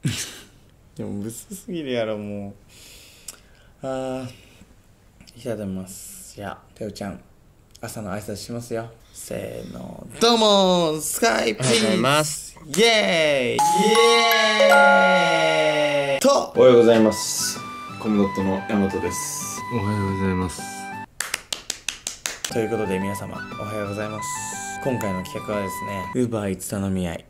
でも薄すぎるやろもう。いただきます。じゃあておちゃん朝の挨拶しますよ。せーの、どうもー、スカイピース。おはようございます。イエーイイエーイと、 おはようございます。コムドットのヤマトです。 おはようございます。 ということで皆様おはようございます。今回の企画はですね、Uber Eats頼み合い。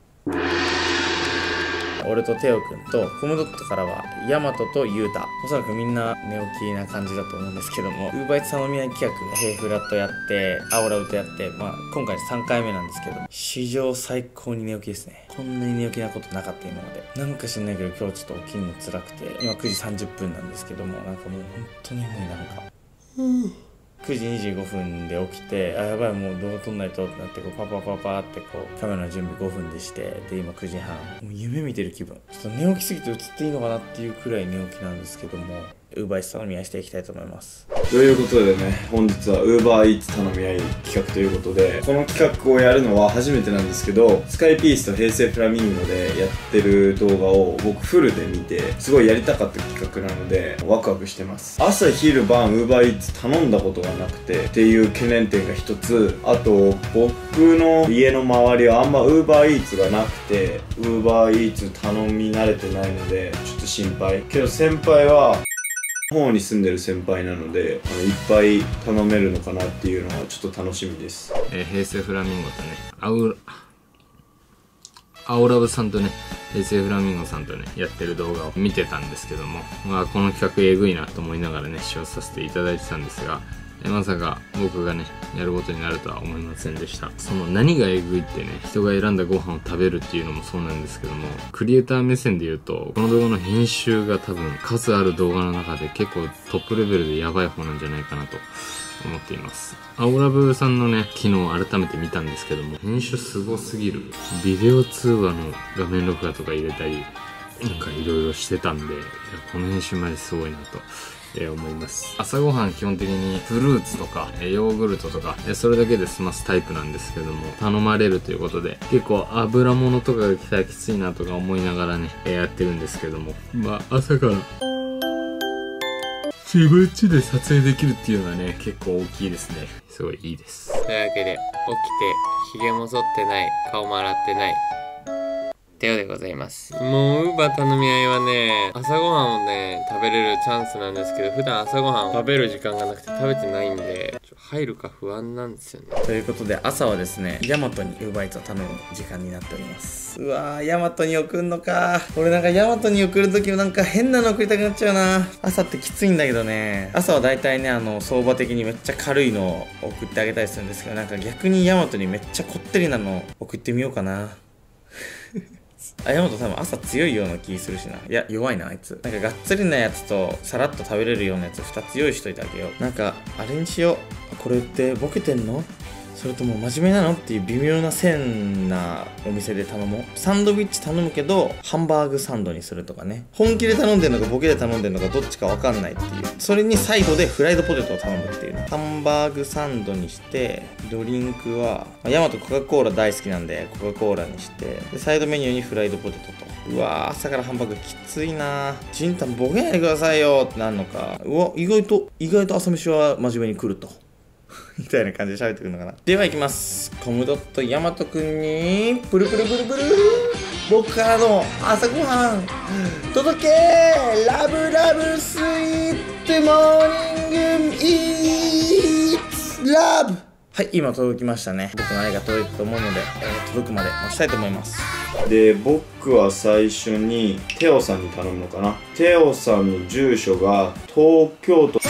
俺とテオくんとコムドットからはヤマトとユータ、おそらくみんな寝起きな感じだと思うんですけども、Uber Eats頼み合い企画、ヘイフラットやってアオラウトやって、今回3回目なんですけど、史上最高に寝起きですね。こんなに寝起きなことなかった今まで。なんか知んないけど今日ちょっと起きるの辛くて、今9時30分なんですけども、なんかもう本当にもうなんか9時25分で起きて、あ、やばい、もう動画撮んないとってなって、こうパパパパってこうカメラの準備5分でして、で今9時半、もう夢見てる気分。ちょっと寝起きすぎて映っていいのかなっていうくらい寝起きなんですけども、Uber Eats頼み合いしていきたいと思います。 ということでね、本日は Uber Eats頼み合い企画ということで、この企画をやるのは初めてなんですけど、スカイピースと平成フラミンゴでやってる動画を僕フルで見て、すごいやりたかった企画なのでワクワクしてます。朝昼晩 Uber Eats頼んだことがなくてっていう懸念点が一つ。あと僕の家の周りはあんま Uber Eats がなくて、 Uber Eats 頼み慣れてないのでちょっと心配。けど先輩は方に住んでる先輩なので、いっぱい頼めるのかなっていうのはちょっと楽しみです。 平成フラミンゴとね、アオラブさんとね、平成フラミンゴさんとね、やってる動画を見てたんですけども、この企画えぐいなと思いながらね、視聴させていただいてたんですが、まさか僕がね、やることになるとは思いませんでした。その何がえぐいってね、人が選んだご飯を食べるっていうのもそうなんですけども、クリエイター目線で言うと、この動画の編集が多分数ある動画の中で結構トップレベルでやばい方なんじゃないかなと思っています。アオラブさんのね、昨日改めて見たんですけども、編集すごすぎる。ビデオ通話の画面録画とか入れたり、なんかいろいろしてたんで、この編集まですごいなと。思います。朝ごはん基本的にフルーツとかヨーグルトとかそれだけで済ますタイプなんですけども、頼まれるということで結構油物とかが来たらきついなとか思いながらねやってるんですけども、朝から自分家で撮影できるっていうのはね結構大きいですね。すごいいいです。 というわけで起きてひげも剃ってない、顔も洗ってないテオでございます。もうUber頼み合いはね、朝ごはんをね食べれるチャンスなんですけど、普段朝ごはんを食べる時間がなくて食べてないんで入るか不安なんですよね。 ということで朝はですね、ヤマトに Uber Eatsを頼む時間になっております。うわー、ヤマトに送るのか。俺なんかヤマトに送るときもなんか変なの送りたくなっちゃうな。朝ってきついんだけどね。朝はだいたいね、相場的にめっちゃ軽いのを送ってあげたりするんですけど、なんか逆にヤマトにめっちゃこってりなのを送ってみようかな。ヤマト多分朝強いような気するしな。いや、弱いな、あいつ。なんかがっつりなやつとさらっと食べれるようなやつ2つ用意しといてあげよう。なんかあれにしよう。これってボケてんの？それとも真面目なのっていう微妙な線なお店で頼もう。サンドイッチ頼むけどハンバーグサンドにするとかね。本気で頼んでるのかボケで頼んでるのかどっちか分かんないっていう。それにサイドでフライドポテトを頼むっていうね。ハンバーグサンドにして、ドリンクはヤマトコカ・コーラ大好きなんでコカ・コーラにして、でサイドメニューにフライドポテトと。うわー、朝からハンバーグきついな。ジンタンボケないでくださいよってなんのか。うわ、意外と朝飯は真面目に来るとみたいな感じで喋ってくるのかな。では行きます。コムドットヤマトくんにプルプルプルプル僕からの朝ごはん届け。ラブラブスイートモーニングイーツラブ。はい、今届きましたね。僕の愛が届いたと思うので、届くまで待ちたいと思います。 で、僕は最初にテオさんに頼むのかな。テオさんの住所が東京都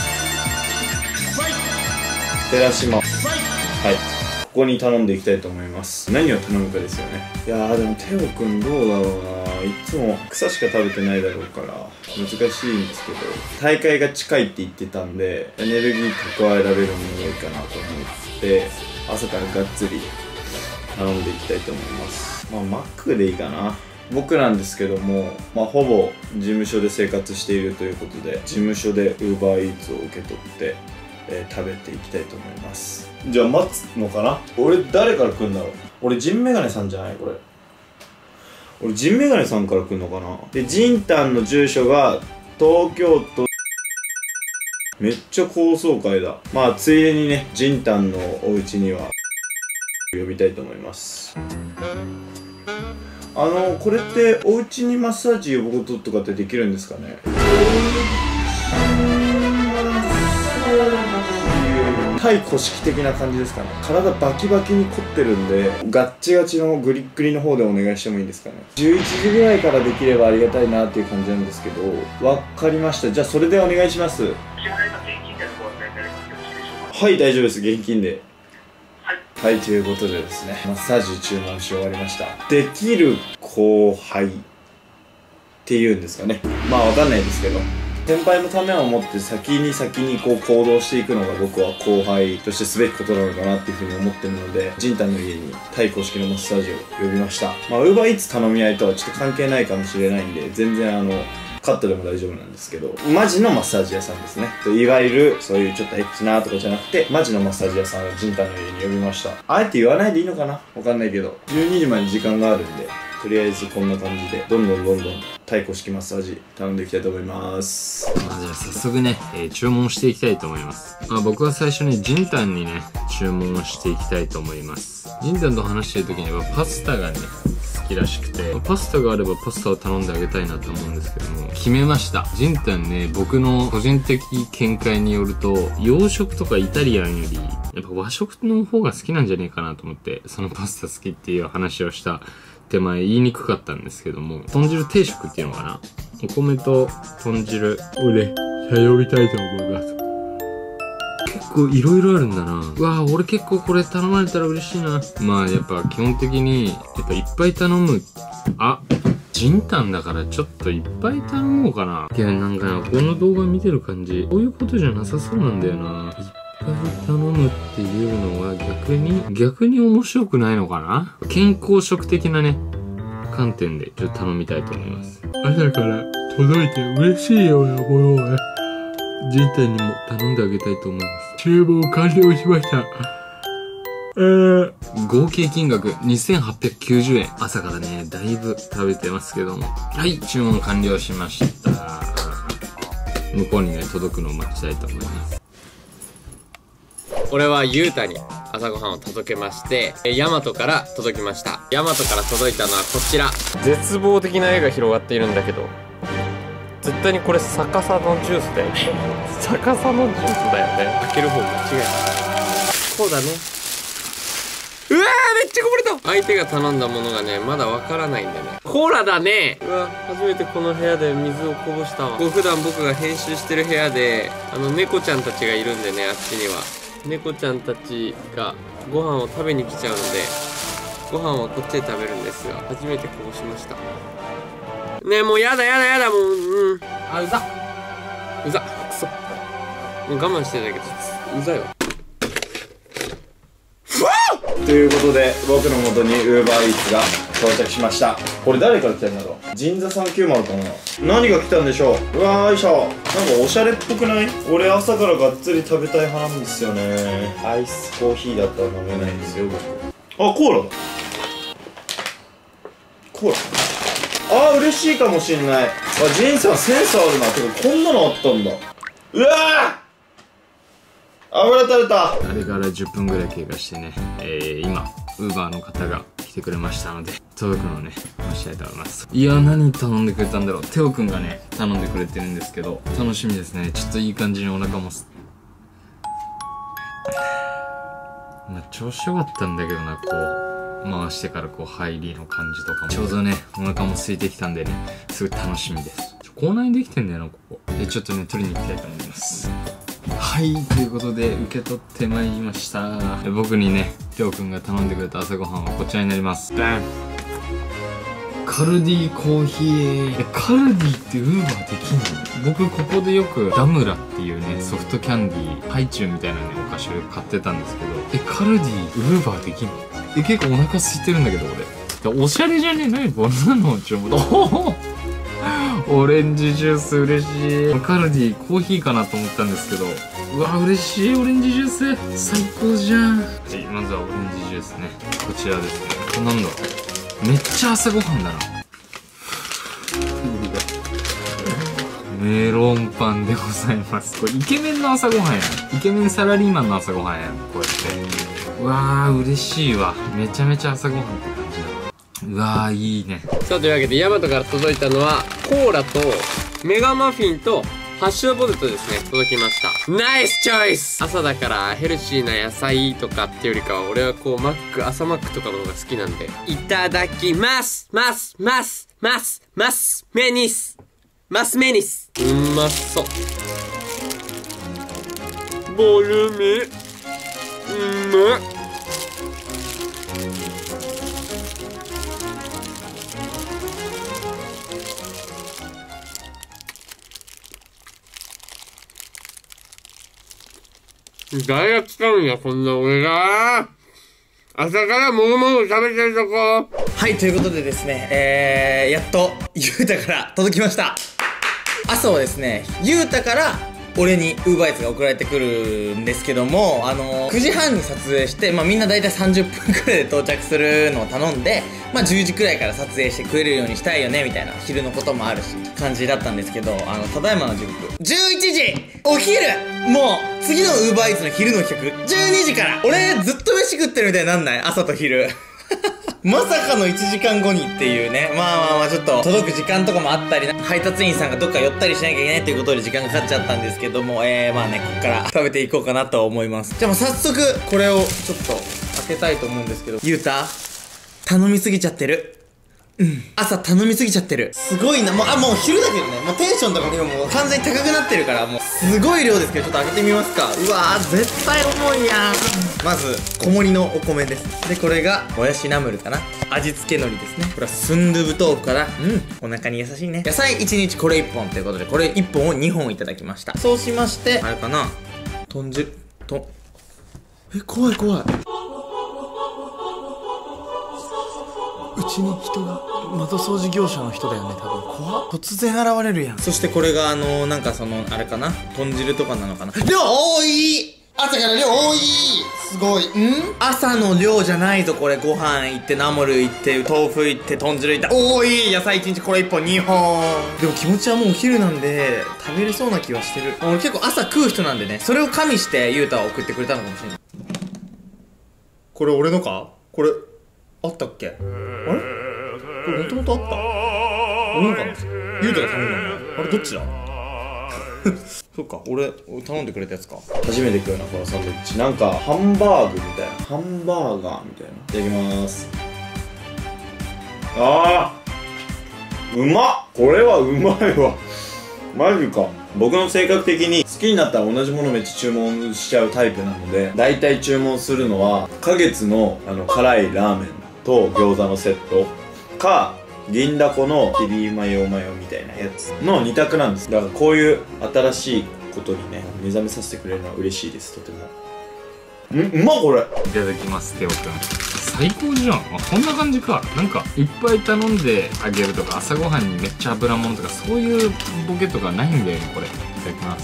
寺島、はい、ここに頼んでいきたいと思います。何を頼むかですよね。いやー、でもテオくんどうだろうな。いつも草しか食べてないだろうから難しいんですけど、大会が近いって言ってたんでエネルギー蓄えられるものがいいかなと思って朝からがっつり頼んでいきたいと思います。マックでいいかな。僕なんですけども、ほぼ事務所で生活しているということで、事務所で Uber Eats を受け取って食べていきたいと思います。じゃあ待つのかな。俺誰から来るんだろう。俺ジンメガネさんじゃないこれ。 俺ジンメガネさんから来るのかな。でジンタンの住所が東京都。めっちゃ高層階だ。まあついでにねジンタンのお家には呼びたいと思います。これってお家にマッサージ呼ぶこととかってできるんですかね。対古式的な感じですかね。体バキバキに凝ってるんでガッチガチのグリッグリの方でお願いしてもいいですかね。11時ぐらいからできればありがたいなっていう感じなんですけど。わかりました。じゃあそれでお願いします。はい、大丈夫です。現金で。はい、ということでですね、マッサージ注文し終わりました。できる後輩っていうんですかね。まあわかんないですけど、先輩のためを思って先にこう行動していくのが僕は後輩としてすべきことなのかなっていうふうに思ってるので、ジンタンの家に対公式のマッサージを呼びました。まあ UberEats 頼み合いとはちょっと関係ないかもしれないんで、全然カットでも大丈夫なんですけど、マジのマッサージ屋さんですね。いわゆるそういうちょっとエッチなとかじゃなくて、マジのマッサージ屋さんをジンタンの家に呼びました。あえて言わないでいいのかな、わかんないけど、12時まで時間があるんで、とりあえずこんな感じでどんどん対古式マッサージ頼んでいきたいと思います。 じゃあ早速ね、注文していきたいと思います。僕は最初にジンタンにね注文をしていきたいと思います。ジンタンと話してる時にはパスタがね好きらしくて、パスタがあればパスタを頼んであげたいなと思うんですけども、決めました。ジンタンね、僕の個人的見解によると洋食とかイタリアンよりやっぱ和食の方が好きなんじゃねえかなと思って、そのパスタ好きっていう話をした手前言いにくかったんですけども、豚汁定食っていうのかな、お米と豚汁をね頼みたいと思います。結構いろいろあるんだな。うわぁ、俺結構これ頼まれたら嬉しいな。まあやっぱ基本的にいっぱい頼む。ジンタンだからちょっといっぱい頼もうかな。いやなんかな、この動画見てる感じそういうことじゃなさそうなんだよな。いっぱい頼むっていうのは逆に面白くないのかな。健康食的なね観点でちょっと頼みたいと思います。朝から届いて嬉しいようなものをねジンタンにも頼んであげたいと思います。注文完了しました。合計金額2890円。朝からねだいぶ食べてますけども、はい、注文完了しました。向こうにね届くのを待ちたいと思います。 俺はゆうたに朝ごはんを届けまして、ヤマトから届きました。ヤマトから届いたのはこちら。絶望的な絵が広がっているんだけど、絶対にこれ逆さのジュースだよね。逆さのジュースだよね。開ける方間違いない。こうだね。うわー、めっちゃこぼれた。相手が頼んだものがねまだわからないんだね。コーラだね。うわ、初めてこの部屋で水をこぼしたわ。普段僕が編集してる部屋で猫ちゃんたちがいるんでね、あっちには猫ちゃんたちがご飯を食べに来ちゃうので、ご飯はこっちで食べるんですが、初めてこぼしました。ねえ、もうやだもう、うざくそ。もう我慢してたけどうざいわ。 ということで僕の元に UberEats が到着しました。これ誰から来たんだろう。銀座390かな。何が来たんでしょう。うわーいしょ。なんかおしゃれっぽくない？俺朝からがっつり食べたい派なんですよね。アイスコーヒーだったら飲めないんですよ僕。あ、コーラだ。コーラ。嬉しいかもしんない。ジンさんセンスあるな。てかこんなのあったんだ。うわー、油垂れた。 あれから10分ぐらい経過してね、今ウーバーの方が来てくれましたので届くのをね待ちたいと思います。いや、何頼んでくれたんだろう。テオくんがね頼んでくれてるんですけど、楽しみですね。ちょっといい感じにお腹もまあ調子良かったんだけどな、こう回してからこう入りの感じとかもちょうどねお腹も空いてきたんでね、すごい楽しみです。口内にできてんだよなここで。ちょっとね取りに行きたいと思います。はい、ということで受け取ってまいりました。僕にねテオくんが頼んでくれた朝ごはんはこちらになります。バン。カルディコーヒー。カルディってウーバーできんの？僕ここでよくダムラっていうねソフトキャンディーハイチュウみたいなねお菓子をよく買ってたんですけど、カルディウーバーできんの？結構お腹空いてるんだけど俺。おしゃれじゃねえ？何こんなのちょっとオレンジジュース嬉しい。カルディコーヒーかなと思ったんですけど、うわ嬉しい。オレンジジュース最高じゃん。はい、まずはオレンジジュースね。こちらですね。なんだめっちゃ朝ごはんだな。 メロンパンでございます。これイケメンの朝ごはんやん。イケメンサラリーマンの朝ごはんやん。こうやって。うわー嬉しいわ。めちゃめちゃ朝ごはんって感じだわ。うわーいいね。 さあというわけでヤマトから届いたのはコーラとメガマフィンとハッシュドポテトですね、届きました。ナイスチョイス。朝だからヘルシーな野菜とかってよりかは俺はこう朝マックとかの方が好きなんで、いただきますメニスうまそう。ボリューミーうまっ。誰が使うんや、こんな俺が。朝からもぐもぐ食べてるとこ。 はい、ということでですね、やっと、ゆうたから届きました。朝はですね、ゆうたから俺に UberEats が送られてくるんですけども、9時半に撮影して、みんなだいたい30分くらいで到着するのを頼んで、10時くらいから撮影して食えるようにしたいよね、みたいな、昼のこともあるし、感じだったんですけど、ただいまの時刻、11時お昼もう、次の UberEats の昼の企画、12時から俺、ずっと飯食ってるみたいになんない？朝と昼。まさかの1時間後にっていうね。ちょっと届く時間とかもあったり、配達員さんがどっか寄ったりしなきゃいけないっていうことで時間がかかっちゃったんですけども、こっから食べていこうかなと思います。じゃあ早速、これをちょっと開けたいと思うんですけど、ゆうた、頼みすぎちゃってる。朝頼みすぎちゃってる。すごいな。もう昼だけどね。もうテンションとかももう完全に高くなってるから、もうすごい量ですけど、ちょっと開けてみますか。うわー、絶対重いやん。まず、小盛りのお米です。で、これが、もやしナムルかな。味付け海苔ですね。これはスンドゥブ豆腐かな。お腹に優しいね。野菜1日これ1本ということで、これ1本を2本いただきました。そうしまして、あれかな。豚汁、怖い。うちに人が窓掃除業者の人だよね、多分。怖っ。突然現れるやん。そしてこれがあれかな、豚汁とかなのかな。量多い。朝から量多い。すごい。朝の量じゃないぞこれ。ご飯行ってナムル行って豆腐行って豚汁行って多い。野菜1日これ1本2本。でも気持ちはもうお昼なんで食べれそうな気はしてる。俺結構朝食う人なんでね、それを加味してゆうたは送ってくれたのかもしれない。これ俺のか。これあったっけ？あれ？これもともとあった？俺のかな？ゆうたが頼んだの？あれどっちだ？そっか、俺頼んでくれたやつか。 初めて食うな、このサンドイッチ。なんかハンバーグみたいな、ハンバーガーみたいな。いただきまーす。うまっ。これはうまいわ。マジか。僕の性格的に好きになったら同じものめっちゃ注文しちゃうタイプなので、大体注文するのは花月の辛いラーメンと餃子のセットか、銀だこのキリマヨマヨみたいなやつの2択なんです。だからこういう新しいことにね、目覚めさせてくれるのは嬉しいです。とてもうまっ。これいただきます。テオくん最高じゃん。こんな感じか。なんかいっぱい頼んであげるとか、朝ごはんにめっちゃ油物とか、そういうボケとかないんだよね。これいただきます。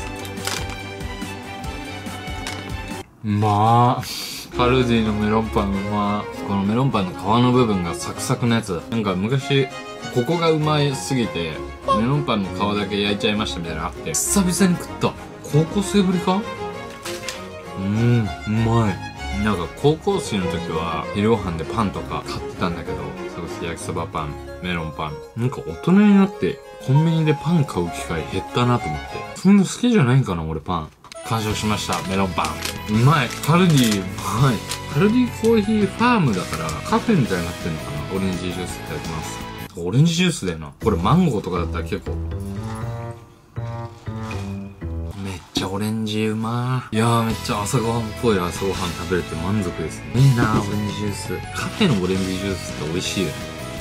カルディのメロンパンこのメロンパンの皮の部分がサクサクのやつだ。なんか昔ここがうますぎてメロンパンの皮だけ焼いちゃいましたみたいなのあって、久々に食った。高校生ぶりか。うまい。なんか高校生の時は昼ご飯でパンとか買ってたんだけど、それこそ焼きそばパン、メロンパン、なんか大人になってコンビニでパン買う機会減ったなと思って。そんな好きじゃないんかな俺パン。完食しました。メロンパンうまい。カルディうまい。カルディコーヒーファームだからカフェみたいになってんのかな。オレンジジュースいただきます。オレンジジュースだよな。これマンゴーとかだったら結構めっちゃオレンジうまー。いやーめっちゃ朝ごはんっぽい朝ごはん食べれて満足ですね。いいなーオレンジジュース。カフェのオレンジジュースって美味しいよね。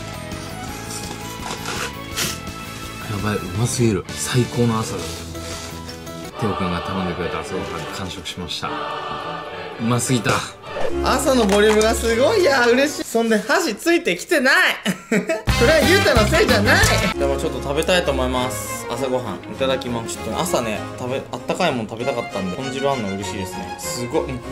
やばい、うますぎる。最高の朝だ。テオくんが頼んでくれた朝ごはん完食しました。うますぎた。 朝のボリュームがすごいや。嬉しい。そんで箸ついてきてない。それはゆうたのせいじゃない。でもちょっと食べたいと思います。朝ごはんいただきます。ちょっと朝ねあったかいもの食べたかったんで、豚汁あんの嬉しいですね。すごい。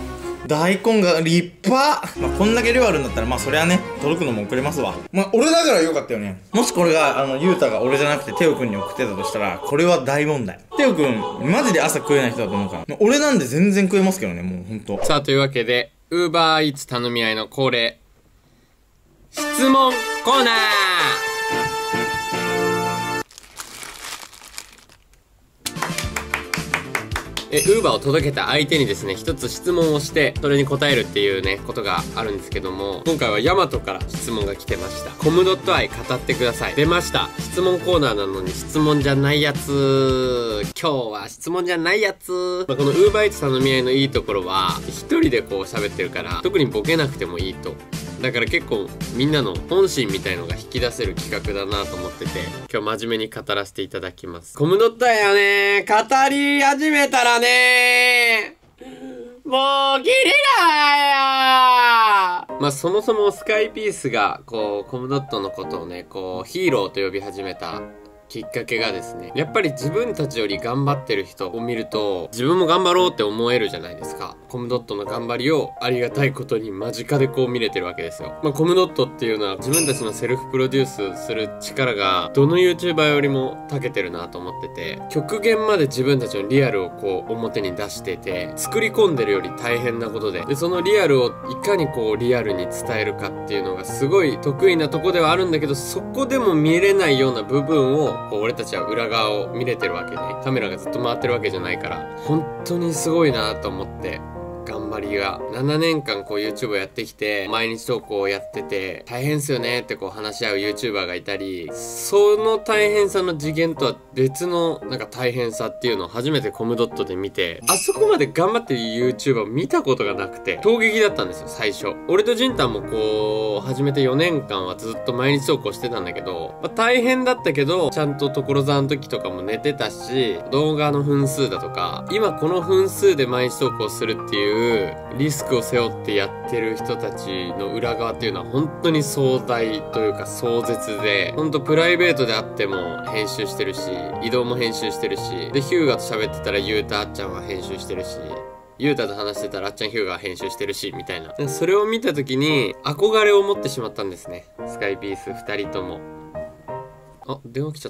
大根が立派。まあ、こんだけ量あるんだったら、まあ、それはね、届くのも遅れますわ。まあ、俺だからよかったよね。もしこれが、ゆうたが俺じゃなくてテオくんに送ってたとしたら、これは大問題。テオくん、マジで朝食えない人だと思うから。俺なんで全然食えますけどね、もうほんと。 さあ、というわけで、Uber Eats 頼み合いの恒例、質問コーナー。Uber を届けた相手にですね、一つ質問をして、それに答えるっていうね、ことがあるんですけども、今回はヤマトから質問が来てました。コムドット愛語ってください。出ました。質問コーナーなのに質問じゃないやつ。今日は質問じゃないやつ。まあ、この Uber Eats 頼み合いのいいところは、一人でこう喋ってるから、特にボケなくてもいいと。だから結構みんなの本心みたいのが引き出せる企画だなと思ってて、今日真面目に語らせていただきます。コムドット愛はね、語り始めたらね、もうキリがないよ。まあそもそもスカイピースがこうコムドットのことをね、こうヒーローと呼び始めたきっかけがですね、やっぱり自分たちより頑張ってる人を見ると自分も頑張ろうって思えるじゃないですか。コムドットの頑張りをありがたいことに間近でこう見れてるわけですよ。まあコムドットっていうのは自分たちのセルフプロデュースする力がどの YouTuber よりも長けてるなと思ってて、極限まで自分たちのリアルをこう表に出してて、作り込んでるより大変なことで、そのリアルをいかにこうリアルに伝えるかっていうのがすごい得意なとこではあるんだけど、そこでも見れないような部分をこう俺たちは裏側を見れてるわけで、カメラがずっと回ってるわけじゃないから、本当にすごいなと思って。頑張りが7年間こう YouTube をやってきて、毎日投稿をやってて大変っすよねってこう話し合う YouTuber がいたり、その大変さの次元とは別のなんか大変さっていうのを初めてコムドットで見て、あそこまで頑張ってる YouTuber を見たことがなくて衝撃だったんですよ。最初俺とジンタンもこう始めて4年間はずっと毎日投稿してたんだけど、まあ、大変だったけどちゃんと所沢の時とかも寝てたし、動画の分数だとか今この分数で毎日投稿するっていうリスクを背負ってやってる人たちの裏側っていうのは本当に壮大というか壮絶で、本当プライベートであっても編集してるし、移動も編集してるし、でヒューガと喋ってたらユータあっちゃんは編集してるし、ユータと話してたらあっちゃんヒューガは編集してるしみたいな。でそれを見た時に憧れを持ってしまったんですね、スカイピース2人とも。あ、電話来ちゃった。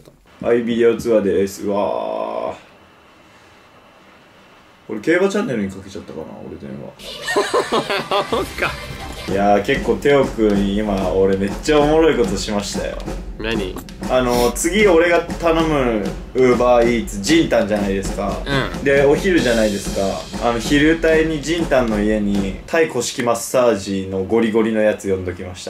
はい、ビデオツアーです。うわー、俺競馬チャンネルにかけちゃったかな、俺電話。 そうか。 いやー、結構テオくん今俺めっちゃおもろいことしましたよ。 何？ 次俺が頼む Uber Eats ジンタンじゃないですか。 うん。 でお昼じゃないですか。昼帯にジンタンの家にタイ古式マッサージのゴリゴリのやつ呼んどきました。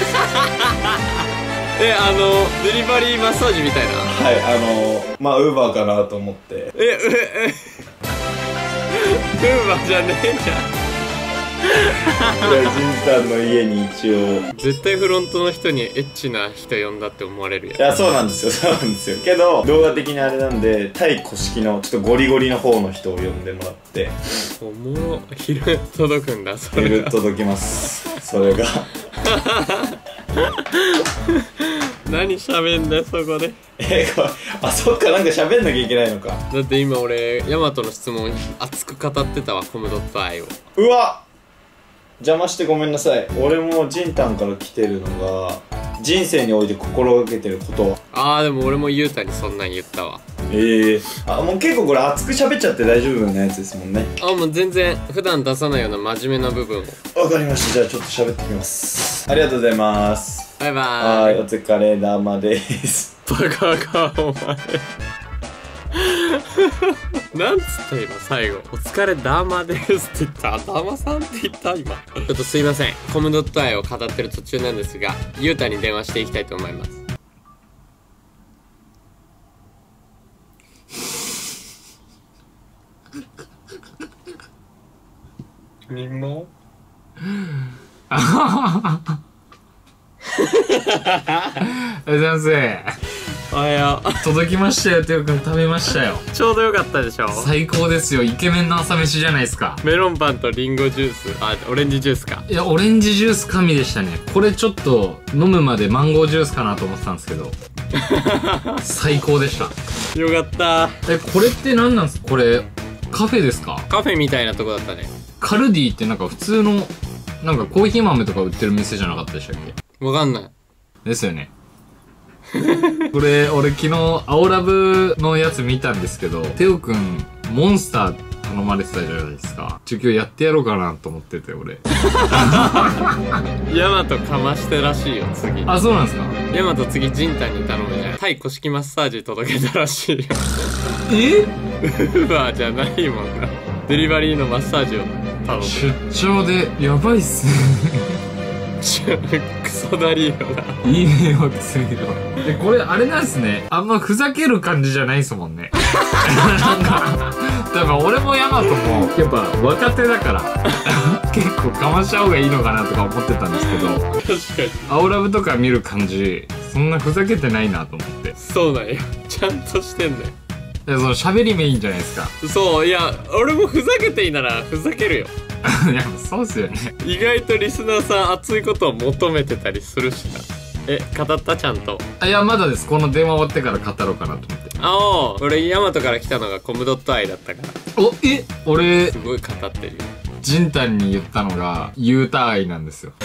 デリバリーマッサージみたいな。 はい、まあ Uber かなと思って。 ウーバーじゃねえじゃん。 ジンタンの家に一応絶対フロントの人にエッチな人呼んだって思われるやん。 いや、そうなんですよ、そうなんですよ。けど動画的にあれなんで、タイ古式のちょっとゴリゴリの方の人を呼んでもらって、 おもろ。昼届くんだ、それ昼が。 届きます、それが。 何喋んだよそこで。 そっか、なんか喋んなきゃいけないのか。 だって今俺ヤマトの質問熱く語ってたわ、コムドット愛を。 うわ、邪魔してごめんなさい。俺もジンタンから来てるのが、人生において心がけてることは。 あー、でも俺もユータにそんなん言ったわ。 もう結構これ熱く喋っちゃって大丈夫なやつですもんね。 あ、もう全然普段出さないような真面目な部分を。 わかりました。じゃあちょっと喋ってきます。ありがとうございます。 バイバはい、 ーイ。 お疲れ様です。 バカかお前。なんつった今最後。お疲れ様ですって言った。ダマさんって言った今。ちょっとすいません、コムドット愛を語ってる途中なんですが、ユータに電話していきたいと思います。みんなおはようございます。 おはよう。 届きましたよ、ていうか食べましたよ。 ちょうどよかったでしょ。 最高ですよ、イケメンの朝飯じゃないですか。 メロンパンとリンゴジュース、あ、オレンジジュースか。 いや、オレンジジュース神でしたね。これちょっと飲むまでマンゴージュースかなと思ってたんですけど最高でした。 よかった。 これって何なんですか？これカフェですか？ カフェみたいなとこだったね。 カルディってなんか普通のなんかコーヒー豆とか売ってる店じゃなかったでしたっけ？ わかんない。 ですよね。これ俺昨日青ラブのやつ見たんですけど、テオくんモンスター頼まれてたじゃないですか。今日やってやろうかなと思ってて俺。 ヤマトかましてらしいよ次。 あ、そうなんですか？ ヤマト次ジンタンに頼むじゃん。タイ古式マッサージ届けたらしいよ。 え？ ウーバーじゃないもんな。デリバリーのマッサージを頼む。 出張でやばいっすね。 クソだりーよな。 いいねよついよ。でこれあれなんですね。あんまふざける感じじゃないですもんね。なんかだから俺もヤマトもやっぱ若手だから結構かました方がいいのかなとか思ってたんですけど、 確かに青ラブとか見る感じそんなふざけてないなと思って。 そうなんや。ちゃんとしてんだよ。 でその喋りメインじゃないですか。 そう、いや俺もふざけていいならふざけるよ。 いやそうっすよね。 意外とリスナーさん熱いことを求めてたりするしな。語ったちゃんと。 いやまだです。この電話終わってから語ろうかなと思って。 俺ヤマトから来たのがコムドットアイだったから。 俺すごい語ってるよ。 ジンタンに言ったのがユータ愛なんですよ。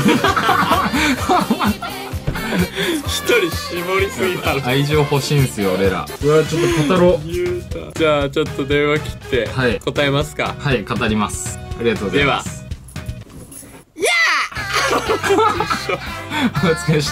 一人絞りすぎたの。 愛情欲しいんすよ俺ら。うわちょっと語ろう。 じゃあちょっと電話切ってはい答えますか。 はい語ります。ありがとうございます。 ではお疲れした。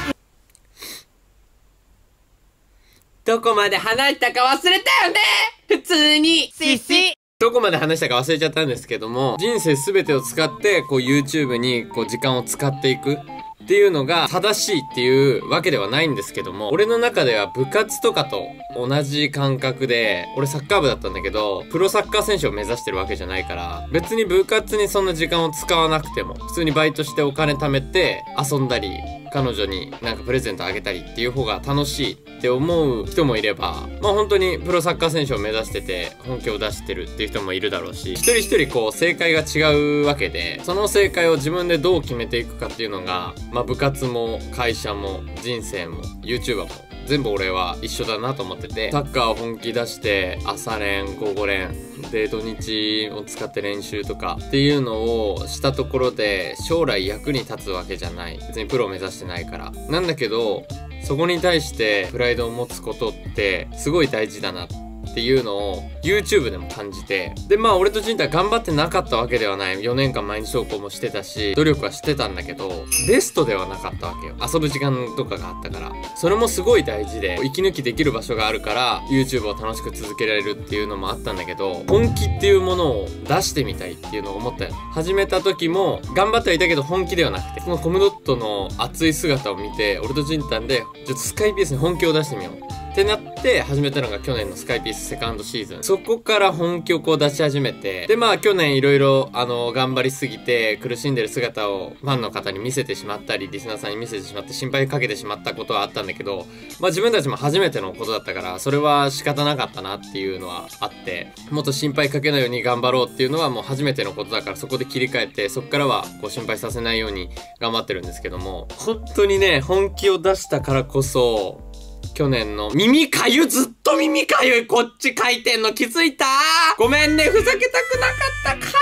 どこまで話したか忘れたよね。普通にどこまで話したか忘れちゃったんですけども、人生すべてを使ってこう YouTube にこう時間を使っていくっていうのが正しいっていうわけではないんですけども、俺の中では部活とかと同じ感覚で、俺サッカー部だったんだけど、プロサッカー選手を目指してるわけじゃないから、別に部活にそんな時間を使わなくても、普通にバイトしてお金貯めて遊んだり、彼女になんかプレゼントあげたりっていう方が楽しいって思う人もいれば、まあ本当にプロサッカー選手を目指してて本気を出してるっていう人もいるだろうし、一人一人こう正解が違うわけで、その正解を自分でどう決めていくかっていうのが、まあ部活も会社も人生も YouTuber も全部俺は一緒だなと思ってて、サッカーを本気出して朝練午後練で土日を使って練習とかっていうのをしたところで将来役に立つわけじゃない。別にプロを目指してないからなんだけど、そこに対してプライドを持つことってすごい大事だなっていうのを YouTube でも感じて、でまあ俺とジンタ頑張ってなかったわけではない。4年間毎日投稿もしてたし努力はしてたんだけど、ベストではなかったわけよ。遊ぶ時間とかがあったから、それもすごい大事で息抜きできる場所があるから YouTube を楽しく続けられるっていうのもあったんだけど、本気っていうものを出してみたいっていうのを思ったよ。始めた時も頑張ってはいたけど本気ではなくて、そのコムドットの熱い姿を見て俺とジンタンでちょっとスカイピースに本気を出してみようってなって始めたのが去年のスカイピースセカンドシーズン。そこから本気をこう出し始めて、でまあ去年いろいろ頑張りすぎて苦しんでる姿をファンの方に見せてしまったり、リスナーさんに見せてしまって心配かけてしまったことはあったんだけど、まあ自分たちも初めてのことだったからそれは仕方なかったなっていうのはあって、もっと心配かけないように頑張ろうっていうのはもう初めてのことだから、そこで切り替えてそこからはこう心配させないように頑張ってるんですけども、本当にね本気を出したからこそ去年の耳かゆ、ずっと耳かゆい、こっち書いてんの気づいた？ごめんね、ふざけたくなかった、か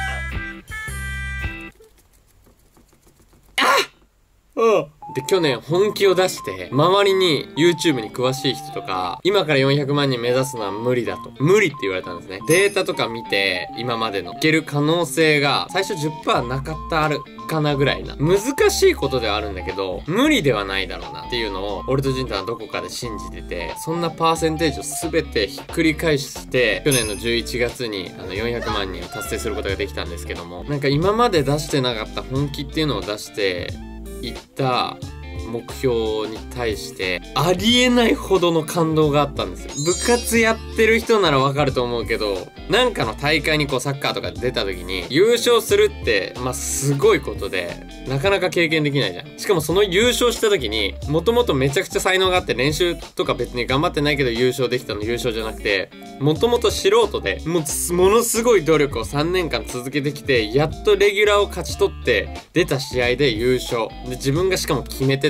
ゆで、去年本気を出して周りに YouTube に詳しい人とか、今から400万人目指すのは無理だと、無理って言われたんですね。データとか見て今までのいける可能性が最初 10% なかったあるかなぐらいな、難しいことではあるんだけど無理ではないだろうなっていうのを俺とジンタはどこかで信じてて、そんなパーセンテージを全てひっくり返して去年の11月に400万人を達成することができたんですけども、なんか今まで出してなかった本気っていうのを出していった目標に対してありえないほどの感動があったんですよ。部活やってる人ならわかると思うけど、なんかの大会にこうサッカーとか出た時に優勝するってまあすごいことでなかなか経験できないじゃん。しかもその優勝した時にもともとめちゃくちゃ才能があって練習とか別に頑張ってないけど優勝できたの優勝じゃなくて、もともと素人でものすごい努力を3年間続けてきてやっとレギュラーを勝ち取って出た試合で優勝で、自分がしかも決めてた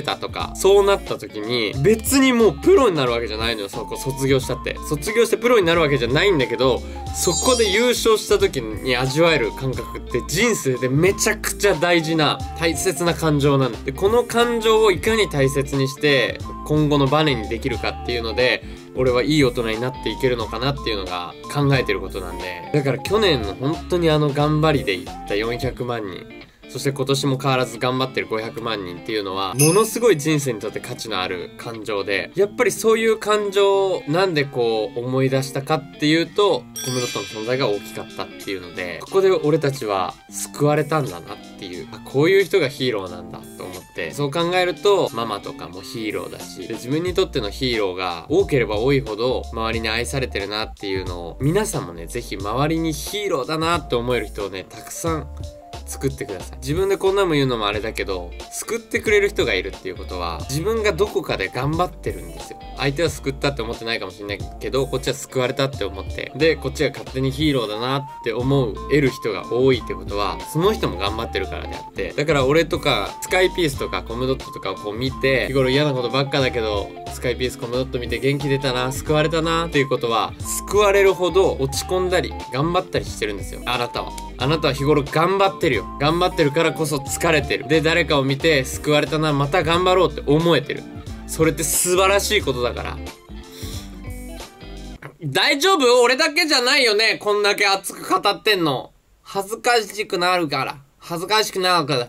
たとか、そうなった時に別にもうプロになるわけじゃないのよ。そこ卒業したって卒業してプロになるわけじゃないんだけど、そこで優勝した時に味わえる感覚って人生でめちゃくちゃ大事な大切な感情なんで、この感情をいかに大切にして今後のバネにできるかっていうので、俺はいい大人になっていけるのかなっていうのが考えてることなんで、だから去年の本当に頑張りでいった400万人、そして今年も変わらず頑張ってる500万人っていうのはものすごい人生にとって価値のある感情で、やっぱりそういう感情をなんでこう思い出したかっていうと、コムドットの存在が大きかったっていうので、ここで俺たちは救われたんだなっていう、こういう人がヒーローなんだと思って、そう考えるとママとかもヒーローだし、で自分にとってのヒーローが多ければ多いほど周りに愛されてるなっていうのを、皆さんもねぜひ周りにヒーローだなって思える人をねたくさん作ってください。自分でこんなも言うのもあれだけど、救ってくれる人がいるっていうことは自分がどこかで頑張ってるんですよ。相手は救ったって思ってないかもしれないけど、こっちは救われたって思って、でこっちが勝手にヒーローだなって得る人が多いってことは、その人も頑張ってるからであって、だから俺とかスカイピースとかコムドットとかをこう見て、日頃嫌なことばっかだけどスカイピースコムドット見て元気出たな、救われたなっていうことは、救われるほど落ち込んだり頑張ったりしてるんですよ。あなたは日頃頑張ってるよ。頑張ってるからこそ疲れてる。で誰かを見て救われたな、また頑張ろうって思えてる。それって素晴らしいことだから。大丈夫？俺だけじゃないよね、こんだけ熱く語ってんの。恥ずかしくなるから。恥ずかしくなるけど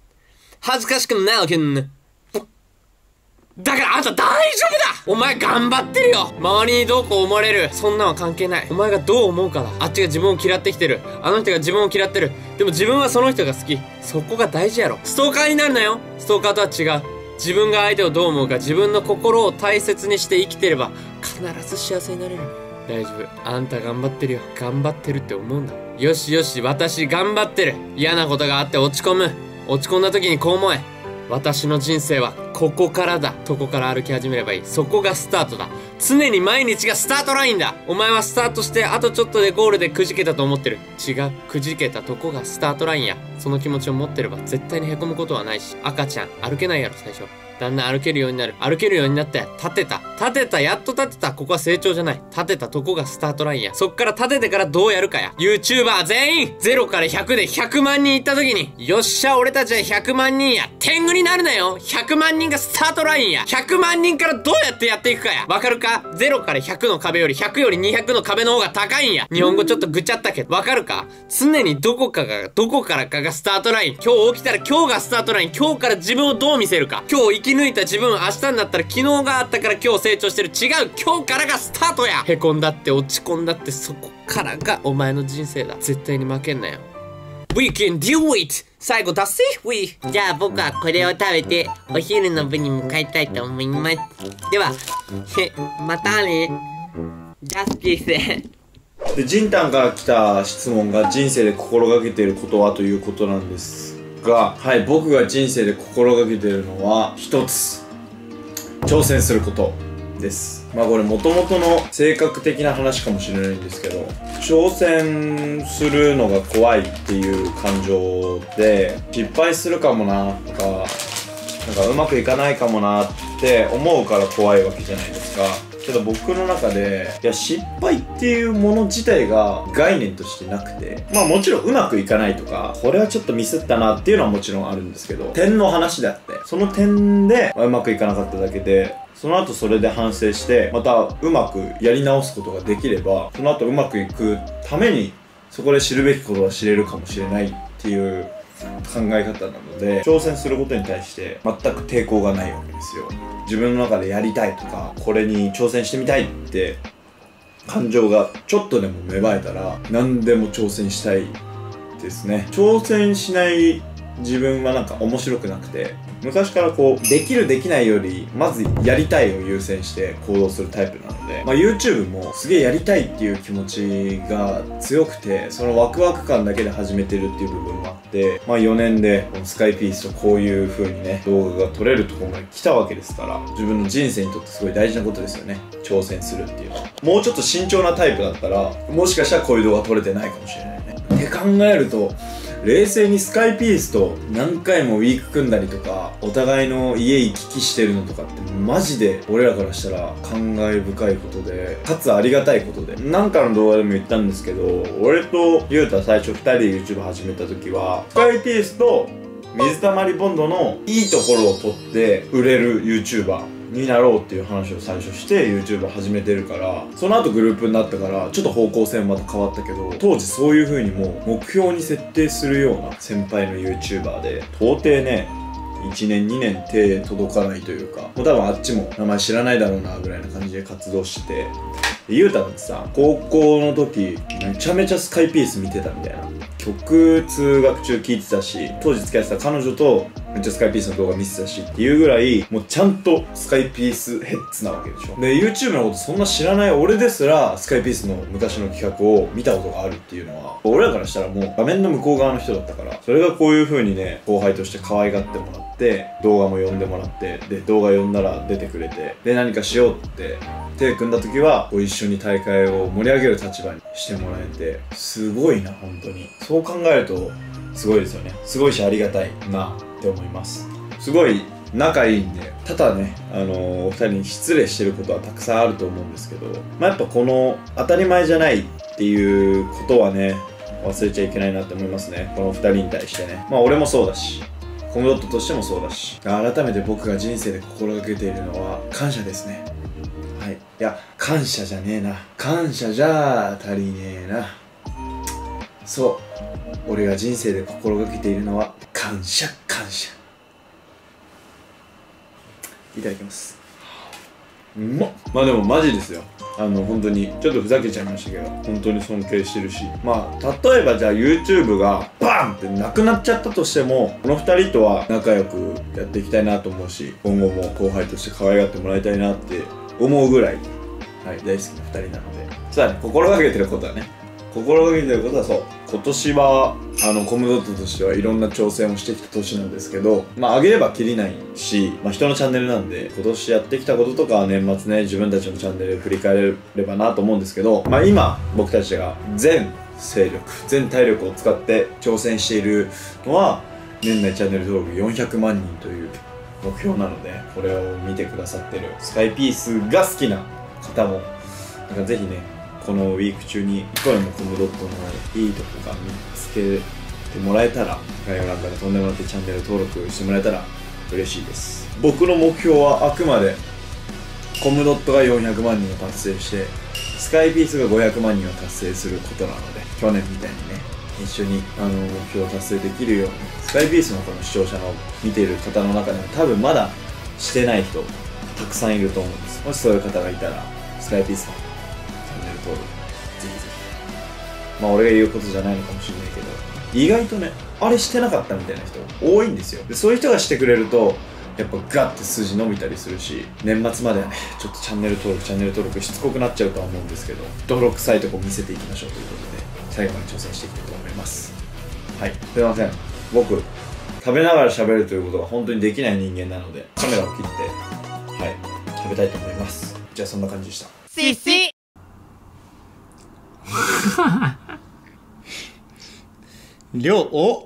ね。だからあんた大丈夫だ！お前頑張ってるよ！周りにどうこう思われる、そんなんは関係ない。お前がどう思うかだ。あっちが自分を嫌ってきてる。あの人が自分を嫌ってる。でも自分はその人が好き。そこが大事やろ。ストーカーになるなよ。ストーカーとは違う。自分が相手をどう思うか、自分の心を大切にして生きてれば必ず幸せになれる。大丈夫。あんた頑張ってるよ。頑張ってるって思うんだ。よしよし、私頑張ってる。嫌なことがあって落ち込む。落ち込んだ時にこう思え。私の人生はここからだ。そこから歩き始めればいい。そこがスタートだ。常に毎日がスタートラインだ。お前はスタートしてあとちょっとでゴールでくじけたと思ってる。違う。くじけたとこがスタートラインや。その気持ちを持ってれば絶対にへこむことはないし、赤ちゃん歩けないやろ最初。だんだん歩けるようになる。歩けるようになって、立てた、やっと立てた。ここは成長じゃない。立てたとこがスタートラインや。そっから立ててからどうやるかや。YouTuber 全員0から100で100万人いった時に、よっしゃ俺たちは100万人や。天狗になるなよ。100万人がスタートラインや。100万人からどうやってやっていくかや。わかるか？ 0 から100の壁より100より200の壁の方が高いんや。日本語ちょっとぐちゃったけど、わかるか？常にどこからかがスタートライン。今日起きたら今日がスタートライン。今日から自分をどう見せるか。今日生き抜いた自分、明日になったら昨日があったから今日成長してる。違う。今日からがスタートや。へこんだって落ち込んだってそこからがお前の人生だ。絶対に負けんなよ。We can do it! 最後達成。じゃあ僕はこれを食べてお昼の部に向かいたいと思います。ではまたね。ジャスティス。 で、ジンタンから来た質問が人生で心がけていることはということなんですが、はい、僕が人生で心がけているのは一つ、挑戦することです。まあこれ元々の性格的な話かもしれないんですけど、挑戦するのが怖いっていう感情で、失敗するかもなとか、なんかうまくいかないかもなって思うから怖いわけじゃないですか。けど僕の中で、いや失敗っていうもの自体が概念としてなくて、まあもちろんうまくいかないとか、これはちょっとミスったなっていうのはもちろんあるんですけど、点の話であって、その点でうまくいかなかっただけで、その後それで反省してまたうまくやり直すことができれば、その後うまくいくためにそこで知るべきことが知れるかもしれないっていう考え方なので、挑戦することに対して全く抵抗がないわけですよ。自分の中でやりたいとか、これに挑戦してみたいって感情がちょっとでも芽生えたら何でも挑戦したいですね。挑戦しない自分はなんか面白くなくて、昔からこうできるできないよりまずやりたいを優先して行動するタイプなので、YouTube もすげえやりたいっていう気持ちが強くて、そのワクワク感だけで始めてるっていう部分もあって、4年でこのスカイピースとこういう風にね動画が撮れるところまで来たわけですから、自分の人生にとってすごい大事なことですよね、挑戦するっていうのは。もうちょっと慎重なタイプだったらもしかしたらこういう動画撮れてないかもしれないねって考えると、 冷静にスカイピースと何回もウィーク組んだりとか、お互いの家行き来してるのとかってマジで俺らからしたら感慨深いことで、かつありがたいことで、なんかの動画でも言ったんですけど、俺とゆうた最初2人で YouTube 始めた時はスカイピースと水溜りボンドのいいところを取って売れる YouTuberになろうっていう話を最初して YouTuber 始めてるから、その後グループになったからちょっと方向性もまた変わったけど、当時そういう風にもう目標に設定するような先輩の YouTuber で、到底ね1年2年手届かないというか、もう多分あっちも名前知らないだろうなぐらいな感じで活動してて、ゆうたってさ、高校の時めちゃめちゃスカイピース見てたみたいな、曲通学中聴いてたし、当時付き合ってた彼女とめっちゃスカイピースの動画見てたしっていうぐらい、もうちゃんとスカイピースヘッズなわけでしょ。で YouTube のことそんな知らない俺ですらスカイピースの昔の企画を見たことがあるっていうのは、俺らからしたらもう画面の向こう側の人だったから、それがこういう風にね後輩として可愛がってもらって、動画も呼んでもらって、で動画呼んだら出てくれて、で何かしようって手組んだ時は一緒に大会を盛り上げる立場にしてもらえて、すごいな本当に。そう考えるとすごいですよね。すごいしありがたいなって思います。すごい仲いいんで、ただねお二人に失礼してることはたくさんあると思うんですけど、やっぱこの当たり前じゃないっていうことはね忘れちゃいけないなって思いますね、この二人に対してね。俺もそうだし、コムドットとしてもそうだし、改めて僕が人生で心がけているのは感謝ですね。はい、いや感謝じゃねえな、感謝じゃ足りねえな。そう、俺が人生で心がけているのは感謝感謝。いただきます。でもマジですよ、本当にちょっとふざけちゃいましたけど、本当に尊敬してるし、例えばじゃあ YouTube がバーンってなくなっちゃったとしても、この2人とは仲良くやっていきたいなと思うし、今後も後輩として可愛がってもらいたいなって思うぐらい、大好きな2人なので、そうだね、心がけてることはそう、今年はコムドットとしてはいろんな挑戦をしてきた年なんですけど、上げればきりないし、人のチャンネルなんで、今年やってきたこととかは年末ね自分たちのチャンネル振り返れればなと思うんですけど、今僕たちが全体力を使って挑戦しているのは、年内チャンネル登録400万人という目標なので、これを見てくださってるスカイピースが好きな方もぜひね、このウィーク中に一個でもコムドットのいいとこが見つけてもらえたら、概要欄から飛んでもらってチャンネル登録してもらえたら嬉しいです。僕の目標はあくまでコムドットが400万人を達成して、スカイピースが500万人を達成することなので、去年みたいにね一緒に目標を達成できるように、スカイピースのこの視聴者の見ている方の中でも多分まだしてない人たくさんいると思うんです。もしそういう方がいたらスカイピースのチャンネル登録ぜひぜひ。俺が言うことじゃないのかもしれないけど、意外とねあれしてなかったみたいな人多いんですよ。でそういう人がしてくれるとやっぱガッて数字伸びたりするし、年末まではねちょっとチャンネル登録しつこくなっちゃうとは思うんですけど、登録サイトを見せていきましょうということで、最後まで挑戦していきたいと思います。はい、すいません、僕食べながら喋るということが本当にできない人間なので、カメラを切って食べたいと思います。じゃあそんな感じでした。 シシりょうお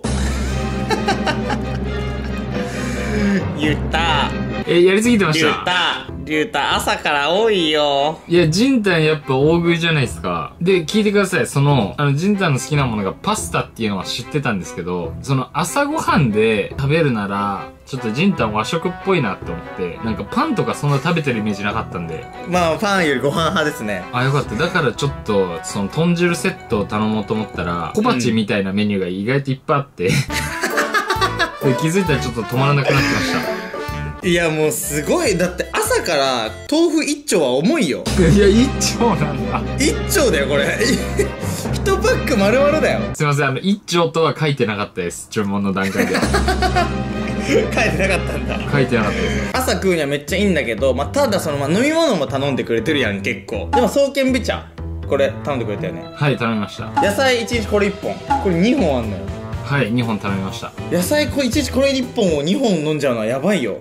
言ったやりすぎてましたりゅうた朝から多いよ。 いや、ジンタンやっぱ大食いじゃないですか。で、聞いてください。ジンタンの好きなものがパスタっていうのは知ってたんですけど、朝ごはんで食べるなら、ちょっとジンタン和食っぽいなって思って、パンとかそんな食べてるイメージなかったんで。 パンよりご飯派ですね。 よかった。だからちょっと、豚汁セットを頼もうと思ったら、小鉢みたいなメニューが意外といっぱいあって、で気づいたらちょっと止まらなくなってました。 いやもうすごい、だって朝から豆腐一丁は重いよ。 いや、一丁なんだ。 一丁だよこれ。一パック丸々だよ。 すいません、一丁とは書いてなかったです、注文の段階で。 書いてなかったんだ。 書いてなかったです。 朝食うにはめっちゃいいんだけど、ただ飲み物も頼んでくれてるやん結構。でも爽健美茶これ頼んでくれたよね。 はい、頼みました。 野菜1日これ1本、これ2本あんのよ。 はい、2本頼みました。 野菜1日これ1本を2本飲んじゃうのはやばいよ。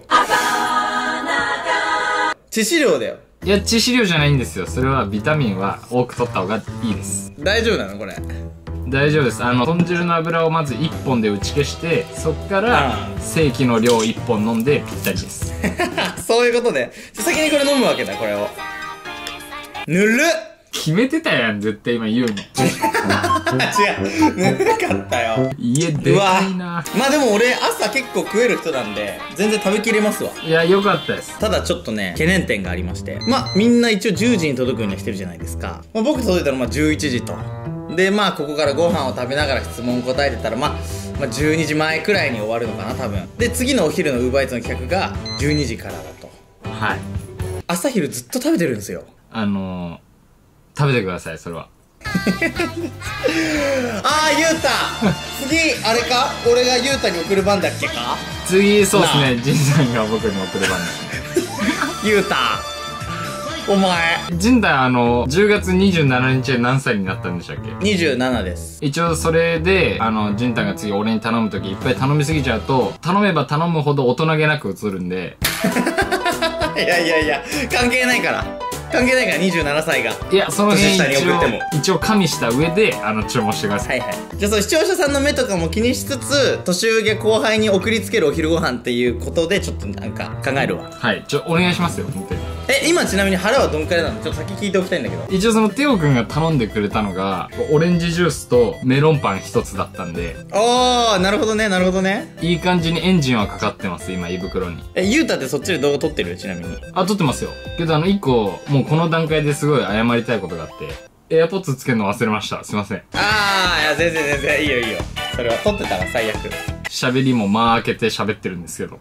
致死量だよ。 いや、致死量じゃないんですよ。それはビタミンは多く取った方がいいです。 大丈夫なのこれ。 大丈夫です。豚汁の油をまず1本で打ち消して、そっから正規の量1本飲んでぴったりです。 そういうことで、先にこれ飲むわけだ、これを。ぬるっ決めてたやん、絶対今言うの。 違う、ぬるかったよ。 家でかいな。 まあでも俺朝結構食える人なんで全然食べきれますわ。 いや、よかったです。 ただちょっとね懸念点がありまして、まあみんな一応10時に届くようにはしてるじゃないですか。まあ、僕届いたらまあ11時と。でまあここからご飯を食べながら質問答えてたらまあ12時前くらいに終わるのかな多分。で次のお昼の UberEats の企画が12時からだと。 はい。 朝昼ずっと食べてるんですよ。 食べてください、それは。 あー、ゆうた次、あれか俺がゆうたに送る番だっけか。 次、そうですね、ジンさんが僕に送る番です。 ゆうたお前ジンタ10月27日で何歳になったんでしたっけ。 27です。 一応それでジンタが次俺に頼むときいっぱい頼みすぎちゃうと、頼めば頼むほど大人げなく映るんで。 いや関係ないから27歳が。 いや、その辺年下に送っても一応加味した上で注文してください。 はいはい。じゃあその視聴者さんの目とかも気にしつつ、年上げ後輩に送りつけるお昼ご飯っていうことでちょっとなんか考えるわ。 はい、お願いしますよ、本当に。 今ちなみに腹はどんくらいなの？ちょっと先聞いておきたいんだけど。 一応そのテオくんが頼んでくれたのがオレンジジュースとメロンパン一つだったんで。 ああ、なるほどね。 いい感じにエンジンはかかってます、今胃袋に。 ゆうたってそっちで動画撮ってる？ちなみに。 撮ってますよ。けど一個もうこの段階ですごい謝りたいことがあって、AirPods つけるの忘れました。すいません。 いや全然いいよ。それは撮ってたら最悪。 喋りも間開けて喋ってるんですけど。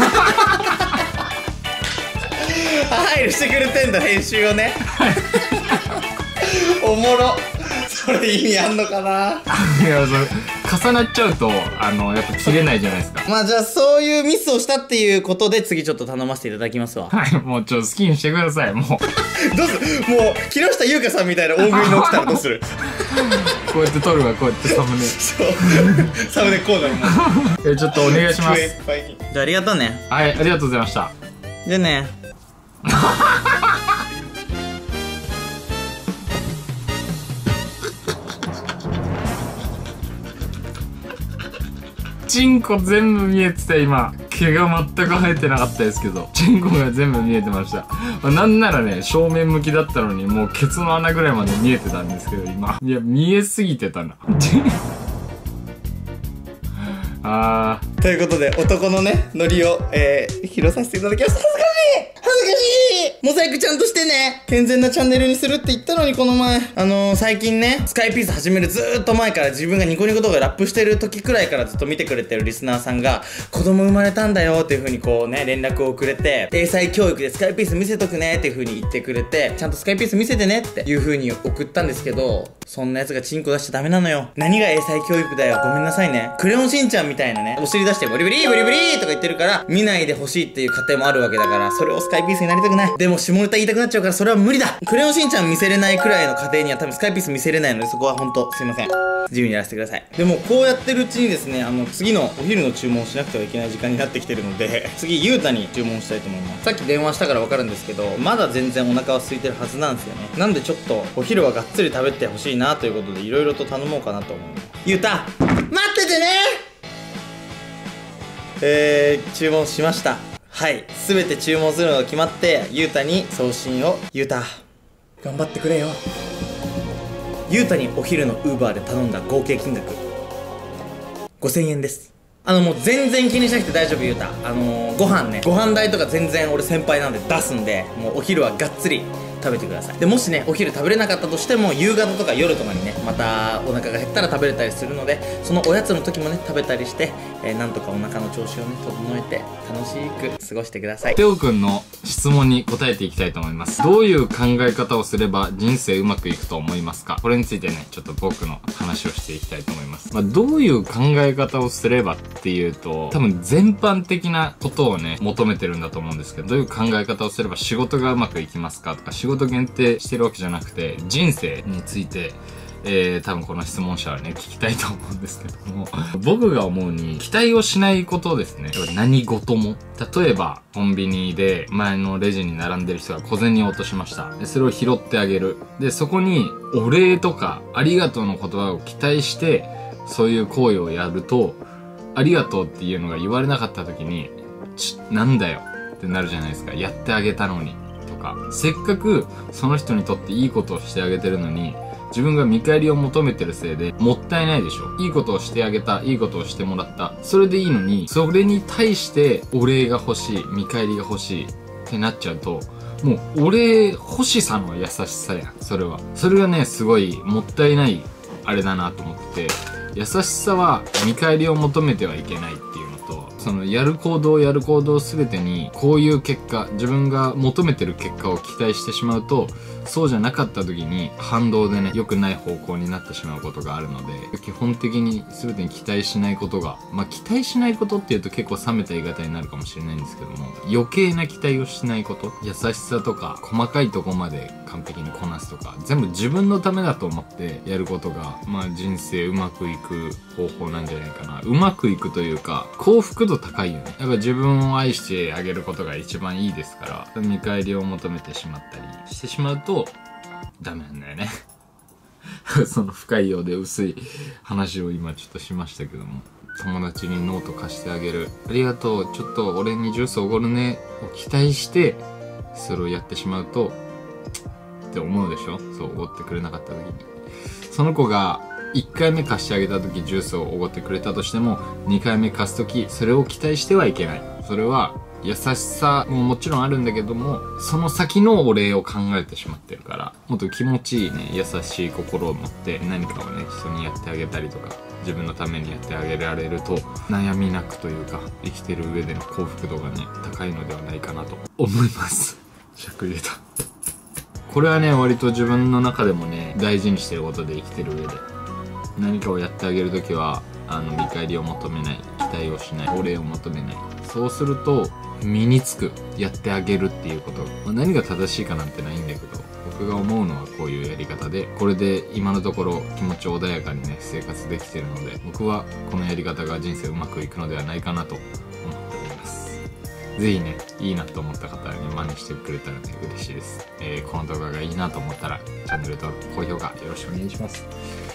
配慮してくれてんだ、編集をね。おもろ。それ意味あんのかな。 いや、それ重なっちゃうとやっぱ切れないじゃないですか。 まあじゃあそういうミスをしたっていうことで次ちょっと頼ませていただきますわ。 はい、もう好きにしてください。もうどうする？もう木下優香さんみたいな大食いの起きたらどうする？ こうやって撮るわ、こうやってサムネ。 そうサムネこうだろもう。 ちょっとお願いします。 じゃあありがとうね。 はい、ありがとうございました。 じゃあね。 チンコ全部見えてた。今毛が全く生えてなかったですけど、チンコが全部見えてました。なんならね、正面向きだったのにもうケツの穴ぐらいまで見えてたんですけど、今いや見えすぎてたな。 ということで男のねノリを、披露させていただきました。恥ずかしいモザイクちゃんとしてね、健全なチャンネルにするって言ったのにこの前最近ねスカイピース始めるずーっと前から自分がニコニコ動画ラップしてる時くらいからずっと見てくれてるリスナーさんが子供生まれたんだよっていう風にこうね連絡をくれて、英才教育でスカイピース見せとくねっていう風に言ってくれて、ちゃんとスカイピース見せてねっていう風に送ったんですけど、そんなやつがチンコ出しちゃダメなのよ。何が英才教育だよ、ごめんなさいね。クレヨンしんちゃんみたいなねお尻出してブリブリブリブリとか言ってるから見ないでほしいっていう家庭もあるわけだから、それをスカイピースになりたくない。でも下ネタ言いたくなっちゃうからそれは無理だ。クレヨンしんちゃん見せれないくらいの家庭には多分スカイピース見せれないので、そこは本当すいません、自由にやらせてください。でもこうやってるうちにですね、次のお昼の注文をしなくてはいけない時間になってきてるので、次ゆうたに注文したいと思います。さっき電話したから分かるんですけど、まだ全然お腹は空いてるはずなんですよね。なんでちょっとお昼はがっつり食べてほしいなということでいろいろと頼もうかなと思います。ゆうた待っててね。注文しました。はい、全て注文するのが決まってゆうたに送信を。ゆうた頑張ってくれよ。ゆうたにお昼のウーバーで頼んだ合計金額5000円です。もう全然気にしなくて大丈夫。ゆうたご飯ね、ご飯代とか全然俺先輩なんで出すんで、もうお昼はがっつり食べてください。でもしねお昼食べれなかったとしても夕方とか夜とかにねまたお腹が減ったら食べれたりするので、そのおやつの時もね食べたりして、なんとかお腹の調子をね整えて楽しく過ごしてください。 テオくんの質問に答えていきたいと思います。どういう考え方をすれば人生うまくいくと思いますか？これについてねちょっと僕の話をしていきたいと思います。どういう考え方をすればっていうと、多分全般的なことをね求めてるんだと思うんですけど、どういう考え方をすれば仕事がうまくいきますかとか、仕事限定してるわけじゃなくて人生について多分この質問者はね、聞きたいと思うんですけども、僕が思うに、期待をしないことですね。何事も。例えば、コンビニで前のレジに並んでる人が小銭を落としました。で、それを拾ってあげる。で、そこに、お礼とか、ありがとうの言葉を期待して、そういう行為をやると、ありがとうっていうのが言われなかった時に、なんだよってなるじゃないですか。やってあげたのに。とか。せっかく、その人にとっていいことをしてあげてるのに、自分が見返りを求めてるせいでもったいないでしょ。いいことをしてあげた、いいことをしてもらった。それでいいのに、それに対してお礼が欲しい、見返りが欲しいってなっちゃうと、もうお礼欲しさの優しさやん、それは。それがね、すごいもったいないあれだなと思ってて、優しさは見返りを求めてはいけないっていうのと、そのやる行動全てにこういう結果、自分が求めてる結果を期待してしまうと、そうじゃなかった時に反動でね、良くない方向になってしまうことがあるので、基本的に全てに期待しないことが、期待しないことっていうと結構冷めた言い方になるかもしれないんですけども、余計な期待をしないこと、優しさとか細かいとこまで完璧にこなすとか、全部自分のためだと思ってやることが、人生うまくいく方法なんじゃないかな。うまくいくというか、幸福度高いよね。だから自分を愛してあげることが一番いいですから、見返りを求めてしまったりしてしまうとダメなんだよね。その深いようで薄い話を今ちょっとしましたけども、友達にノート貸してあげる、ありがとう、ちょっと俺にジュースおごるねを期待してそれをやってしまうとって思うでしょ。そう、おごってくれなかった時に、その子が1回目貸してあげた時ジュースをおごってくれたとしても、2回目貸す時それを期待してはいけない。それは優しさももちろんあるんだけども、その先のお礼を考えてしまってるから、もっと気持ちいいね、優しい心を持って何かをね、人にやってあげたりとか、自分のためにやってあげられると、悩みなくというか、生きてる上での幸福度がね、高いのではないかなと思います。尺入れた。これはね、割と自分の中でもね、大事にしてることで、生きてる上で何かをやってあげるときは、見返りを求めない、期待をしない、お礼を求めない。そうすると身につく、やってあげるっていうこと、何が正しいかなんてないんだけど、僕が思うのはこういうやり方で、これで今のところ気持ち穏やかにね、生活できてるので、僕はこのやり方が人生うまくいくのではないかなと思っております。ぜひね、いいなと思った方に真似してくれたらね、嬉しいです。この動画がいいなと思ったらチャンネル登録、高評価よろしくお願いします。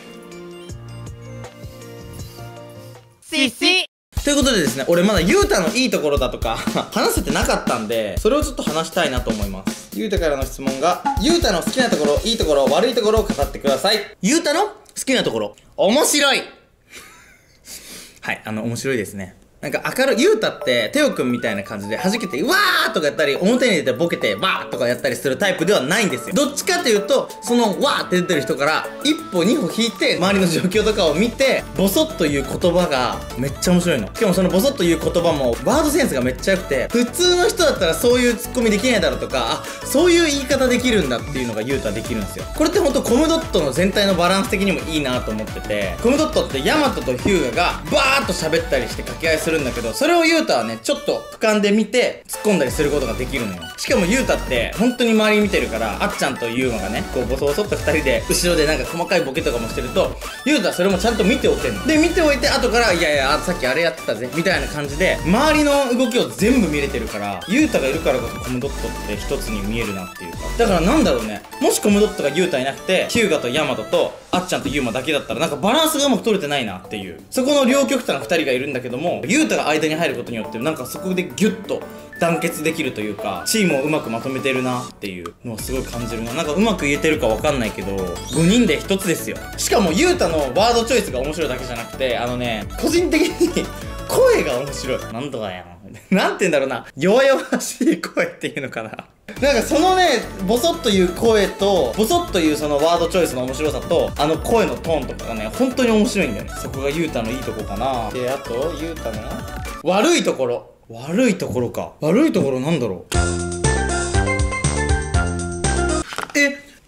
ということでですね、俺まだゆうたのいいところだとか話せてなかったんで、それをちょっと話したいなと思います。ゆうたからの質問が、ゆうたの好きなところ、いいところ、悪いところを語ってください。ゆうたの好きなところ、面白いはい、面白いですね。なんか明るい、ゆうたってテオくんみたいな感じで弾けて、うわーとかやったり、表に出てボケて、わーとかやったりするタイプではないんですよ。どっちかっていうと、そのわーって出てる人から一歩二歩引いて、周りの状況とかを見て、ボソッと言う言葉がめっちゃ面白いの。しかもそのボソッと言う言葉もワードセンスがめっちゃ良くて、普通の人だったらそういうツッコミできないだろうとか、あ、そういう言い方できるんだっていうのがゆうたはできるんですよ。これってほんとコムドットの全体のバランス的にもいいなと思ってて、コムドットってヤマトとヒューガがバーッと喋ったりして掛け合いするんだけど、それをゆうたはね、ちょっと俯瞰で見て突っ込んだりすることができるのよ。しかもゆうたって本当に周り見てるから、あっちゃんとゆうまがね、こうボソボソっと2人で後ろでなんか細かいボケとかもしてると、ゆうたはそれもちゃんと見ておけんので、見ておいて後からいやいやさっきあれやってたぜみたいな感じで周りの動きを全部見れてるから、ゆうたがいるからこそコムドットって一つに見えるなっていうか、だからなんだろうね、もしコムドットがゆうたいなくてヒューガとヤマトとあっちゃんとユーマだけだったら、なんかバランスがうまく取れてないなっていう、そこの両極端な2人がいるんだけども、ユータが間に入ることによってなんかそこでギュッと団結できるというか、チームをうまくまとめてるなっていうのをすごい感じるな。なんかうまく言えてるかわかんないけど、5人で1つですよ。しかもユータのワードチョイスが面白いだけじゃなくて、個人的に声が面白い。なんとかやんなんて言うんだろうな、弱々しい声っていうのかな。なんかそのね、ボソッという声と、ボソッというそのワードチョイスの面白さと、声のトーンとかがね、本当に面白いんだよね。そこがユータのいいとこかな。で、あと、ユータの悪いところ。悪いところか。悪いところなんだろう。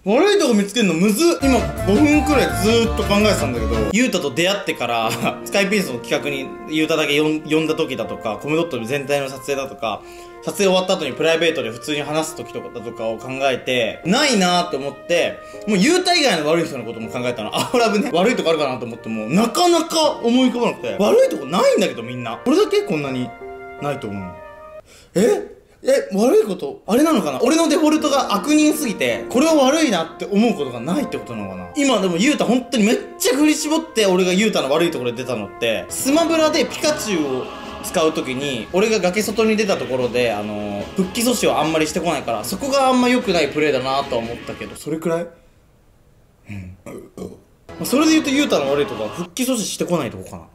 悪いとこ見つけるのむずっ。今5分くらいずーっと考えてたんだけど、ゆうたと出会ってからスカイピースの企画にゆうただけ呼んだ時だとか、コムドット全体の撮影だとか、撮影終わった後にプライベートで普通に話す時とかだとかを考えて、ないなーって思って、もうゆうた以外の悪い人のことも考えたの。アホラブね。悪いとこあるかなと思っても、なかなか思い浮かばなくて。悪いとこないんだけどみんな。これだけこんなにないと思う。悪いことあれなのかな。俺のデフォルトが悪人すぎて、これは悪いなって思うことがないってことなのかな。今でもユータ本当にめっちゃ振り絞って俺がユータの悪いところで出たのって、スマブラでピカチュウを使う時に、俺が崖外に出たところで、復帰阻止をあんまりしてこないから、そこがあんま良くないプレーだなとは思ったけど、それくらいそれで言うとユータの悪いとこは復帰阻止してこないとこかな。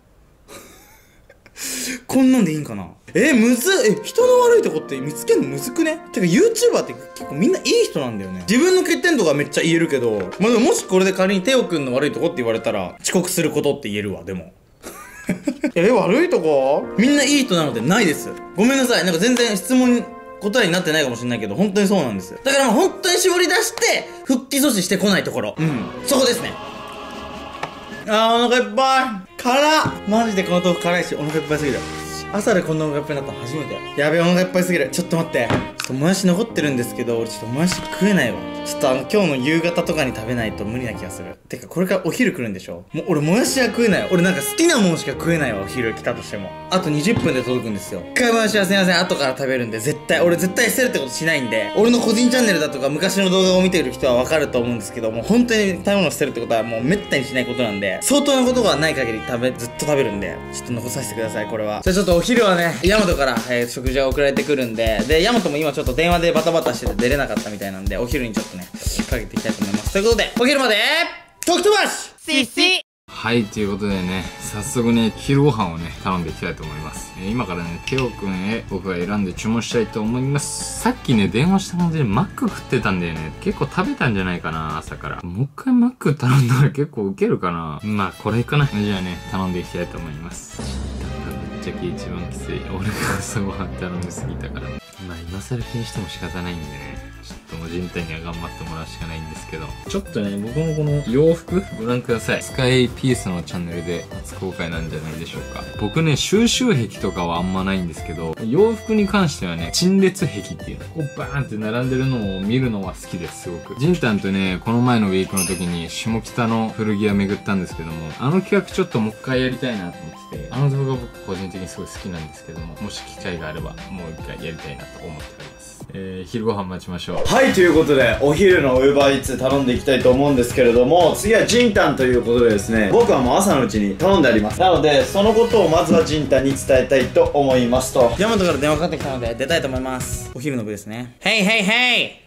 こんなんでいいんかな。むずっ。人の悪いとこって見つけるのむずくね。てか YouTuber って結構みんないい人なんだよね。自分の欠点とかめっちゃ言えるけど、まあでももしこれで仮にテオくんの悪いとこって言われたら、遅刻することって言えるわ、でも。悪いとこみんないい人なのでないです。ごめんなさい。なんか全然質問答えになってないかもしれないけど、本当にそうなんですよ。だからもう本当に絞り出して、復帰阻止してこないところ。そこですね。お腹いっぱい。辛っ。マジでこの豆腐辛いし、お腹いっぱいすぎる。朝でこんなお腹いっぱいになったの初めて。やべえ、お腹いっぱいすぎる。ちょっと待って。もやし残ってるんですけど、俺ちょっともやし食えないわ。ちょっと今日の夕方とかに食べないと無理な気がする。てかこれからお昼来るんでしょ。もう俺もやしは食えないわ。俺なんか好きなもんしか食えないわ。お昼来たとしても。あと20分で届くんですよ。一回もやしはすいません。後から食べるんで、俺絶対捨てるってことしないんで。俺の個人チャンネルだとか昔の動画を見てる人はわかると思うんですけど、もう本当に食べ物捨てるってことはもうめったにしないことなんで、相当なことがない限りずっと食べるんで、ちょっと残させてください、これは。じゃあちょっとお昼はね、ヤマトから、食事が送られてくるんで、で、ヤマトも今ちょっと電話でバタバタしてて出れなかったみたいなんで、お昼にちょっとね、かけていきたいと思います。ということで、お昼まで、特トバシシシ。 はい、ということでね、早速ね、昼ご飯をね、頼んでいきたいと思います。今からね、テオくんへ僕が選んで注文したいと思います。さっきね、電話した感じでマック食ってたんだよね。結構食べたんじゃないかな、朝から。もう一回マック頼んだら結構ウケるかな。まあ、これかな。じゃあね、頼んでいきたいと思います。ぶっちゃけ一番きつい。俺が朝ごはん頼みすぎたから。まあ、今更気にしても仕方ないんでね。ちょっともう人体には頑張ってもらうしかないんですけど。ちょっとね、僕のこの洋服ご覧ください。スカイピースのチャンネルで初公開なんじゃないでしょうか。僕ね、収集癖とかはあんまないんですけど、洋服に関してはね、陳列癖っていうの。こうバーンって並んでるのを見るのは好きです、すごく。ジンタンとね、この前のウィークの時に下北の古着屋巡ったんですけども、あの企画ちょっともう一回やりたいなと思ってて、あの動画僕個人的にすごい好きなんですけども、もし機会があればもう一回やりたいなと思っております。昼ご飯待ちましょう。 はい、ということでお昼の UberEats 頼んでいきたいと思うんですけれども、次はジンタンということでですね、僕はもう朝のうちに頼んであります。なのでそのことをまずはジンタンに伝えたいと思いますと。 ヤマトから電話かかってきたので出たいと思います。お昼の部ですね。ヘイヘイヘイ。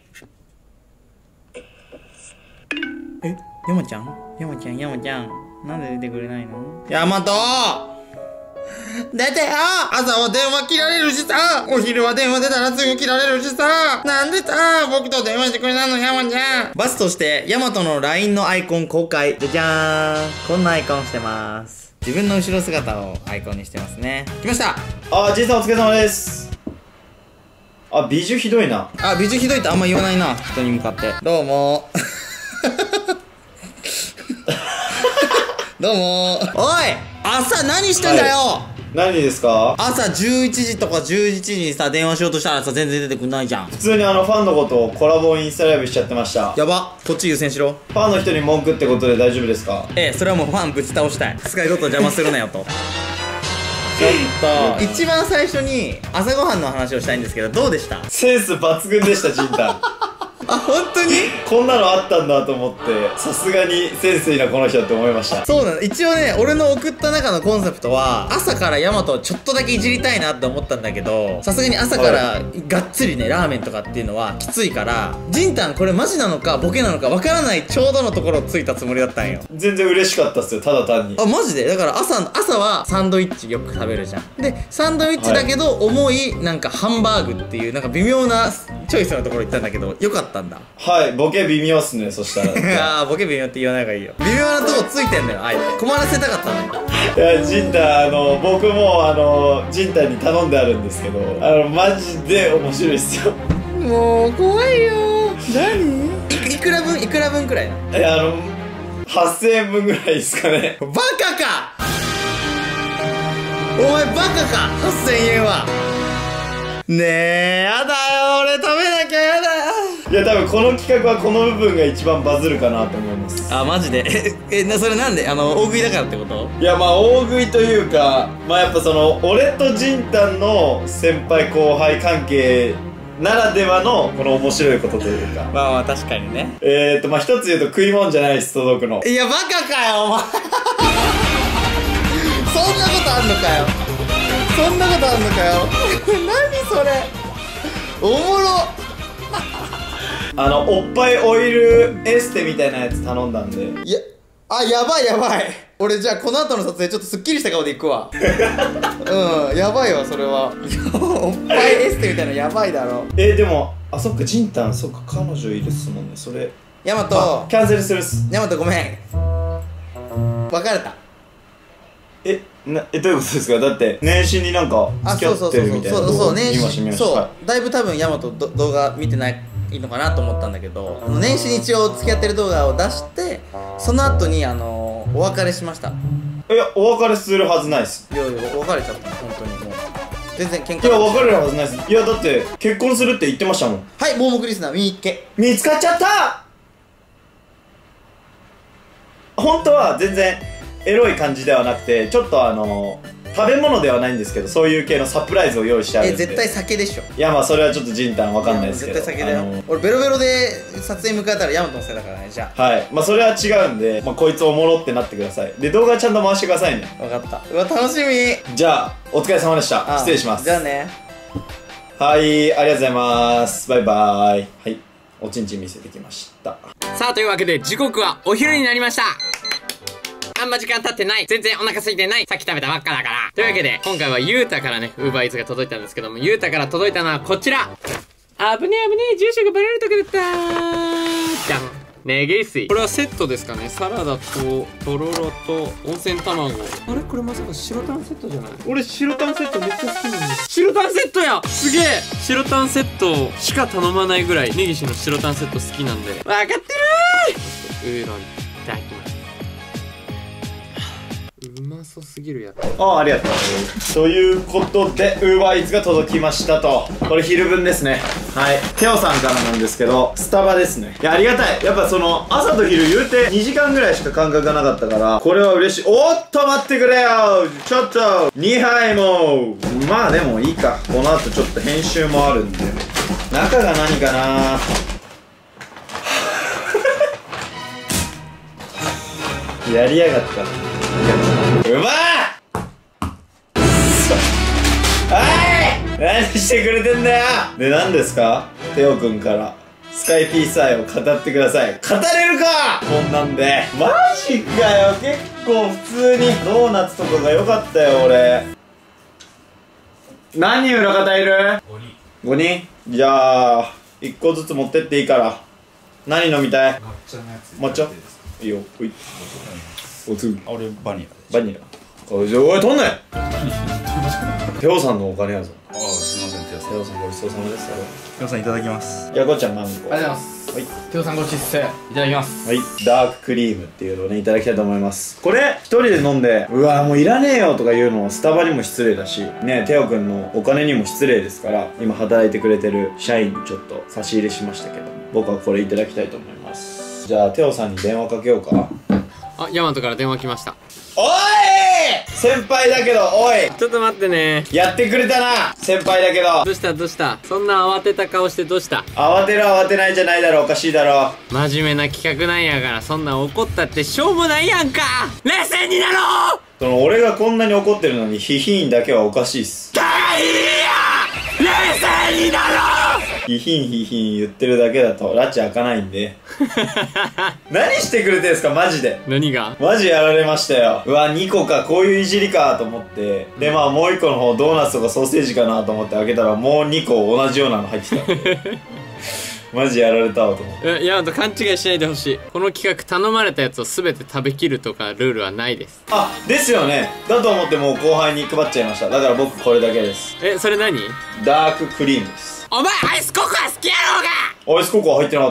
ヤマちゃんなんで出てくれないの。ヤマト出てよ。朝は電話切られるしさ、お昼は電話出たらすぐ切られるしさ、なんでさ僕と電話してくれないの。ヤマちゃん。バスとしてヤマトの LINE のアイコン公開。じゃじゃーん。こんなアイコンしてます。自分の後ろ姿をアイコンにしてますね。来ました。 ジンさんお疲れ様です。美女ひどいな。 美女ひどいってあんま言わないな、人に向かって。どうもどうもおい、朝何してんだよ。 何ですか。 朝11時とか11時にさ電話しようとしたらさ全然出てくんないじゃん。 普通にファンのことをコラボインスタライブしちゃってました。 やば、こっち優先しろ。 ファンの人に文句ってことで大丈夫ですか。 それはもうファンぶち倒したい。スカイロット邪魔するなよとちょっと一番最初に朝ごはんの話をしたいんですけど、どうでした。 センス抜群でした、ジンタン本当にこんなのあったんだと思って、さすがにセンスいいなこの人って思いました。 そうなの。一応ね、俺の送った中のコンセプトは朝からヤマトをちょっとだけいじりたいなって思ったんだけど、さすがに朝からがっつりねラーメンとかっていうのはきついから、ジンタンこれマジなのかボケなのかわからないちょうどのところをついたつもりだったんよ。 全然嬉しかったっすよ、ただ単に。 マジで。だから朝はサンドイッチよく食べるじゃん。でサンドイッチだけど重いなんかハンバーグっていうなんか微妙なチョイスのところ行ったんだけど、よかったんだ。 はい、ボケ微妙っすね、そしたらボケ微妙って言わない方がいいよ。微妙なとこついてんだよ、あえて困らせたかったのよ。 いや、ジンタン僕もジンタンに頼んであるんですけど、マジで面白いっすよ。 もう怖いよ。何いくら分くら分くらいな。 8000円分ぐらいですかね。 バカかお前バカか !8000 円はねえ、やだよ、俺食べなきゃやだよ。 いや、多分この企画はこの部分が一番バズるかなと思います。 あ、マジでそれなんで大食いだからってこと？ いや、まあ大食いというか、まあやっぱその俺とジンタンの先輩後輩関係ならではのこの面白いことというか、 まあまあ確かにね。 まあ一つ言うと食い物じゃないです、届くの。 いやバカかよお前そんなことあんのかよ、そんなことあんのかよ何それ、おもろ。 おっぱいオイルエステみたいなやつ頼んだんで。 いや、やばいやばい。俺じゃあこの後の撮影ちょっとスッキリした顔で行くわうん、やばいわそれはおっぱいエステみたいなのやばいだろ。 でもそっか、ジンタン、そっか、彼女いるっすもんね。それヤマト、 キャンセルするっす。 ヤマトごめん、別れた。 どういうことですか？だって年始になんか付き合ってるみたいな動画見ました見ました。 そう、だいぶ多分ヤマト動画見てないのかなと思ったんだけど、年始に一応付き合ってる動画を出して、その後にお別れしました。 いや、お別れするはずないっす。 いやいや、別れちゃった、本当にもう全然喧嘩。 いや、別れるはずないっす。いや、だって結婚するって言ってましたもん。 はい、盲目リスナー見つかっちゃった。本当は全然エロい感じではなくて、ちょっと食べ物ではないんですけど、そういう系のサプライズを用意してあるんで。 絶対酒でしょ。 いや、まあそれはちょっとジンタンわかんないですけど、 絶対酒だよ。俺ベロベロで撮影迎えたらヤマトのせいだからね。じゃあ、 はい、まあそれは違うんで、まあこいつおもろってなってください。で、動画ちゃんと回してくださいね。 分かった。うわ、楽しみ。 じゃあお疲れ様でした。失礼します。 じゃあね。 はい、ありがとうございます。バイバーイ。はい、おちんちん見せてきました。 さあ、というわけで時刻はお昼になりました。あんま時間経ってない。全然お腹空いてない。さっき食べたばっかだから。というわけで、今回はゆうたからね、Uber Eatsが届いたんですけども、ゆうたから届いたのはこちら。あぶねえ、住所がバレるとこだったー。じゃん。ねげ水。これはセットですかね。サラダと、とろろと、温泉卵。あれこれまさか白タンセットじゃない？俺白タンセットめっちゃ好きなんだ。白タンセットや！すげえ！白タンセットしか頼まないぐらい、根岸の白タンセット好きなんで。わかってるー！ウーロンいただきます。うまそうすぎるやつ。 ありがとう。ということで Uber Eats が届きましたと。これ昼分ですね。はい、テオさんからなんですけど、スタバですね。いや、ありがたい。やっぱその朝と昼言うて2時間ぐらいしか間隔がなかったから、これは嬉しい。おっと待ってくれよ、ちょっと2杯も。まあでもいいか、この後ちょっと編集もあるんで。中が何かなやりやがった。うまっ！おい！何してくれてんだよ！で、何ですか？テオくんからスカイピース愛を語ってください。語れるか！こんなんで。マジかよ。結構普通にドーナツとかが良かったよ、俺。何人裏方いる？ 5 人？じゃあ1個ずつ持ってっていいから。何飲みたい？抹茶のやつ。抹茶？いいよ。ほい。おつ。 俺バニラ。 バニラ。おい、取んなよ。テオさんのお金やぞ。 ああ、すみません、テオさん。 テオさんごちそうさまです。 テオさんいただきます。 やこちゃんマンゴー。 ありがとうございます。 はい。 テオさんごちそういただきます。 はい。ダーククリームっていうのをね、いただきたいと思います。これ、一人で飲んで、うわもういらねえよとか言うのはスタバにも失礼だし、ね、テオくんのお金にも失礼ですから、今働いてくれてる社員にちょっと差し入れしましたけど、僕はこれいただきたいと思います。じゃあ、テオさんに電話かけようか。 あ、ヤマトから電話来ました。 おい！先輩だけど、おい！ ちょっと待ってね。 やってくれたな、先輩だけど。 どうしたそんな慌てた顔してどうした？ 慌てる慌てないじゃないだろ、おかしいだろ。 真面目な企画なんやから、そんな怒ったってしょうもないやんか。冷静になろう。 その俺がこんなに怒ってるのにヒヒーンだけはおかしいっす。 いや冷静になろう。 ヒヒンヒヒン言ってるだけだと拉致開かないんで何してくれてんすかマジで。 何が？ マジやられましたよ。うわ2個か、こういういじりかと思って、でまあもう1個の方ドーナツとかソーセージかなと思って開けたら、もう2個同じようなの入ってたマジやられたわと思って。 ヤマト勘違いしないでほしい。この企画頼まれたやつを全て食べきるとかルールはないです。 あ、ですよね。だと思ってもう後輩に配っちゃいました。だから僕これだけです。 それ何？ ダーククリームです。 お前アイスココア好きやろうが！ アイスココア入ってなかったっす。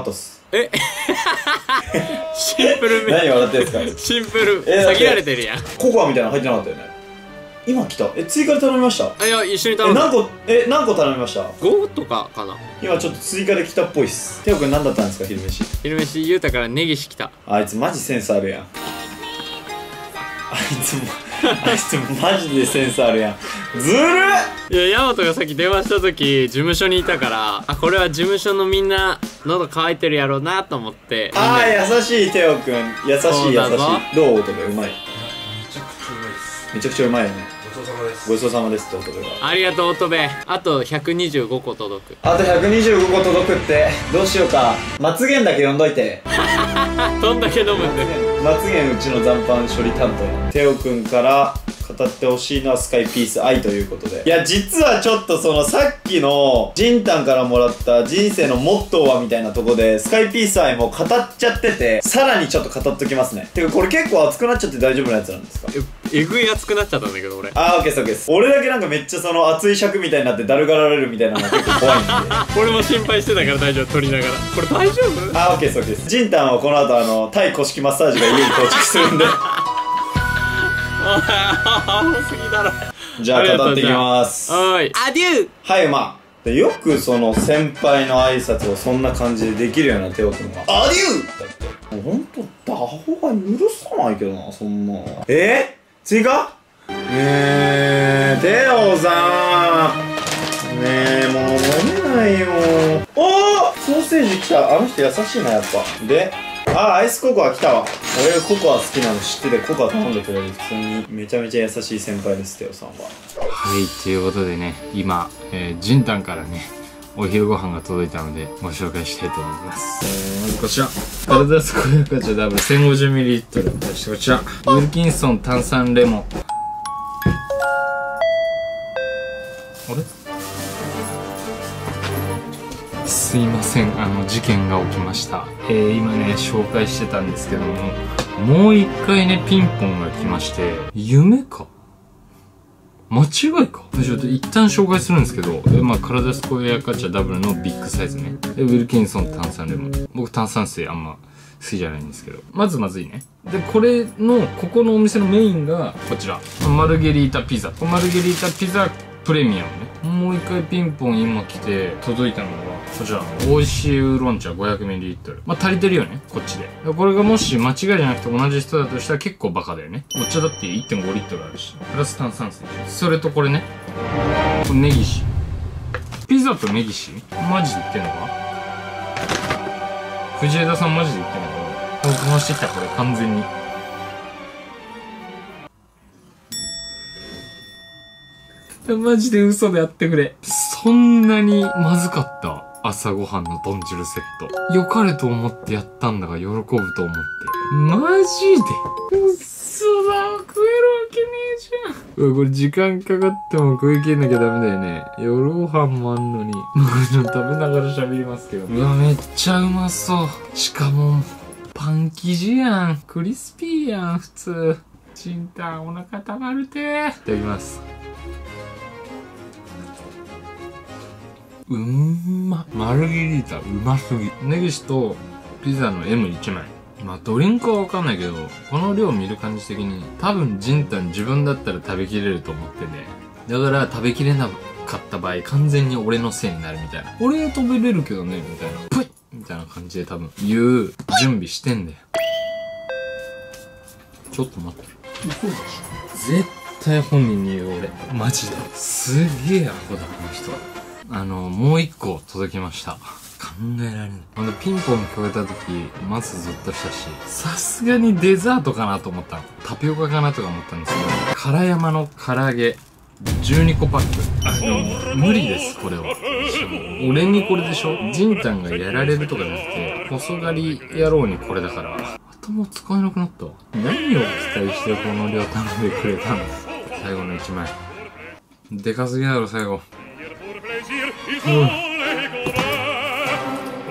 えシンプルめ。 何笑ってんすか？ シンプル。 だって下げられてるやん。 ココアみたいなの入ってなかったよね。今来た。追加で頼みました？ あ、いや、一緒に頼んだ。 何個頼みました？ 5 とかかな。 今ちょっと追加で来たっぽいっす。テオくん何だったんですか、昼飯。 昼飯言うたからネギしきた。 あいつマジセンスあるやん。あいつマジでセンスあるやん。ずるっ。 いや、ヤマトがさっき電話した時事務所にいたから、あ、これは事務所のみんな喉乾いてるやろうなと思って。 あー、優しいテオくん。優しい。 そうだぞ。 どう？音でうまい。 めちゃくちゃうまいです。 めちゃくちゃうまいよね。 ごちそうさまです。 ごちそうさまですって音でが。 ありがとう、乙部。あと125個届く。 あと125個届くって。どうしようか。まつげんだけ呼んどいて。 どんだけ飲むんで。 まつげんうちの残飯処理担当。テオくんから語ってほしいのはスカイピース愛ということで。いや、実はちょっとそのさっきのジンタンからもらった人生のモットーはみたいなとこでスカイピース愛も語っちゃってて、さらにちょっと語っときますね。てかこれ結構熱くなっちゃって大丈夫なやつなんですか？ えぐい熱くなっちゃったんだけど、俺。 あー、オッケーですオッケーです。俺だけなんかめっちゃその熱い尺みたいになってだるがられるみたいなのが結構怖いんで。 俺も心配してたから大丈夫、撮りながら。これ大丈夫？ あー、オッケーですオッケーです。ジンタンはこの後タイ古式マッサージが家に到着するんで。 多すぎだろ。 じゃあ語ってきます。 はーい。アデュー。 はい、まあでよくその先輩の挨拶をそんな感じでできるようなテオ君がアデューだって。もうほんとダホが許さないけどな、そんな。追加？テオさん、もう飲めないよ。おー、ソーセージ来た。あの人優しいな、やっぱ。で、アイスココア来たわ。俺がココア好きなの知っててココア頼んでくれる普通にめちゃめちゃ優しい先輩です、テオさんは。 はい、ということでね、今、ジンタンからね、お昼ご飯が届いたので、ご紹介したいと思います。まずこちら。パラダスコヤカチャダブル 1050ml。そしてこちら。ウィルキンソン炭酸レモン。あれ？すいません、事件が起きました。今ね、紹介してたんですけども、もう一回ね、ピンポンが来まして、夢か？間違いか？ちょっと一旦紹介するんですけど、まあ、カラダスコヤカチャダブルのビッグサイズね。ウィルキンソン炭酸レモン。僕炭酸水あんま好きじゃないんですけど。まずいね。で、ここのお店のメインがこちら。マルゲリータピザ。マルゲリータピザプレミアムね。もう一回ピンポン今来て届いたのがこちら。美味しいウーロン茶 500ml。まあ、足りてるよね、こっちで。これがもし間違いじゃなくて同じ人だとしたら結構バカだよね。お茶だって 1.5 リットルあるし。プラス炭酸水。それとこれね。これネギシ。ピザとネギシマジで言ってんのか？藤枝さんマジで言ってんのか？これかましてきた、これ完全に。マジで嘘でやってくれ。そんなにまずかった朝ごはんの豚汁セット。良かれと思ってやったんだが喜ぶと思って。マジで嘘だ、食えるわけねえじゃん。うわ、これ時間かかっても食い切んなきゃダメだよね。夜ご飯もあんのに。食べながら喋りますけど。うわ、めっちゃうまそう。しかも、パン生地やん。クリスピーやん、普通。チンタンお腹たまるてー。いただきます。マルゲリータうますぎ。ネギシとピザの M1 枚。まあドリンクはわかんないけど、この量見る感じ的に多分ジンタン自分だったら食べきれると思ってね。だから食べきれなかった場合完全に俺のせいになるみたいな。俺は食べれるけどね、みたいな。ぷいみたいな感じで多分言う準備してんだよ。ちょっと待って。嘘でしょ？絶対本人に言う俺。マジで。すげえアホだ、この人。もう一個届きました。考えられない。ピンポン聞こえた時、まずゾッとしたし、さすがにデザートかなと思ったの。タピオカかなとか思ったんですけど、唐山の唐揚げ、12個パック。無理です、これは。俺にこれでしょ？ジンタンがやられるとかじゃなくて、細狩り野郎にこれだから、頭使えなくなったわ。何を期待してこの量頼んでくれたの？最後の1枚。でかすぎだろ、最後。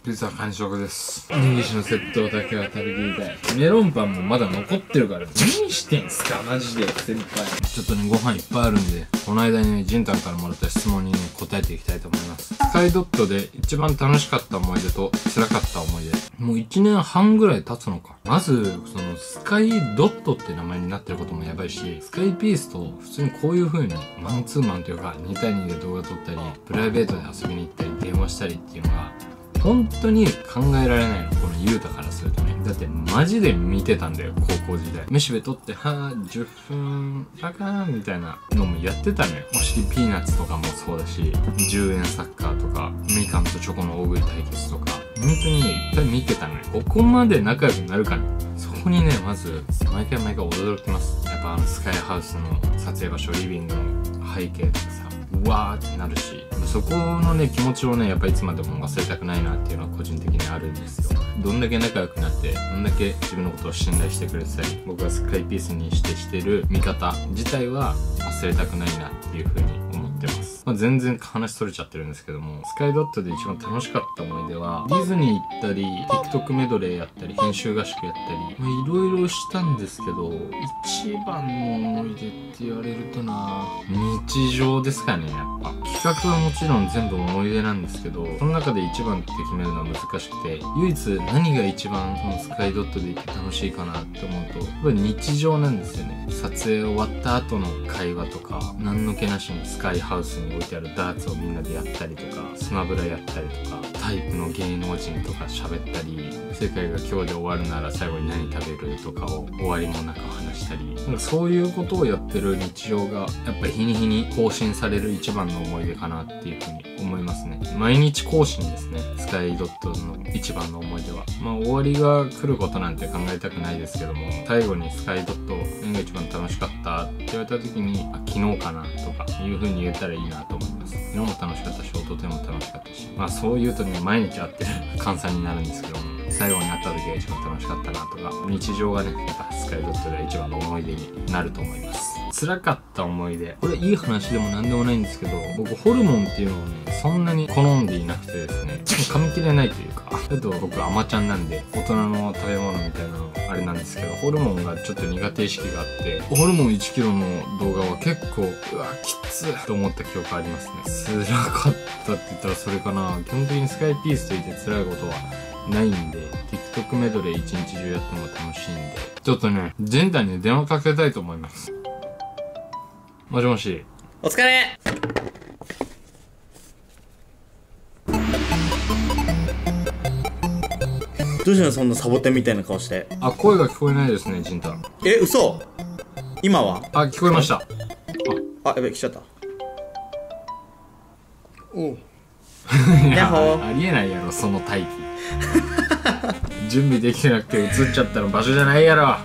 ピザ完食です。根岸のセットだけは食べきりたい。メロンパンもまだ残ってるから、何してんすかマジで先輩。ちょっとね、ご飯いっぱいあるんで、この間にね、ジンタンからもらった質問にね、答えていきたいと思います。スカイドットで一番楽しかった思い出と辛かった思い出。もう1年半ぐらい経つのか。まず、そのスカイドットって名前になってることもやばいし、スカイピースと普通にこういう風にマンツーマンというか2対2で動画撮ったり、プライベートで遊びに行ったり、電話したりっていうのが、本当に考えられないの。このユータからするとね。だってマジで見てたんだよ、高校時代。めしべ取って、10分、あかんみたいなのもやってたのよ。おしりピーナッツとかもそうだし、10円サッカーとか、みかんとチョコの大食い対決とか、本当にね、いっぱい見てたのよ。ここまで仲良くなるかね。そこにね、まず、毎回驚きます。やっぱスカイハウスの撮影場所、リビングの背景とかさ、うわーってなるし、そこのね、気持ちをね、やっぱいつまでも忘れたくないなっていうのは個人的にあるんですよ。どんだけ仲良くなって、どんだけ自分のことを信頼してくれてたり、僕がスカイピースにしてる見方自体は忘れたくないなっていう風に思ってます。全然話それちゃってるんですけども、スカイドットで一番楽しかった思い出は、ディズニー行ったり、TikTok メドレーやったり、編集合宿やったり、いろいろしたんですけど、一番の思い出って言われるとな、日常ですかね、やっぱ。企画はもちろん全部思い出なんですけど、その中で一番って決めるのは難しくて、唯一何が一番そのスカイドットでいて楽しいかなって思うと、やっぱり日常なんですよね。撮影終わった後の会話とか、何の気なしにスカイハウスに置いてあるダーツをみんなでやったりとか、スマブラやったりとか、タイプの芸能人とか喋ったり、世界が今日で終わるなら最後に何食べるとかを終わりもなく話したり、なんかそういうことをやってる日常が、やっぱり日に日に更新される一番の思い出かなっていうふうに思いますね。毎日更新ですね。スカイドットの一番の思い出は。終わりが来ることなんて考えたくないですけども、最後にスカイドット何が一番楽しかったって言われた時に、昨日かなとかいう風に言えたらいいなと思います。昨日も楽しかったし、一昨日も楽しかったし、そう言うとね、毎日会ってる換算になるんですけども、最後に会った時が一番楽しかったなとか、日常がね、やっぱスカイドットで一番の思い出になると思います。辛かった思い出。これいい話でもなんでもないんですけど、僕ホルモンっていうのをね、そんなに好んでいなくてですね、噛み切れないというか、あと僕甘ちゃんなんで、大人の食べ物みたいなのあれなんですけど、ホルモンがちょっと苦手意識があって、ホルモン 1kg の動画は結構、うわ、きついと思った記憶ありますね。辛かったって言ったらそれかな。基本的にスカイピースといて辛いことはないんで、TikTok メドレー一日中やっても楽しいんで、ちょっとね、ジェンタに電話かけたいと思います。もしもし。 お疲れ。どうしたのそんなサボテンみたいな顔して。 声が聞こえないですね、ジンタ。 嘘。今は聞こえました。 やべ、来ちゃった。おう。 ヤッホー。ありえないやろ、その待機。準備できてなくて映っちゃったの場所じゃないやろ。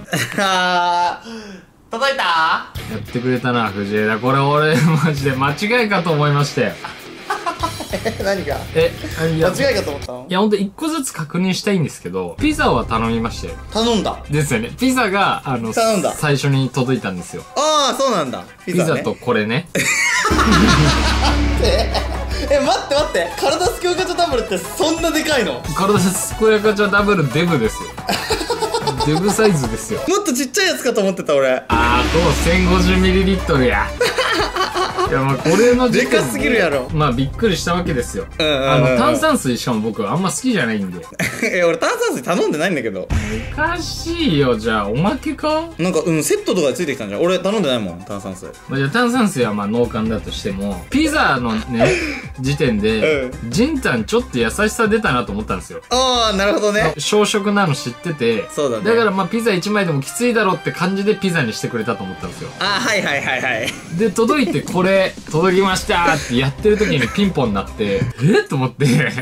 届いた？ やってくれたな、藤枝。これ俺、マジで間違いかと思いましたよ。 何が？間違いかと思ったの？ いや、ほんと一個ずつ確認したいんですけど、ピザは頼みましたよ。 頼んだ。 ですよね。ピザが、 頼んだ。 最初に届いたんですよ。 そうなんだ。 ピザとこれね。 待って体すき親ガチャダブルってそんなでかいの？ 体すき親ガチャダブルデブですよ。デブサイズですよ。 もっとちっちゃいやつかと思ってた俺。 1050ml や。いや、これのでかすぎるやろ。 びっくりしたわけですよ。炭酸水しかも僕あんま好きじゃないんで。 俺炭酸水頼んでないんだけど。 おかしいよ。じゃあおまけか？ なんかセットとかでついてきたんじゃん。俺頼んでないもん、炭酸水。 じゃあ炭酸水は脳幹だとしても、ピザのね時点でジンタンちょっと優しさ出たなと思ったんですよ。 なるほどね。 小食なの知ってて、 そうだね。 だからピザ1枚でもきついだろって感じでピザにしてくれたと思ったんですよ。 はいで届いて、これ届きましたってやってる時にピンポンになってと思ってで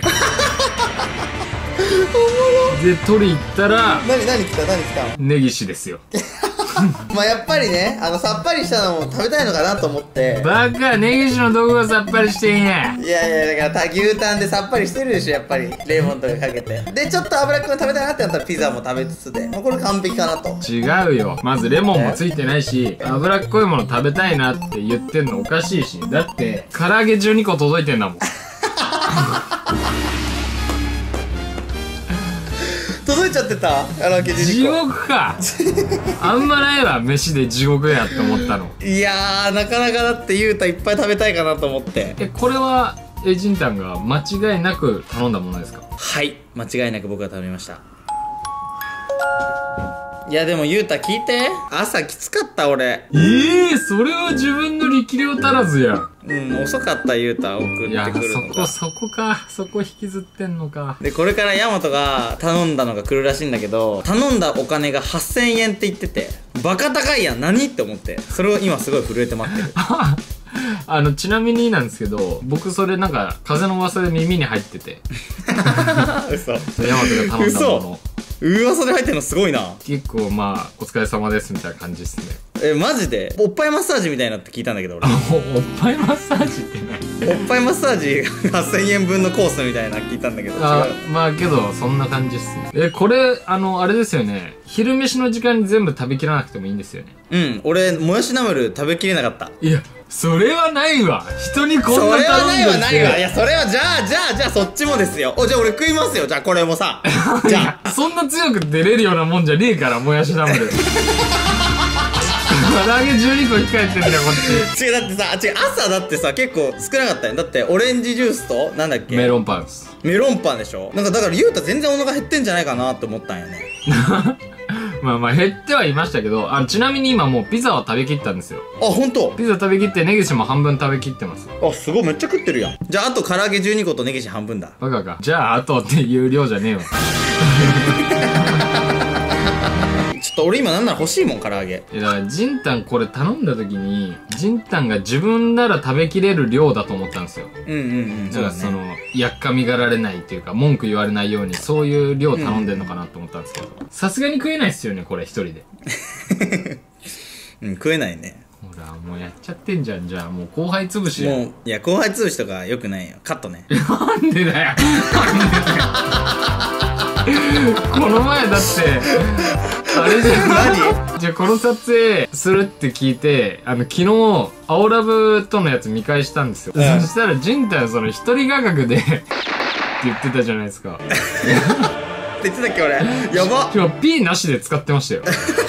取り行ったら、 何来た根岸ですよ。 やっぱりね、さっぱりしたのも食べたいのかなと思って。 バカ、根岸のどこがさっぱりしてんや。 いやだから牛タンでさっぱりしてるでしょ、やっぱりレモンとかかけて。でちょっと脂っこいの食べたいなってなったらピザも食べつつで、これ完璧かなと。 違うよ。まずレモンもついてないし、脂っこいもの食べたいなって言ってんのおかしいし、だって唐揚げ12個届いてんだもん。 ちゃってたカラオケ地 12個。 獄かあんまないわ、飯で地獄やって思ったの。 いやー、なかなかだってゆうたいっぱい食べたいかなと思って。 これはジンタンが間違いなく頼んだものですか？ はい、間違いなく僕が食べました。いやでもゆうた聞いて、朝きつかった俺。 それは自分の力量足らずやん。 遅かったゆうた送っていやくるのが。 そこか、そこ引きずってんのか。 でこれからヤマトが頼んだのが来るらしいんだけど、頼んだお金が8000円って言ってて、バカ高いやん何って思って、それを今すごい震えて待ってる。 ちなみになんですけど、僕それなんか風の噂で耳に入ってて嘘。 ヤマトが頼んだもの噂で入ってるのすごいな。 結構まあお疲れ様ですみたいな感じっすね。 マジでおっぱいマッサージみたいなって聞いたんだけど俺。 おっぱいマッサージって何？ おっぱいマッサージ8000円分のコースみたいな聞いたんだけど、違う。 まあけどそんな感じっすね。これあれですよね、昼飯の時間に全部食べきらなくてもいいんですよね。俺もやしナムル食べきれなかった。 いやそれはないわ、人にこんなそれは頼ないわ、 んでないわ。いやそれはじゃあそっちもですよ。じゃあ俺食いますよ。じゃあこれもさじゃあそんな強く出れるようなもんじゃねえから、もやしナムル唐揚げ12個控えてんだよこっち。 だってさ、朝だってさ結構少なかったよ。だってオレンジジュースとなんだっけ、 メロンパンです。 メロンパンでしょ。なんかだからゆうた全然お腹減ってんじゃないかなって思ったんよね。 まあ減ってはいましたけど、ちなみに今もうピザは食べきったんですよ。 ほんと。 ピザ食べきってネギシも半分食べきってます。 すごい、めっちゃ食ってるやん。じゃああと唐揚げ12個とネギシ半分だ。 バカか。じゃああとっていう量じゃねえわちょっと俺今なんなら欲しいもん唐揚げ。 だからジンタンこれ頼んだ時にジンタンが自分なら食べきれる量だと思ったんですよ。だからそのやっかみがられないっていうか文句言われないようにそういう量頼んでんのかなと思ったんですけど、さすがに食えないっすよねこれ一人で。 食えないね。 ほらもうやっちゃってんじゃん。じゃあもう後輩潰しや。 もういや後輩潰しとかよくないよ。カットね。 なんでだよこの前だってあれじゃん。 何？ じゃあこの撮影するって聞いて昨日青ラブとのやつ見返したんですよ、そしたらジンタンその一人画角でって言ってたじゃないですか。 って言ってたっけ俺。やば。 今日 P なしで使ってましたよ。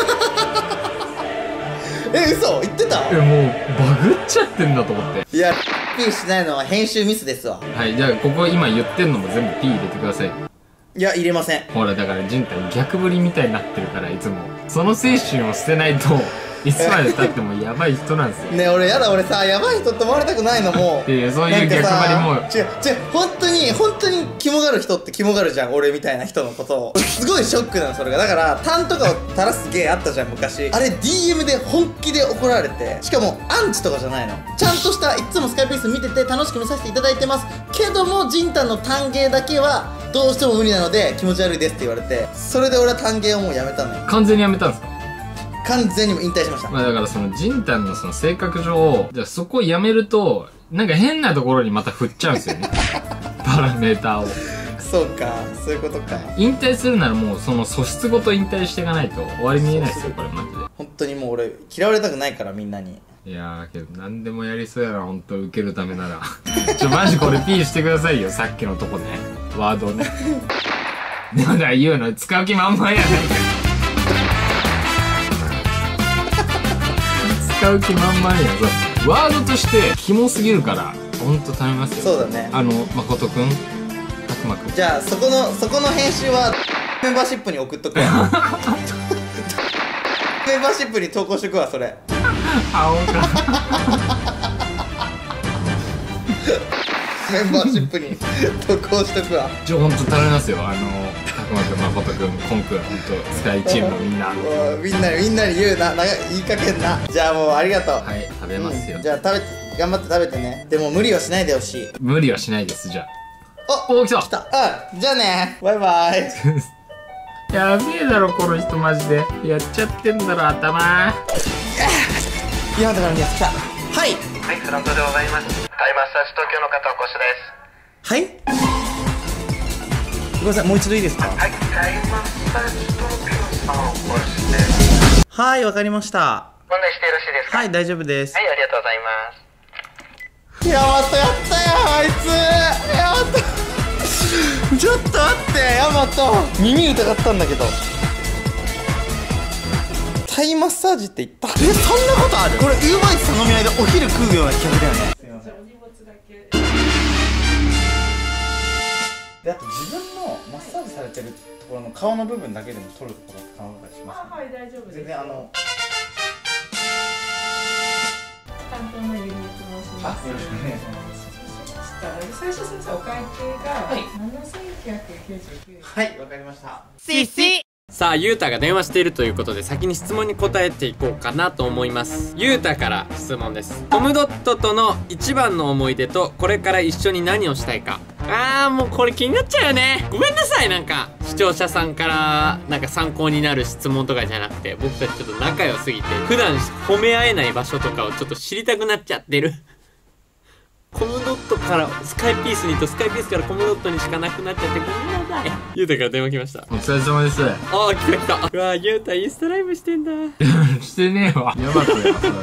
嘘言ってた？ もうバグっちゃってんだと思って。 いや P しないのは編集ミスですわ。 はい、じゃあここ今言ってんのも全部 P 入れてください。 いや入れません。 ほらだからジンタン逆振りみたいになってるからいつもその精神を捨てないといつまでたってもやばい人なんですよ。 ね俺やだ、俺さやばい人って思われたくないのもう。 いやそういう逆張りも違う本当にキモがる人ってキモがるじゃん、俺みたいな人のことを。すごいショックなのそれが。だからタンとかを垂らす芸あったじゃん昔。あれ DM で本気で怒られて、しかもアンチとかじゃないの、ちゃんとしたいつもスカイピース見てて楽しく見させていただいてますけども、ジンタンの単芸だけはどうしても無理なので気持ち悪いですって言われて、それで俺は単芸をもうやめたのよ。 完全にやめたんですか？ 完全にも引退しました。 まあだからそのジンタンのその性格上、じゃあそこをやめるとなんか変なところにまた振っちゃうんですよねパラメーターを。 そうか、そういうことか。 引退するならもうその素質ごと引退していかないと終わり見えないですよこれマジで。 本当にもう俺嫌われたくないからみんなに。 いやーけど何でもやりそうやな本当受けるためならマジこれ P してくださいよさっきのとこね、ワードねだから言うの使う気満々やないか使う気満々や。そうワードとしてキモすぎるからほんと頼みますよ。 そうだね。 誠くんたくまくん、 じゃあそこの編集はメンバーシップに送っとくわメンバーシップに投稿しとくわそれ。 青かメンバーシップに投稿しとくわ。 ほんと頼みますよ。たくまくん誠くんコンくんほんとスカイチームのみんなみんなに言うな、言いかけんな。じゃあもうありがとう。 はい食べますよ、 じゃあ頑張って食べてね。でも無理はしないでほしい。 無理はしないです。じゃあお来た来た。じゃあねバイバイやべえだろこの人マジでやっちゃってんだろ頭。 ヤマトからのやつ来た。はいはい、フロントでございます。タイマッサージ東京の方お越しです。 はい、ごめんなさい、もう一度いいですか？ はい、タイマッサージ東京さんお越しです。 はい、わかりました。 お願いしてよろしいですか？ はい、大丈夫です。 はい、ありがとうございます。 ヤマトやったよ、あいつ。ヤマトちょっと待ってヤマト、耳疑ったんだけど、タイマッサージって言った？そんなことある？これウーバーイーツ頼み合いでお昼食うような企画だよね。すいません。で、あと自分のマッサージされてるところの顔の部分だけでも取ることが可能だったりします、ね。はい、大丈夫です。全然担当のゆりえと申します。よろしくお願いします。最初先生お会計が7999円。 はい、わかりました。 さあ、ゆうたが電話しているということで先に質問に答えていこうかなと思います。ゆうたから質問です。コムドットとの一番の思い出とこれから一緒に何をしたいか。もうこれ気になっちゃうよね。ごめんなさい。なんか視聴者さんからなんか参考になる質問とかじゃなくて、僕たちちょっと仲良すぎて普段褒め合えない場所とかをちょっと知りたくなっちゃってる。コムドットからスカイピースにとスカイピースからコムドットにしかなくなっちゃってごめんなさい。ゆうたから電話来ました。 お疲れ様です。 来た。うわ、ゆうたインスタライブしてんだ。 してねえわ。やばくやそ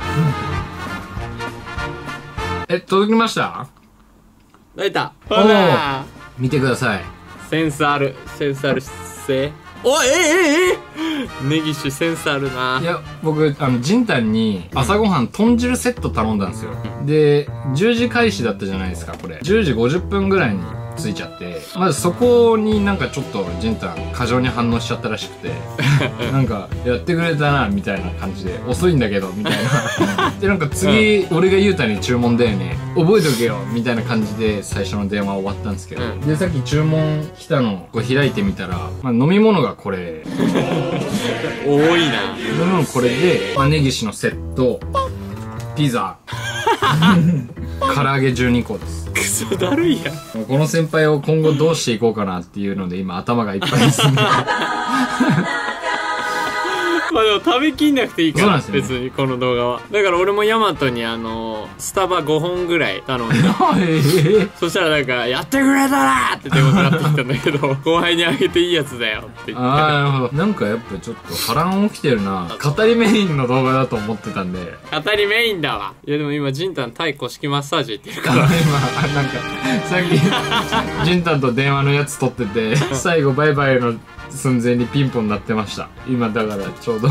れ。届きました？ どういったほら見てください。 センスある姿勢。ネギッシュセンスあるな。 いや、僕ジンタンに朝ごはん豚汁セット頼んだんですよ。で10時開始だったじゃないですか。これ10時50分ぐらいに着いちゃって、まずそこになんかちょっとジンタン過剰に反応しちゃったらしくてなんかやってくれたなみたいな感じで、遅いんだけどみたいなでなんか次、俺がゆうたに注文だよね覚えとけよみたいな感じで最初の電話終わったんですけど、でさっき注文来たのこう開いてみたら、飲み物がこれ多いな。 飲み物これで、ネギシのセット、ピザ唐揚げ12個です。 クソだるいや。 この先輩を今後どうしていこうかなっていうので今頭がいっぱいですねまあでも食べきんなくていいから、 ね、 別にこの動画は。だから俺もヤマトにスタバ5本ぐらい頼んでそしたらなんか「やってくれたな!」って電話かかってきたんだけど後輩にあげていいやつだよって言って。 なるほど。なんかやっぱちょっと波乱起きてるな。語りメインの動画だと思ってたんで。 語りメインだわ。いやでも今ジンタンタイ古式マッサージ行ってるから今なんかさっきジンタンと電話のやつ撮ってて最後バイバイの寸前にピンポン鳴ってました。今だからちょうど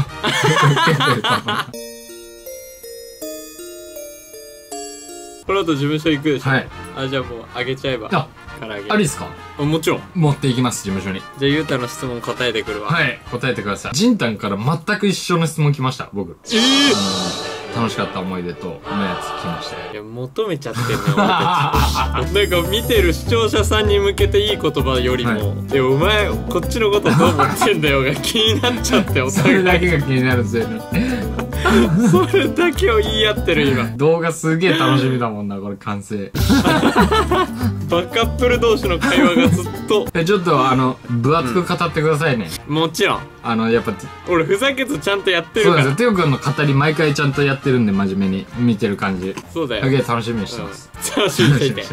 この後事務所行くでしょ。 はい。 じゃあもうあげちゃえば。唐揚げありっすか？ もちろん持っていきます、事務所に。 じゃあゆうたの質問答えてくるわ。 はい、答えてください。ジンタンから全く一緒の質問来ました、僕。楽しかった思い出とのやつ来ましたよ。 いや求めちゃってんのよ俺たちなんか見てる視聴者さんに向けていい言葉よりも、でもお前こっちのことどう思ってんだよが気になっちゃっておそれだけが気になるんですよねそれだけを言い合ってる今。 動画すげえ楽しみだもんな、これ完成バカップル同士の会話がずっとちょっと分厚く語ってくださいね。 もちろんやっぱ俺ふざけずちゃんとやってるから。 そうなんですよ。テオくんの語り毎回ちゃんとやってるんで、真面目に見てる感じ。 そうだよ。 だけ楽しみにしてます。 楽しみにしていて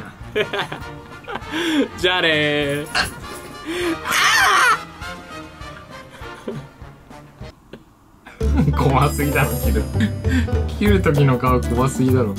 じゃあねー怖すぎだろ、切る時の顔怖すぎだろ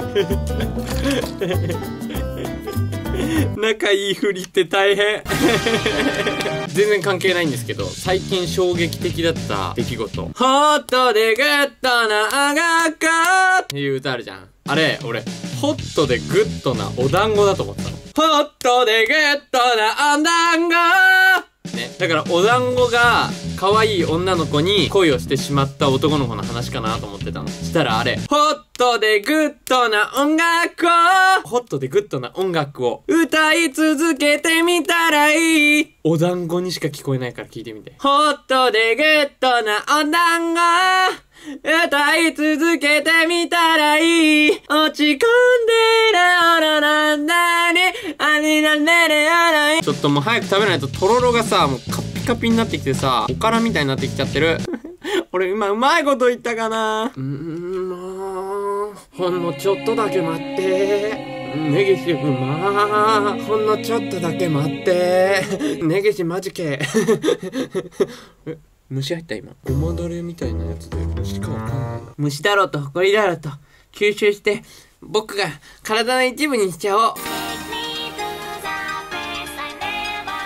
仲いいふりって大変全然関係ないんですけど、最近衝撃的だった出来事。ホットでグッドなあがかっていう歌あるじゃん。あれ俺ホットでグッドなお団子だと思ったの。ホットでグッドなお団子ね、だからお団子が可愛い女の子に恋をしてしまった男の子の話かなと思ってたの。したらあれ、ホットでグッドな音楽を、ホットでグッドな音楽を歌い続けてみたらいい。お団子にしか聞こえないから聞いてみて。ホットでグッドなお団子歌い続けてみたらいい。落ち込んでる俺なんだにあになねれやない。ちょっともう早く食べないととろろがさもうカッピカピになってきてさおからみたいになってきちゃってる俺今うまいこと言ったかな。もうほんのちょっとだけ待ってネギシほんのちょっとだけ待ってネギシマジけ虫入った今。ごまだれみたいなやつで虫かわかんないな。虫だろうとホコリだろうと吸収して僕が体の一部にしちゃおう。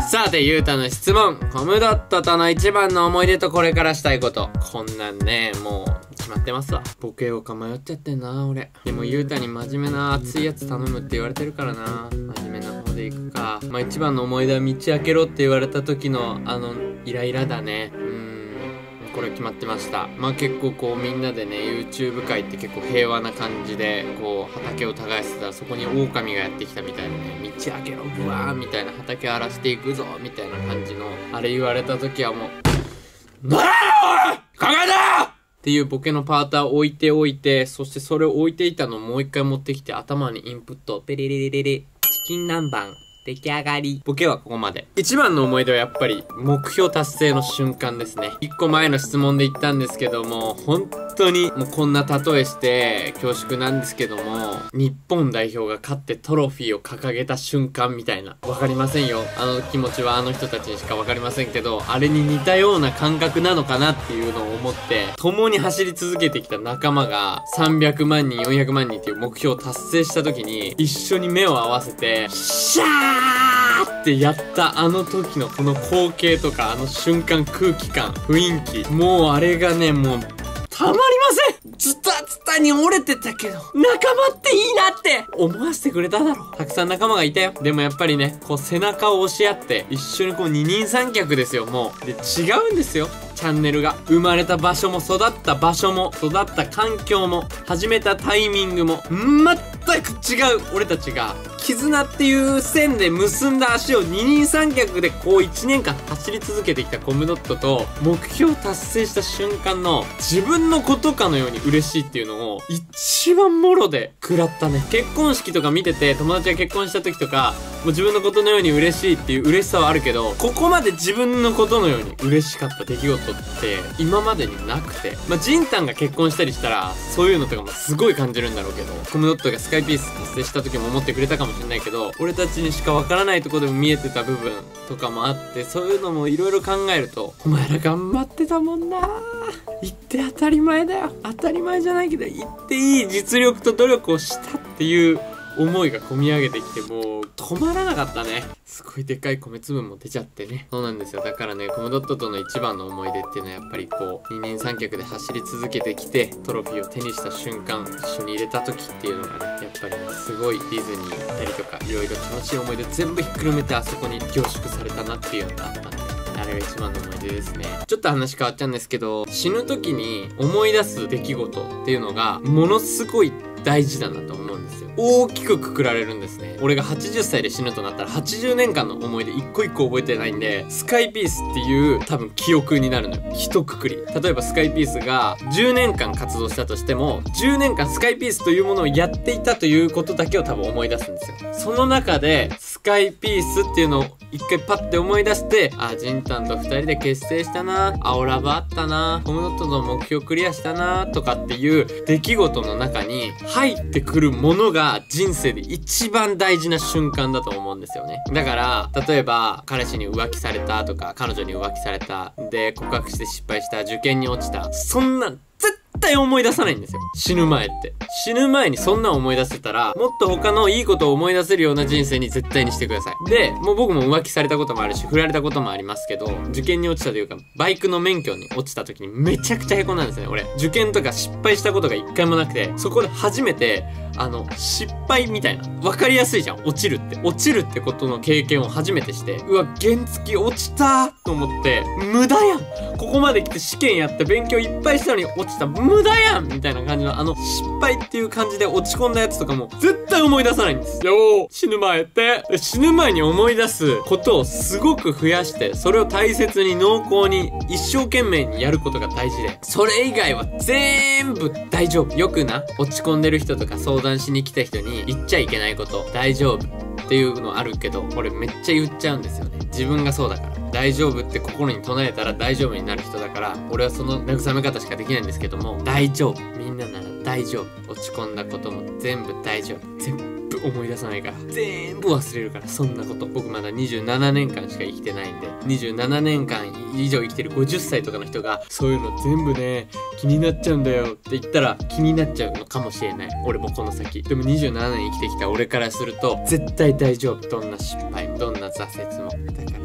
さて、ゆうたの質問。コムドットとの一番の思い出とこれからしたいこと。こんなんね、もう決まってますわ。ボケようか迷っちゃってんな、俺。でもゆうたに真面目な熱いやつ頼むって言われてるからな。真面目な方でいくか。まあ一番の思い出は道開けろって言われた時のイライラだね。これ決まってました。まあ結構こうみんなでね YouTube 界って結構平和な感じでこう畑を耕してたらそこに狼がやってきたみたいなね、道開けろうわーみたいな、畑荒らしていくぞみたいな感じのあれ言われた時はもうなあおい考えたっていうボケのパーターを置いておいて、そしてそれを置いていたのをもう一回持ってきて頭にインプットペレレレレレチキン南蛮出来上がり。ボケはここまで。一番の思い出はやっぱり目標達成の瞬間ですね。一個前の質問で言ったんですけども、本当にもうこんな例えして恐縮なんですけども、日本代表が勝ってトロフィーを掲げた瞬間みたいな。わかりませんよ。あの気持ちはあの人たちにしかわかりませんけど、あれに似たような感覚なのかなっていうのを思って、共に走り続けてきた仲間が300万人、400万人っていう目標を達成した時に、一緒に目を合わせて、シャーってやったあの時のこの光景とか、あの瞬間、空気感、雰囲気、もうあれがね、もうたまりません。ズタズタに折れてたけど、仲間っていいなって思わせてくれただろ。たくさん仲間がいたよ。でもやっぱりね、こう背中を押し合って一緒にこう二人三脚ですよ。もうで違うんですよ、チャンネルが。生まれた場所も育った場所も育った環境も始めたタイミングも全く違う俺たちが絆っていう線で結んだ足を二人三脚でこう1年間走り続けてきたコムドットと、目標達成した瞬間の自分のことかのように嬉しいっていうのを一番もろで食らったね。結婚式とか見てて友達が結婚した時とかもう自分のことのように嬉しいっていう嬉しさはあるけど、ここまで自分のことのように嬉しかった出来事って今までになくて、まあジンタンが結婚したりしたらそういうのとかもすごい感じるんだろうけど、コムドットがスカイピース達成した時も思ってくれたかもしれないけど、俺たちにしかわからないところでも見えてた部分とかもあって、そういうのもいろいろ考えると、お前ら頑張ってたもんな、言って当たり前だよ、当たり前じゃないけど言っていい実力と努力をしたっていう思いが込み上げてきて、もう止まらなかったね。すごいでかい米粒も出ちゃってね。そうなんですよ。だからね、コムドットとの一番の思い出っていうのはやっぱりこう二人三脚で走り続けてきてトロフィーを手にした瞬間、一緒に入れた時っていうのがね、やっぱりね、すごいディズニー行ったりとかいろいろ楽しい思い出全部ひっくるめてあそこに凝縮されたなっていうのがあったんで、あれが一番の思い出ですね。ちょっと話変わっちゃうんですけど、死ぬ時に思い出す出来事っていうのがものすごい大事だなと思うんですよ。大きくくくられるんですね。俺が80歳で死ぬとなったら80年間の思い出一個一個覚えてないんで、スカイピースっていう多分記憶になるのよ。一括り。例えばスカイピースが10年間活動したとしても、10年間スカイピースというものをやっていたということだけを多分思い出すんですよ。その中でスカイピースっていうのを一回パッて思い出して、あ、ジンタンと2人で結成したな、青ラブあったな、コムドットの目標クリアしたなとかっていう出来事の中に入ってくるものが人生で一番大事な瞬間だと思うんですよね。だから例えば彼氏に浮気されたとか、彼女に浮気された、で告白して失敗した、受験に落ちた、そんな絶対思い出さないんですよ、死ぬ前って。死ぬ前にそんな思い出せたら、もっと他のいいことを思い出せるような人生に絶対にしてください。で、もう僕も浮気されたこともあるし、振られたこともありますけど、受験に落ちたというかバイクの免許に落ちた時にめちゃくちゃへこんだんですね。俺受験とか失敗したことが一回もなくて、そこで初めて失敗みたいな、分かりやすいじゃん、落ちるってことの経験を初めてして、うわ、原付落ちたと思って、無駄やん、ここまで来て試験やって勉強いっぱいしたのに落ちた、無駄やんみたいな感じの失敗っていう感じで落ち込んだやつとかも絶対思い出さないんですよ、死ぬ前って。死ぬ前に思い出すことをすごく増やして、それを大切に濃厚に一生懸命にやることが大事で、それ以外は全部大丈夫。よくな、落ち込んでる人とか相談しに来た人に言っちゃいけないこと、大丈夫っていうのあるけど、俺めっちゃ言っちゃうんですよね。自分がそうだから。大丈夫って心に唱えたら大丈夫になる人だから、俺はその慰め方しかできないんですけども、大丈夫、みんななら大丈夫、落ち込んだことも全部大丈夫、全部思い出さないから、全部忘れるから、そんなこと。僕まだ27年間しか生きてないんで、27年間以上生きてる50歳とかの人がそういうの全部ね気になっちゃうんだよって言ったら気になっちゃうのかもしれない。俺もこの先。でも27年生きてきた俺からすると絶対大丈夫。どんな失敗もどんな挫折も。だから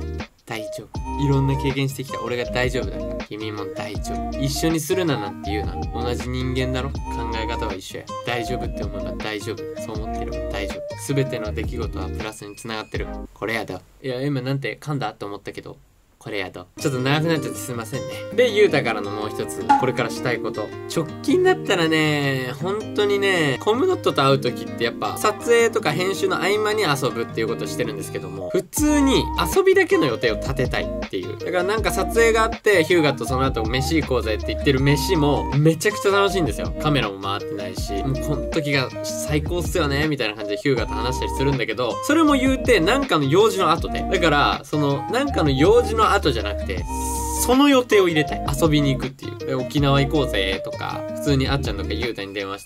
大丈夫。いろんな経験してきた俺が大丈夫だから、君も大丈夫。一緒にするななんて言うな。同じ人間だろ。考え方は一緒や。大丈夫って思えば大丈夫。そう思ってれば大丈夫。すべての出来事はプラスに繋がってる。これやだ。いや、今なんて噛んだって思ったけど、これやと。ちょっと長くなっちゃってすいませんね。で、ゆうたからのもう一つ、これからしたいこと。直近だったらね、本当にね、コムドットと会う時ってやっぱ、撮影とか編集の合間に遊ぶっていうことをしてるんですけども、普通に遊びだけの予定を立てたいっていう。だからなんか撮影があって、ヒューガとその後飯行こうぜって言ってる飯も、めちゃくちゃ楽しいんですよ。カメラも回ってないし、もうこの時が最高っすよね、みたいな感じでヒューガと話したりするんだけど、それも言うて、なんかの用事の後で。だから、その、なんかの用事の後じゃなくて、その予定を入れたい。遊びに行くっていう。で、沖縄行こうぜとか、普通にあっちゃんとかゆうたに電話して、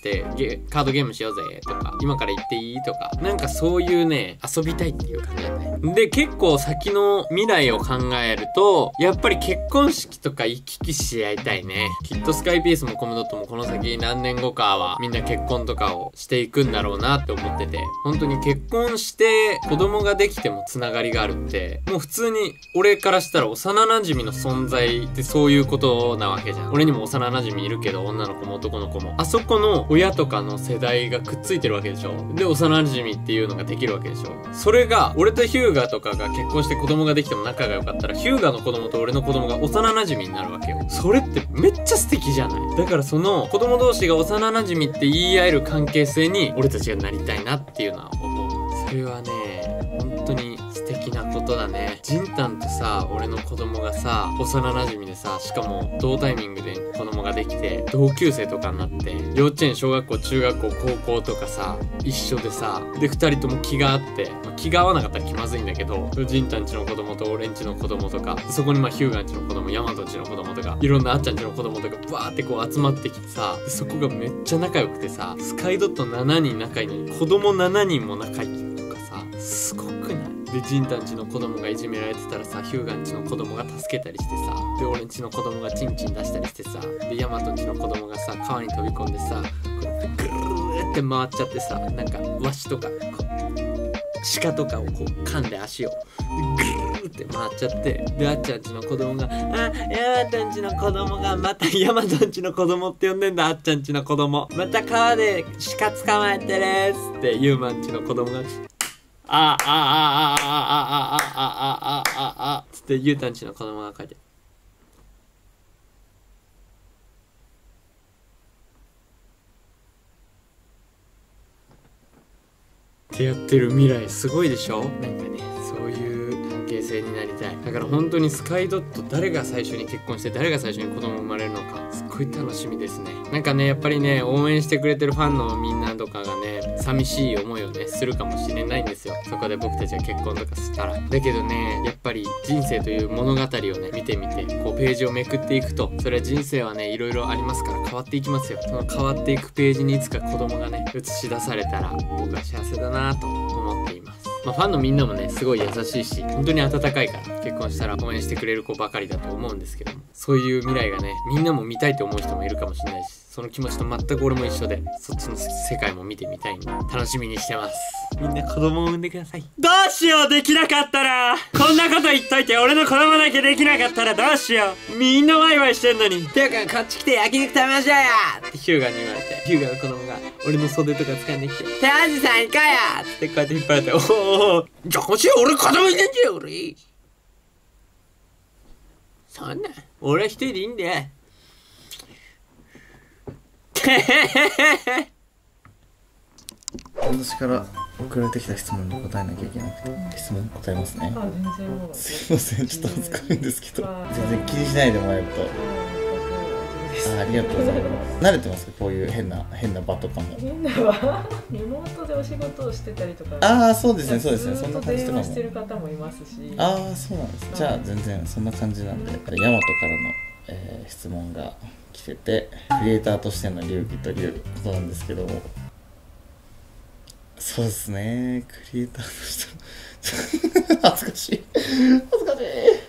カードゲームしようぜとか、今から行っていいとか、なんかそういうね、遊びたいっていう感じだね。で、結構先の未来を考えると、やっぱり結婚式とか行き来し合いたいね。きっとスカイピースもコムドットもこの先何年後かはみんな結婚とかをしていくんだろうなって思ってて、本当に結婚して子供ができてもつながりがあるって、もう普通に俺からしたら幼馴染の存在ってそういうことなわけじゃん。俺にも幼馴染いるけど、女の子も男の子も。あそこの親とかの世代がくっついてるわけでしょ。で、幼馴染っていうのができるわけでしょ。それが、俺とヒューガとかが結婚して子供ができても仲が良かったら、ヒューガの子供と俺の子供が幼馴染になるわけよ。それってめっちゃ素敵じゃない？だからその、子供同士が幼馴染って言い合える関係性に、俺たちがなりたいなっていうのは思う。それはね、本当に素敵なことだね。ジンタンとさ、俺の子供がさ、幼馴染でさ、しかも同タイミングで子供ができて、同級生とかになって、幼稚園、小学校、中学校、高校とかさ、一緒でさ、で、二人とも気があって、気が合わなかったら気まずいんだけど、ジンタンちの子供と俺んちの子供とか、そこにヒューガンちの子供、ヤマトんちの子供とか、いろんなあっちゃんちの子供とか、バーってこう集まってきてさ、そこがめっちゃ仲良くてさ、スカイドット7人仲いいのに、子供7人も仲いいとかさ、すごくない？で、ジンタンちの子供がいじめられてたらさ、ヒューガンちの子供が助けたりしてさ、で、俺んちの子供がチンチン出したりしてさ、で、ヤマトんちの子供がさ、川に飛び込んでさ、こうやってぐるーって回っちゃってさ、なんか、ワシとか、鹿とかをこう噛んで足を、でぐるーって回っちゃって、で、あっちゃんちの子供が、ヤマトんちの子供が、またヤマトんちの子供って呼んでんだ、あっちゃんちの子供。また川で鹿捕まえてねーっつって、ユーマンちの子供が、つってゆうたんちの子供が書いてってやってる未来すごいでしょ。なんかね、そういう関係性になりたい。だから本当にスカイドット誰が最初に結婚して誰が最初に子供生まれるのかすっごい楽しみですね。なんかね、やっぱりね、応援してくれてるファンのみんなとかがね、寂しい思いをねするかもしれないんですよ。そこで僕たちが結婚とかしたら。だけどね、やっぱり人生という物語をね見てみて、こうページをめくっていくと、それは人生はねいろいろありますから変わっていきますよ。その変わっていくページにいつか子供がね映し出されたら僕は幸せだなと思っています。ファンのみんなもねすごい優しいし、本当に温かいから結婚したら応援してくれる子ばかりだと思うんですけども、そういう未来がねみんなも見たいと思う人もいるかもしれないし、その気持ちと全く俺も一緒で、そっちの世界も見てみたいんで楽しみにしてます。みんな子供を産んでください。どうしよう、できなかったら。こんなこと言っといて俺の子供だけできなかったらどうしよう。みんなワイワイしてんのに。ていうかこっち来て焼肉食べましょうやってヒューガに言われて、ヒューガの子供が俺の袖とか掴んできて、手あじさん行かやってこうやって引っ張られて、おおじゃあもちろん俺子供いないんだよ俺。そんな俺は一人でいいんだよ。 私から送られてきた質問に答えなきゃいけなくて、質問に答えますね。 全然もうすいません、ちょっと恥ずかしいんですけど、全然気にしないでもらえると。ありがとうございます。慣れてますか、こういう変な場とかも。 変なはリモートでお仕事をしてたりとか。 ああ、そうですね、そうですね、そんな感じとかも。 してる方もいますし。 ああ、そうなんです。じゃあ全然そんな感じなんで、ヤマトからの、質問が来てて、クリエイターとしての流儀ということなんですけども、そうですね、クリエイターとしての恥ずかしい恥ずかしい。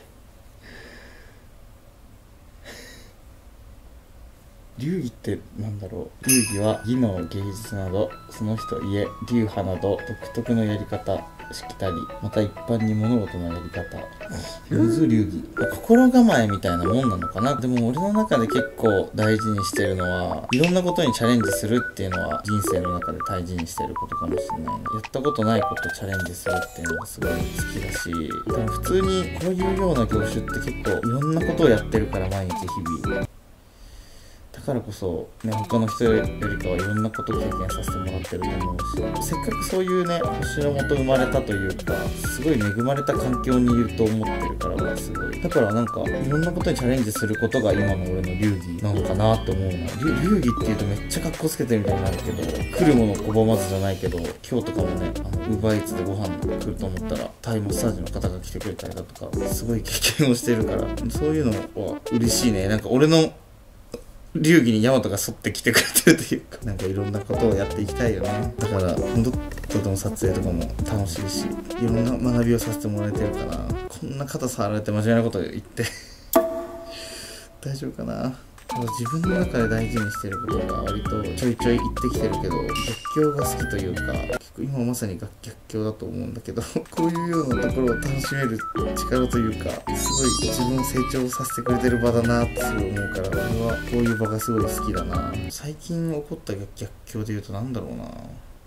流儀ってなんだろう。流儀は技能、芸術などその人、家、流派など独特のやり方、しきたり、また一般に物事のやり方、 水流儀、心構えみたいなもんなのかな。でも俺の中で結構大事にしてるのは、いろんなことにチャレンジするっていうのは人生の中で大事にしてることかもしれない。やったことないことチャレンジするっていうのがすごい好きだし、でも普通にこういうような業種って結構いろんなことをやってるから、毎日日々。だからこそね、他の人よりかはいろんなことを経験させてもらってると思うし、せっかくそういうね、星のもと生まれたというか、すごい恵まれた環境にいると思ってるからすごい。だからなんかいろんなことにチャレンジすることが今の俺の流儀なのかなって思うな。流儀っていうとめっちゃかっこつけてるみたいになるけど、来るもの拒まずじゃないけど、今日とかもね、UberEatsでご飯来ると思ったらタイマッサージの方が来てくれたりだとか、すごい経験をしてるから、そういうのは嬉しいね。なんか俺の流儀にヤマトが沿ってきてくれてるというか、なんかいろんなことをやっていきたいよね。だからとても撮影とかも楽しいし、いろんな学びをさせてもらえてるかな。こんな肩触られて真面目なこと言って大丈夫かな。自分の中で大事にしてることが割とちょいちょい言ってきてるけど、逆境が好きというか、結構今まさに逆境だと思うんだけどこういうようなところを楽しめる力というか、すごい自分を成長させてくれてる場だなってすごい思うから、俺はこういう場がすごい好きだな。最近起こった逆境でいうとなんだろうな。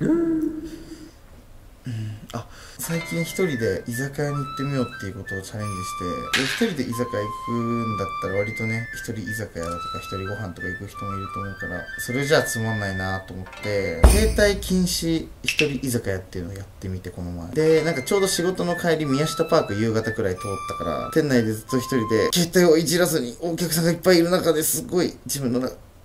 最近一人で居酒屋に行ってみようっていうことをチャレンジして、一人で居酒屋行くんだったら割とね、一人居酒屋だとか一人ご飯とか行く人もいると思うから、それじゃあつまんないなと思って、携帯禁止一人居酒屋っていうのをやってみて、この前で、なんかちょうど仕事の帰り宮下パーク夕方くらい通ったから、店内でずっと一人で携帯をいじらずにお客さんがいっぱいいる中ですごい自分の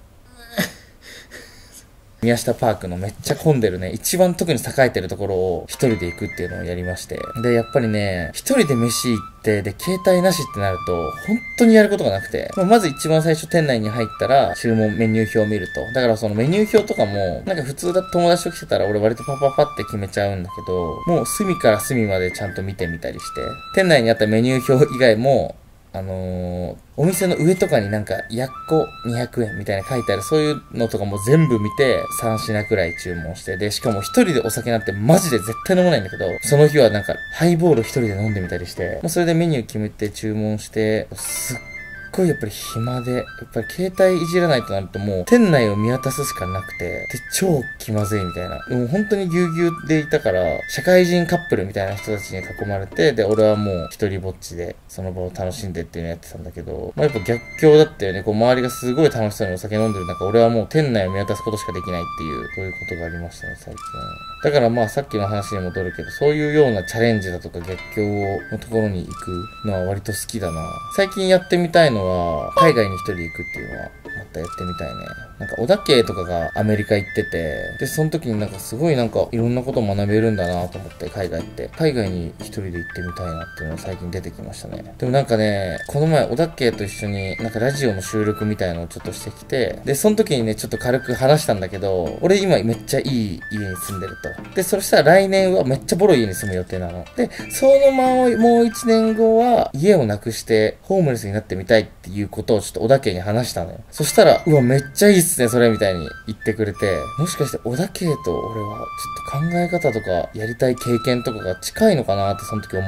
宮下パークのめっちゃ混んでるね、一番特に栄えてるところを一人で行くっていうのをやりまして。で、やっぱりね、一人で飯行って、で、携帯なしってなると、本当にやることがなくて。まず一番最初店内に入ったら、注文メニュー表を見ると。だからそのメニュー表とかも、なんか普通だと友達と来てたら俺割とパパパって決めちゃうんだけど、もう隅から隅までちゃんと見てみたりして、店内にあったメニュー表以外も、お店の上とかになんか、やっこ200円みたいな書いてある、そういうのとかも全部見て、3品くらい注文して、で、しかも一人でお酒なんてマジで絶対飲まないんだけど、その日はなんか、ハイボール一人で飲んでみたりして、それでメニュー決めて注文して、すっごいやっぱり暇で、やっぱり携帯いじらないとなるともう、店内を見渡すしかなくて、で、超気まずいみたいな。でも本当にぎゅうぎゅうでいたから、社会人カップルみたいな人たちに囲まれて、で、俺はもう一人ぼっちで、その場を楽しんでっていうのやってたんだけど、やっぱ逆境だったよね。こう、周りがすごい楽しそうにお酒飲んでる中、俺はもう店内を見渡すことしかできないっていう、そういうことがありましたね、最近。だからさっきの話に戻るけど、そういうようなチャレンジだとか逆境のところに行くのは割と好きだな。最近やってみたいのは、海外に一人で行くっていうのは、またやってみたいね。なんか、小田圭とかがアメリカ行ってて、で、その時になんかすごいなんか、いろんなことを学べるんだなと思って、海外って。海外に一人で行ってみたいなっていうのが最近出てきましたね。でもなんかね、この前、小田圭と一緒になんかラジオの収録みたいなのをちょっとしてきて、で、その時にね、ちょっと軽く話したんだけど、俺今めっちゃいい家に住んでると。で、そしたら来年はめっちゃボロい家に住む予定なの。で、そのもう1年後は家をなくしてホームレスになってみたいっていうことをちょっと小田圭に話したのよ。そしたら、うわ、めっちゃいいっすね、それみたいに言ってくれて、もしかして小田圭と俺はちょっと考え方とかやりたい経験とかが近いのかなってその時思って、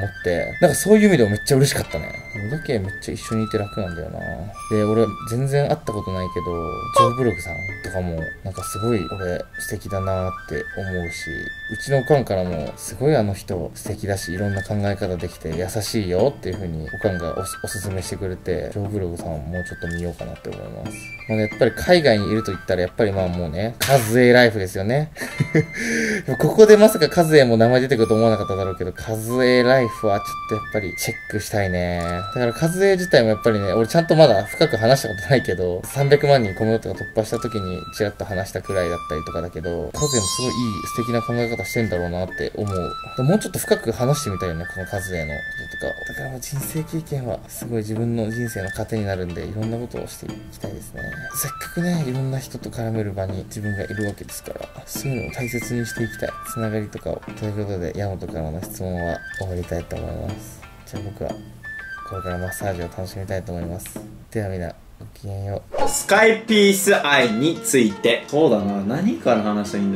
なんかそういう意味でもめっちゃ嬉しかったね。小田圭めっちゃ一緒にいて楽なんだよな。で、俺全然会ったことないけど、ジョーブログさんとかもなんかすごい俺素敵だなって思うし、うちのおかんからもすごいあの人素敵だし、いろんな考え方できて優しいよっていう風におかんがおすすめしてくれて、ジョーブログさんをもうちょっと見ようかなって思います。やっぱり海外にいると言ったらやっぱりもうね、カズエライフですよね。ここでまさかカズエも名前出てくると思わなかっただろうけど、カズエライフはちょっとやっぱりチェックしたいね。だからカズエ自体もやっぱりね、俺ちゃんとまだ深く話したことないけど、300万人コメントが突破した時にちらっと話したくらいだったりとかだけど、カズエもすごいいい素敵な考え方してんだろうなって思う。もうちょっと深く話してみたいよね、このカズエのこととか。だから人生経験はすごい自分の人生の糧になるんで、いろんなことをしていきたいですね。せっかくね、いろんな人と絡める場に自分がいるわけですから、そういうのを大切にしていきたい。つながりとかを。ということで、ヤマトからの質問は終わりたいと思います。じゃあ僕は、これからマッサージを楽しみたいと思います。ではみんな、ごきげんよう。 スカイピース愛について。そうだな、何から話したらいいんだろうな。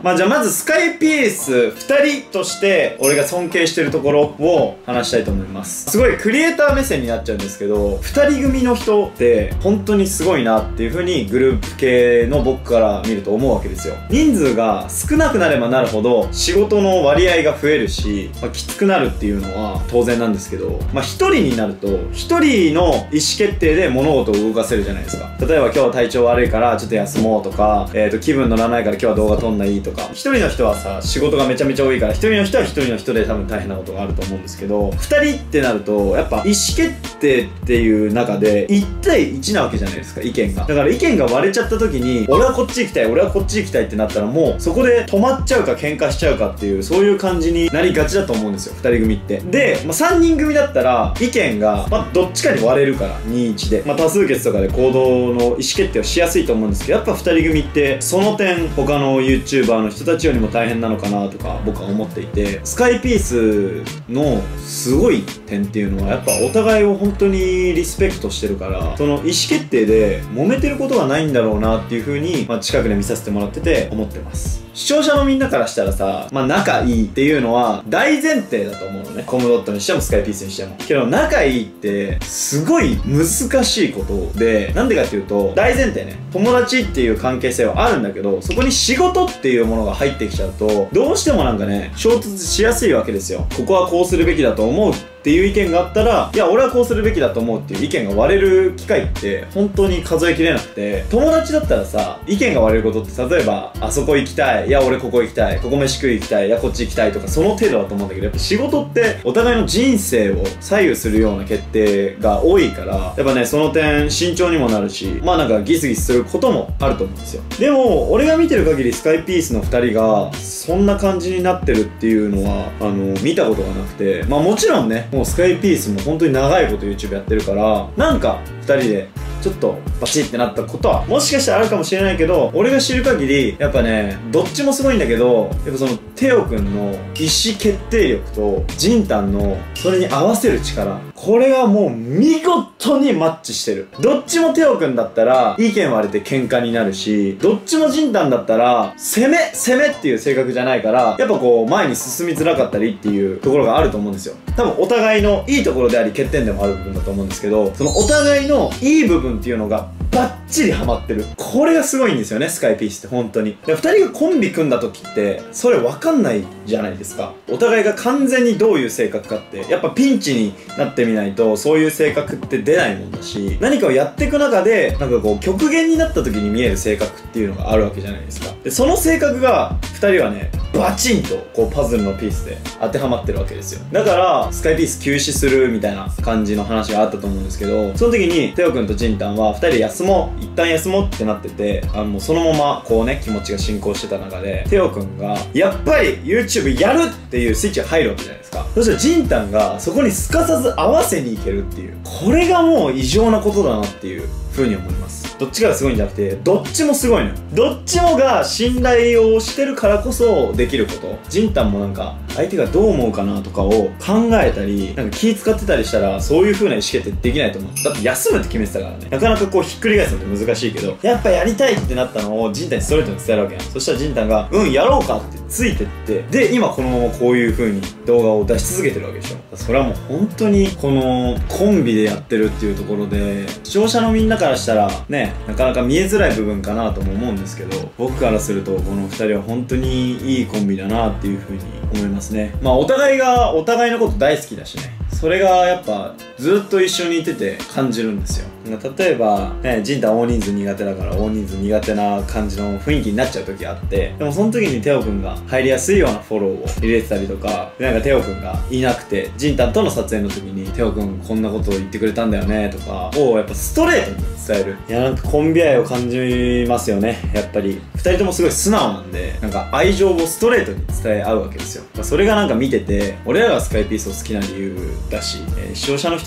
まあじゃあまずスカイピース2人として俺が尊敬してるところを話したいと思います。すごいクリエイター目線になっちゃうんですけど、2人組の人って本当にすごいなっていう風にグループ系の僕から見ると思うわけですよ。人数が少なくなればなるほど仕事の割合が増えるし、きつくなるっていうのは当然なんですけど、1人になると1人の意思決定で物事を動かせるじゃないですか。例えば今日は体調悪いからちょっと休もうとか、気分乗らないから今日は動画撮んないとか、1人の人はさ仕事がめちゃめちゃ多いから1人の人は1人の人で多分大変なことがあると思うんですけど、2人ってなるとやっぱ意思決定っていう中で1対1なわけじゃないですか、意見が。だから意見が割れちゃった時に俺はこっち行きたい俺はこっち行きたいってなったら、もうそこで止まっちゃうか喧嘩しちゃうかっていう、そういう感じになりがちだと思うんですよ、2人組って。で、3人組だったら意見が、どっちかに割れるから2-1で、多数決とかで行動の意思決定をしやすいと思うんですけど、やっぱ2人組ってその点他の YouTuber の人たちよりも大変なのかなとか僕は思っていて、スカイピースのすごい点っていうのはやっぱお互いを本当にリスペクトしてるから、その意思決定で揉めてることがないんだろうなっていう風に、近くで見させてもらってて思ってます。視聴者のみんなからしたらさ、仲いいっていうのは大前提だと思うのね。コムドットにしてもスカイピースにしても。けど仲いいってすごい難しいことで、なんでかっていうと大前提ね、友達っていう関係性はあるんだけど、そこに仕事っていうものが入ってきちゃうとどうしても衝突しやすいわけですよ。ここはこうするべきだと思うっていう意見があったら、いや俺はこうするべきだと思うっていう意見が割れる機会って本当に数えきれなくて、友達だったらさ意見が割れることって例えばあそこ行きたい、いや俺ここ行きたい、ここ飯食い行きたい、いやこっち行きたいとかその程度だと思うんだけど、やっぱ仕事ってお互いの人生を左右するような決定が多いから、やっぱねその点慎重にもなるし、ギスギスすることもあると思うんですよ。でも俺が見てる限りスカイピースの2人がそんな感じになってるっていうのは見たことがなくて、もちろんねもうスカイピースも本当に長いこと YouTube やってるから、2人でちょっとバチってなったことはもしかしたらあるかもしれないけど、俺が知る限りやっぱねどっちもすごいんだけど、やっぱそのテオくんの意思決定力とジンタンのそれに合わせる力、これがもう見事にマッチしてる。どっちもテオくんだったら意見割れて喧嘩になるし、どっちもジンタンだったら攻めっていう性格じゃないから、やっぱ前に進みづらかったりっていうところがあると思うんですよ。多分お互いのいいところであり欠点でもある部分だと思うんですけど、そのお互いのいい部分っていうのがバッチリハマってる。これがすごいんですよね、スカイピースって本当に。2人がコンビ組んだ時ってそれ分かんないじゃないですか。お互いが完全にどういう性格かってやっぱピンチになってみないとそういう性格って出ないもんだし、何かをやっていく中で極限になった時に見える性格っていうのがあるわけじゃないですか。でその性格が2人はねバチンとパズルのピースで当てはまってるわけですよ。だからスカイピース休止するみたいな感じの話があったと思うんですけど、その時にテオくんとジンタンは2人で一旦休もうってなってて、もうそのまま気持ちが進行してた中でテオくんがやっぱり YouTube やるっていうスイッチが入るわけじゃないですか。そしたらジンタンがそこにすかさず合わせにいけるっていう、これがもう異常なことだなっていう風に思います。どっちかがすごいんじゃなくてどっちもすごいのよ。どっちもが信頼をしてるからこそできること。ジンタンも相手がどう思うかなとかを考えたり気使ってたりしたらそういう風な意思決定できないと思う。だって休むって決めてたからね。なかなかひっくり返すのって難しいけど、やっぱやりたいってなったのをジンタンにストレートに伝えるわけやん。そしたらジンタンがやろうかってついてって、で今こういう風に動画を出し続けてるわけでしょ。それはもう本当にこのコンビでやってるっていうところで、視聴者のみんなからしたらねなかなか見えづらい部分かなとも思うんですけど、僕からするとこの2人は本当にいいコンビだなっていう風に思いますね。お互いがお互いのこと大好きだしね、それがやっぱずっと一緒にいてて感じるんですよ。例えばジンタン大人数苦手だから大人数苦手な感じの雰囲気になっちゃう時あって、でもその時にテオくんが入りやすいようなフォローを入れてたりとか、テオくんがいなくてジンタンとの撮影の時にテオくんこんなことを言ってくれたんだよねとかをやっぱストレートに伝える。いやコンビ愛を感じますよね。やっぱり2人ともすごい素直なんで愛情をストレートに伝え合うわけですよ。それが見てて俺らがスカイピースを好きな理由だし、視聴者の人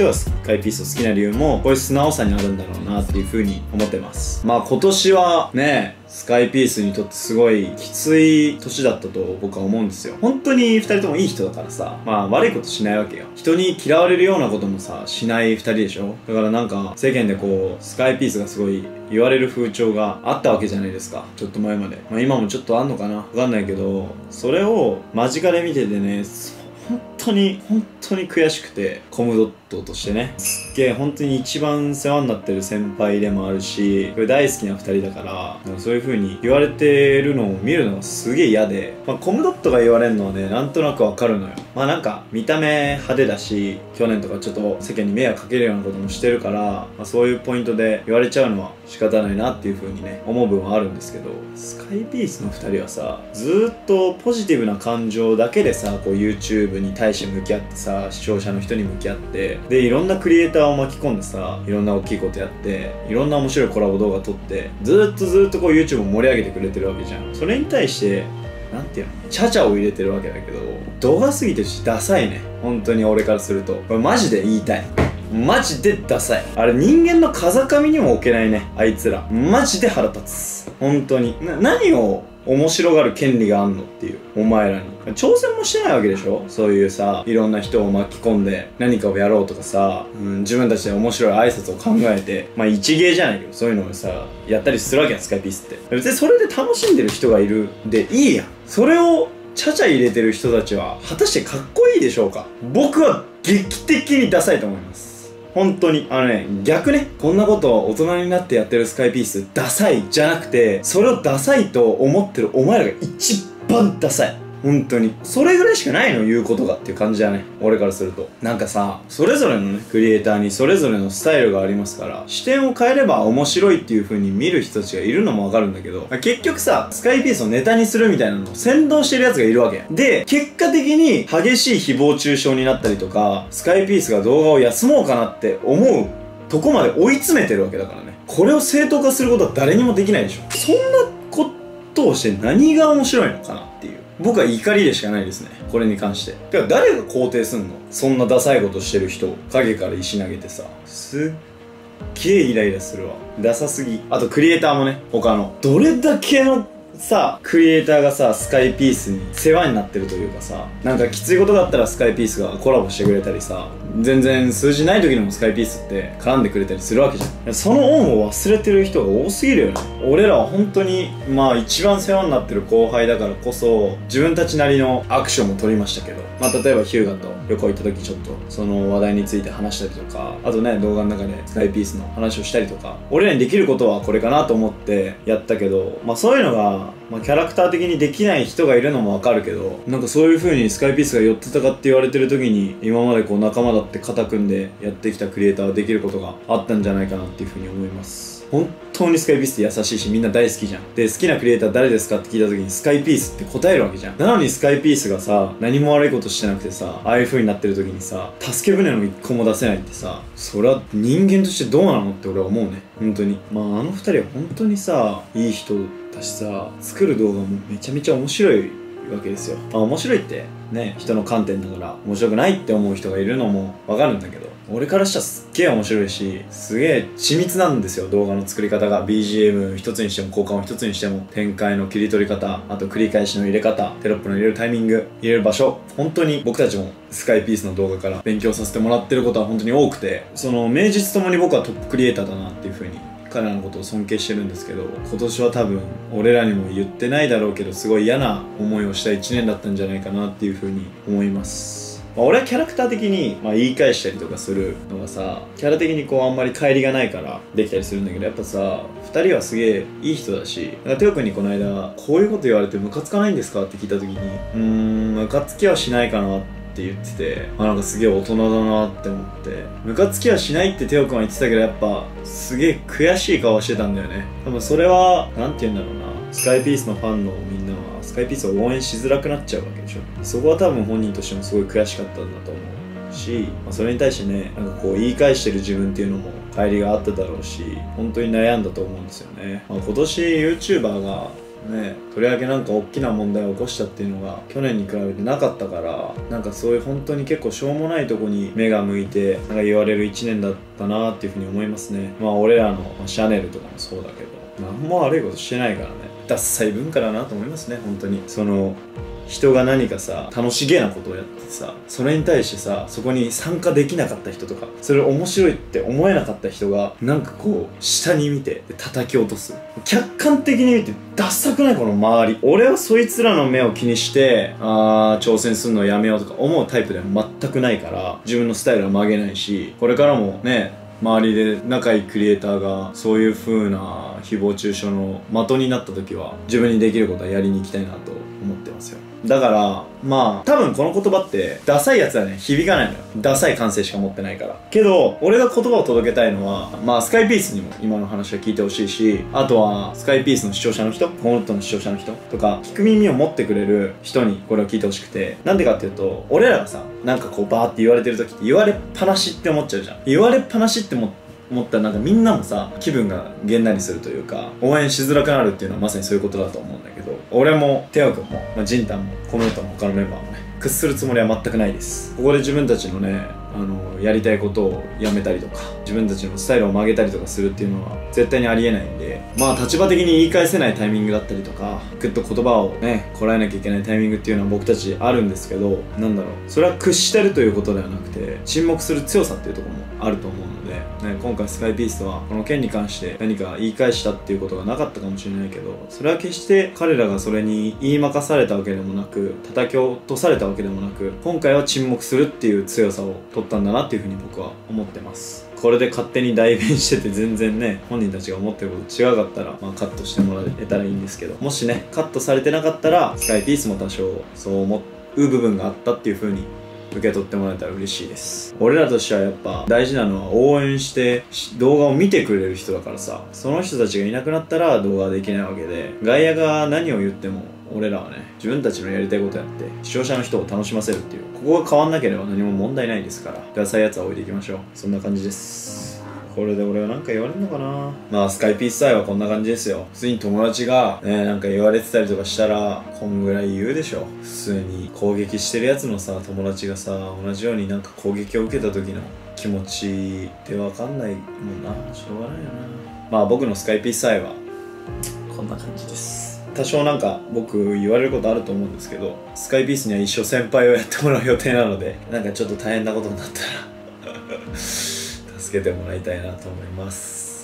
人がスカイピースを好きな理由もこういう素直さにあるんだろうなっていう風に思ってます。まあ今年はね、スカイピースにとってすごいきつい年だったと僕は思うんですよ。本当に2人ともいい人だからさ、まあ悪いことしないわけよ。人に嫌われるようなこともさ、しない2人でしょ。だからなんか世間でこうスカイピースがすごい言われる風潮があったわけじゃないですか、ちょっと前まで。まあ今もちょっとあんのかな、わかんないけど、それを間近で見ててね、本当に悔しくて、コムドットとしてね、すっげえ本当に一番世話になってる先輩でもあるし、これ大好きな2人だから、なんかそういう風に言われてるのを見るのがすげえ嫌で、まあコムドットが言われるのはね、なんとなくわかるのよ。まあなんか見た目派手だし、去年とかちょっと世間に迷惑かけるようなこともしてるから、まあ、そういうポイントで言われちゃうのは仕方ないなっていう風にね、思う部分はあるんですけど、スカイピースの2人はさ、ずーっとポジティブな感情だけでさ、こう YouTube に対して向き合ってさ、視聴者の人に向き合って、でいろんなクリエイターを巻き込んでさ、いろんな大きいことやって、いろんな面白いコラボ動画撮って、ずーっとこう YouTube を盛り上げてくれてるわけじゃん。それに対してなんていうの、チャチャを入れてるわけだけど、度が過ぎてるしダサいね、本当に俺からすると。これマジで言いたい、マジでダサい。あれ人間の風上にも置けないね、あいつら。マジで腹立つ、本当に。何を面白がる権利があんのっていう、お前らに。挑戦もしてないわけでしょ、そういうさ、いろんな人を巻き込んで何かをやろうとかさ、自分たちで面白い挨拶を考えて、まあ一芸じゃないけど、そういうのをさ、やったりするわけやん、スカイピースって。別にそれで楽しんでる人がいるでいいやん。それをちゃちゃ入れてる人たちは果たしてかっこいいでしょうか。僕は劇的にダサいと思います、本当に。逆ね、こんなことを大人になってやってるスカイピースダサいじゃなくて、それをダサいと思ってるお前らが一番ダサい、本当に。それぐらいしかないの、言うことがっていう感じだね、俺からすると。なんかさ、それぞれのね、クリエイターにそれぞれのスタイルがありますから、視点を変えれば面白いっていう風に見る人たちがいるのもわかるんだけど、結局さ、スカイピースをネタにするみたいなのを先導してる奴がいるわけで、結果的に激しい誹謗中傷になったりとか、スカイピースが動画を休もうかなって思うとこまで追い詰めてるわけだからね。これを正当化することは誰にもできないでしょ。そんなことをして何が面白いのかなっていう、僕は怒りでしかないですね、これに関して。てか誰が肯定すんの、そんなダサいことしてる人を。影から石投げてさ、すっげえイライラするわ、ダサすぎ。あとクリエイターもね、他のどれだけのさ、クリエイターがさ、スカイピースに世話になってるというかさ、なんかきついことがあったらスカイピースがコラボしてくれたりさ、全然数字ない時にもスカイピースって絡んでくれたりするわけじゃん。その恩を忘れてる人が多すぎるよね。俺らは本当にまあ一番世話になってる後輩だからこそ、自分たちなりのアクションも取りましたけど、まあ例えばヒューガと旅行行った時ちょっとその話題について話したりとか、あとね、動画の中でスカイピースの話をしたりとか、俺らにできることはこれかなと思ってやったけど、まあそういうのがまあキャラクター的にできない人がいるのもわかるけど、なんかそういう風にスカイピースが寄ってたかって言われてる時に、今までこう仲間だって肩組んでやってきたクリエイターはできることがあったんじゃないかなっていう風に思います。本当にスカイピースって優しいし、みんな大好きじゃん。で、好きなクリエイター誰ですかって聞いた時にスカイピースって答えるわけじゃん。なのにスカイピースがさ、何も悪いことしてなくてさ、ああいう風になってる時にさ、助け舟の一個も出せないってさ、それは人間としてどうなのって俺は思うね、本当に。まああの二人は本当にさ、いい人だしさ、作る動画もめちゃめちゃ面白いわけですよ。まあ面白いってね、人の観点だから面白くないって思う人がいるのもわかるんだけど、俺からしたらすっげえ面白いし、すげえ緻密なんですよ、動画の作り方が。 BGM 一つにしても効果音一つにしても、展開の切り取り方、あと繰り返しの入れ方、テロップの入れるタイミング、入れる場所、本当に僕たちもスカイピースの動画から勉強させてもらってることは本当に多くて、その名実ともに僕はトップクリエイターだなっていう風に彼らのことを尊敬してるんですけど、今年は多分俺らにも言ってないだろうけど、すごい嫌な思いをした1年だったんじゃないかなっていう風に思います。まあ、俺はキャラクター的に、言い返したりとかするのがさ、キャラ的にこうあんまり乖離がないからできたりするんだけど、やっぱさ、2人はすげえいい人だし、テオ君にこの間こういうこと言われてムカつかないんですかって聞いた時に、ムカつきはしないかなって言ってて、なんかすげえ大人だなって思って、ムカつきはしないってテオ君は言ってたけど、やっぱすげえ悔しい顔してたんだよね。多分それはなんて言うんだろうな、スカイピースのファンのみんなはスカイピースを応援しづらくなっちゃうわけでしょ。そこは多分本人としてもすごい悔しかったんだと思うし、それに対してね、なんかこう言い返してる自分っていうのも乖離があっただろうし、本当に悩んだと思うんですよね。今年 YouTuber がね、とりわけなんか大きな問題を起こしたっていうのが去年に比べてなかったから、なんかそういう本当に結構しょうもないとこに目が向いてなんか言われる1年だったなっていうふうに思いますね。まあ俺らのシャネルとかもそうだけど、何も悪いことしてないからね。ダッサい文化だなと思いますね、本当に。その人が何かさ楽しげなことをやってさ、それに対してさそこに参加できなかった人とか、それ面白いって思えなかった人がなんかこう下に見て叩き落とす。客観的に見てダッサくない？この周り。俺はそいつらの目を気にして挑戦するのをやめようとか思うタイプでは全くないから、自分のスタイルは曲げないし、これからもね周りで仲いいクリエイターがそういう風な誹謗中傷の的になった時は自分にできることはやりに行きたいなと思ってますよ。だからまあ多分この言葉ってダサいやつはね響かないのよ。ダサい感性しか持ってないから。けど俺が言葉を届けたいのは、まあスカイピースにも今の話は聞いてほしいし、あとはスカイピースの視聴者の人、コムドットの視聴者の人とか、聞く耳を持ってくれる人にこれを聞いてほしくて、なんでかっていうと、俺らがさなんかこうバーって言われてる時って言われっぱなしって思っちゃうじゃん。言われっぱなしって思ったらなんかみんなもさ気分がげんなりするというか、応援しづらくなるっていうのはまさにそういうことだと思うんだけど、俺もテオ君も、ジンタンもコムドットの他のメンバーもね屈するつもりは全くないです。ここで自分たちのねやりたいことをやめたりとか、自分たちのスタイルを曲げたりとかするっていうのは絶対にありえないんで、まあ立場的に言い返せないタイミングだったりとか、ぐっと言葉をねこらえなきゃいけないタイミングっていうのは僕たちあるんですけど、なんだろう、それは屈してるということではなくて沈黙する強さっていうところもあると思うので、ね、今回スカイピースとはこの件に関して何か言い返したっていうことがなかったかもしれないけど、それは決して彼らがそれに言いまかされたわけでもなく、叩き落とされたわけでもなく、今回は沈黙するっていう強さを取ったんだなっていうふうに僕は思ってます。これで勝手に代弁してて全然ね本人たちが思ってること違かったら、まあ、カットしてもらえたらいいんですけど、もしねカットされてなかったらスカイピースも多少そう思う部分があったっていう風に受け取ってもらえたら嬉しいです。俺らとしてはやっぱ大事なのは応援して動画を見てくれる人だからさ、その人たちがいなくなったら動画はできないわけで、外野が何を言っても俺らはね自分たちのやりたいことやって視聴者の人を楽しませるっていう、ここが変わんなければ何も問題ないですから、ダサいやつは置いていきましょう。そんな感じです。これで俺は何か言われるのかな。まあスカイピース愛はこんな感じですよ。普通に友達がねなんか言われてたりとかしたらこんぐらい言うでしょ。普通に攻撃してるやつのさ友達がさ同じようになんか攻撃を受けた時の気持ちって分かんないもんな。しょうがないよな。まあ僕のスカイピース愛はこんな感じです。多少なんか僕言われることあると思うんですけど、スカイピースには一生先輩をやってもらう予定なので、なんかちょっと大変なことになったら助けてもらいたいなと思います。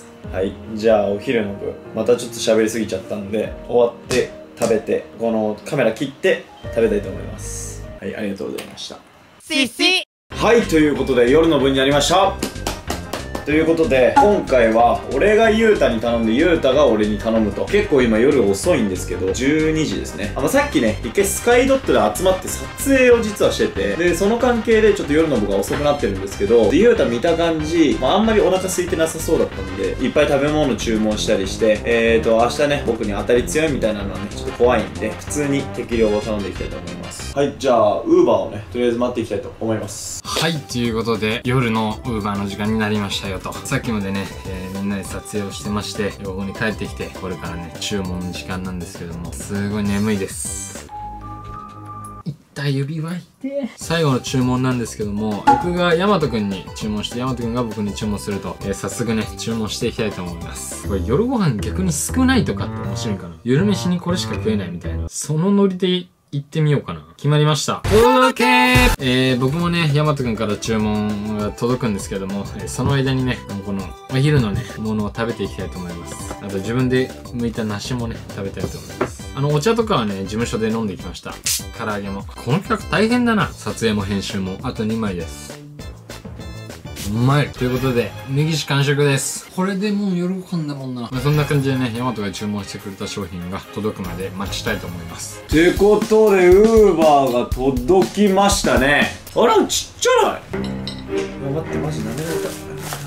はい、じゃあお昼の部またちょっと喋りすぎちゃったんで、終わって食べてこのカメラ切って食べたいと思います。はい、ありがとうございました。はい、ということで夜の部になりました。ということで今回は俺がゆうたに頼んでゆうたが俺に頼むと、結構今夜遅いんですけど12時ですね。さっきね一回スカイドットで集まって撮影を実はしてて、でその関係でちょっと夜の部が遅くなってるんですけど、ゆうた見た感じ、あんまりお腹空いてなさそうだったんでいっぱい食べ物注文したりして、明日ね僕に当たり強いみたいなのはねちょっと怖いんで普通に適量を頼んでいきたいと思います。はい、じゃあウーバーをねとりあえず待っていきたいと思います。 はい、ということで夜のウーバーの時間になりましたよと。さっきまでね、みんなで撮影をしてまして、ここに帰ってきてこれからね注文の時間なんですけども、すごい眠いです。いった指輪いて最後の注文なんですけども、僕がヤマトくんに注文してヤマトくんが僕に注文すると、早速ね注文していきたいと思います。これ夜ご飯逆に少ないとかって面白いかな。夜飯にこれしか食えないみたいな、そのノリで行ってみようかな。決まりました。届け僕もね、ヤマトくんから注文が届くんですけども、その間にね、このお昼のね、ものを食べていきたいと思います。あと自分で剥いた梨もね、食べたいと思います。お茶とかはね、事務所で飲んできました。唐揚げも。この企画大変だな。撮影も編集も。あと2枚です。うまいということで、ネギシ完食です。これでもう夜ご飯だもんな。そんな感じでね、ヤマトが注文してくれた商品が届くまで待ちたいと思います。 ってことで、ウーバーが届きましたね。あら、ちっちゃない。待って、マジ舐められた。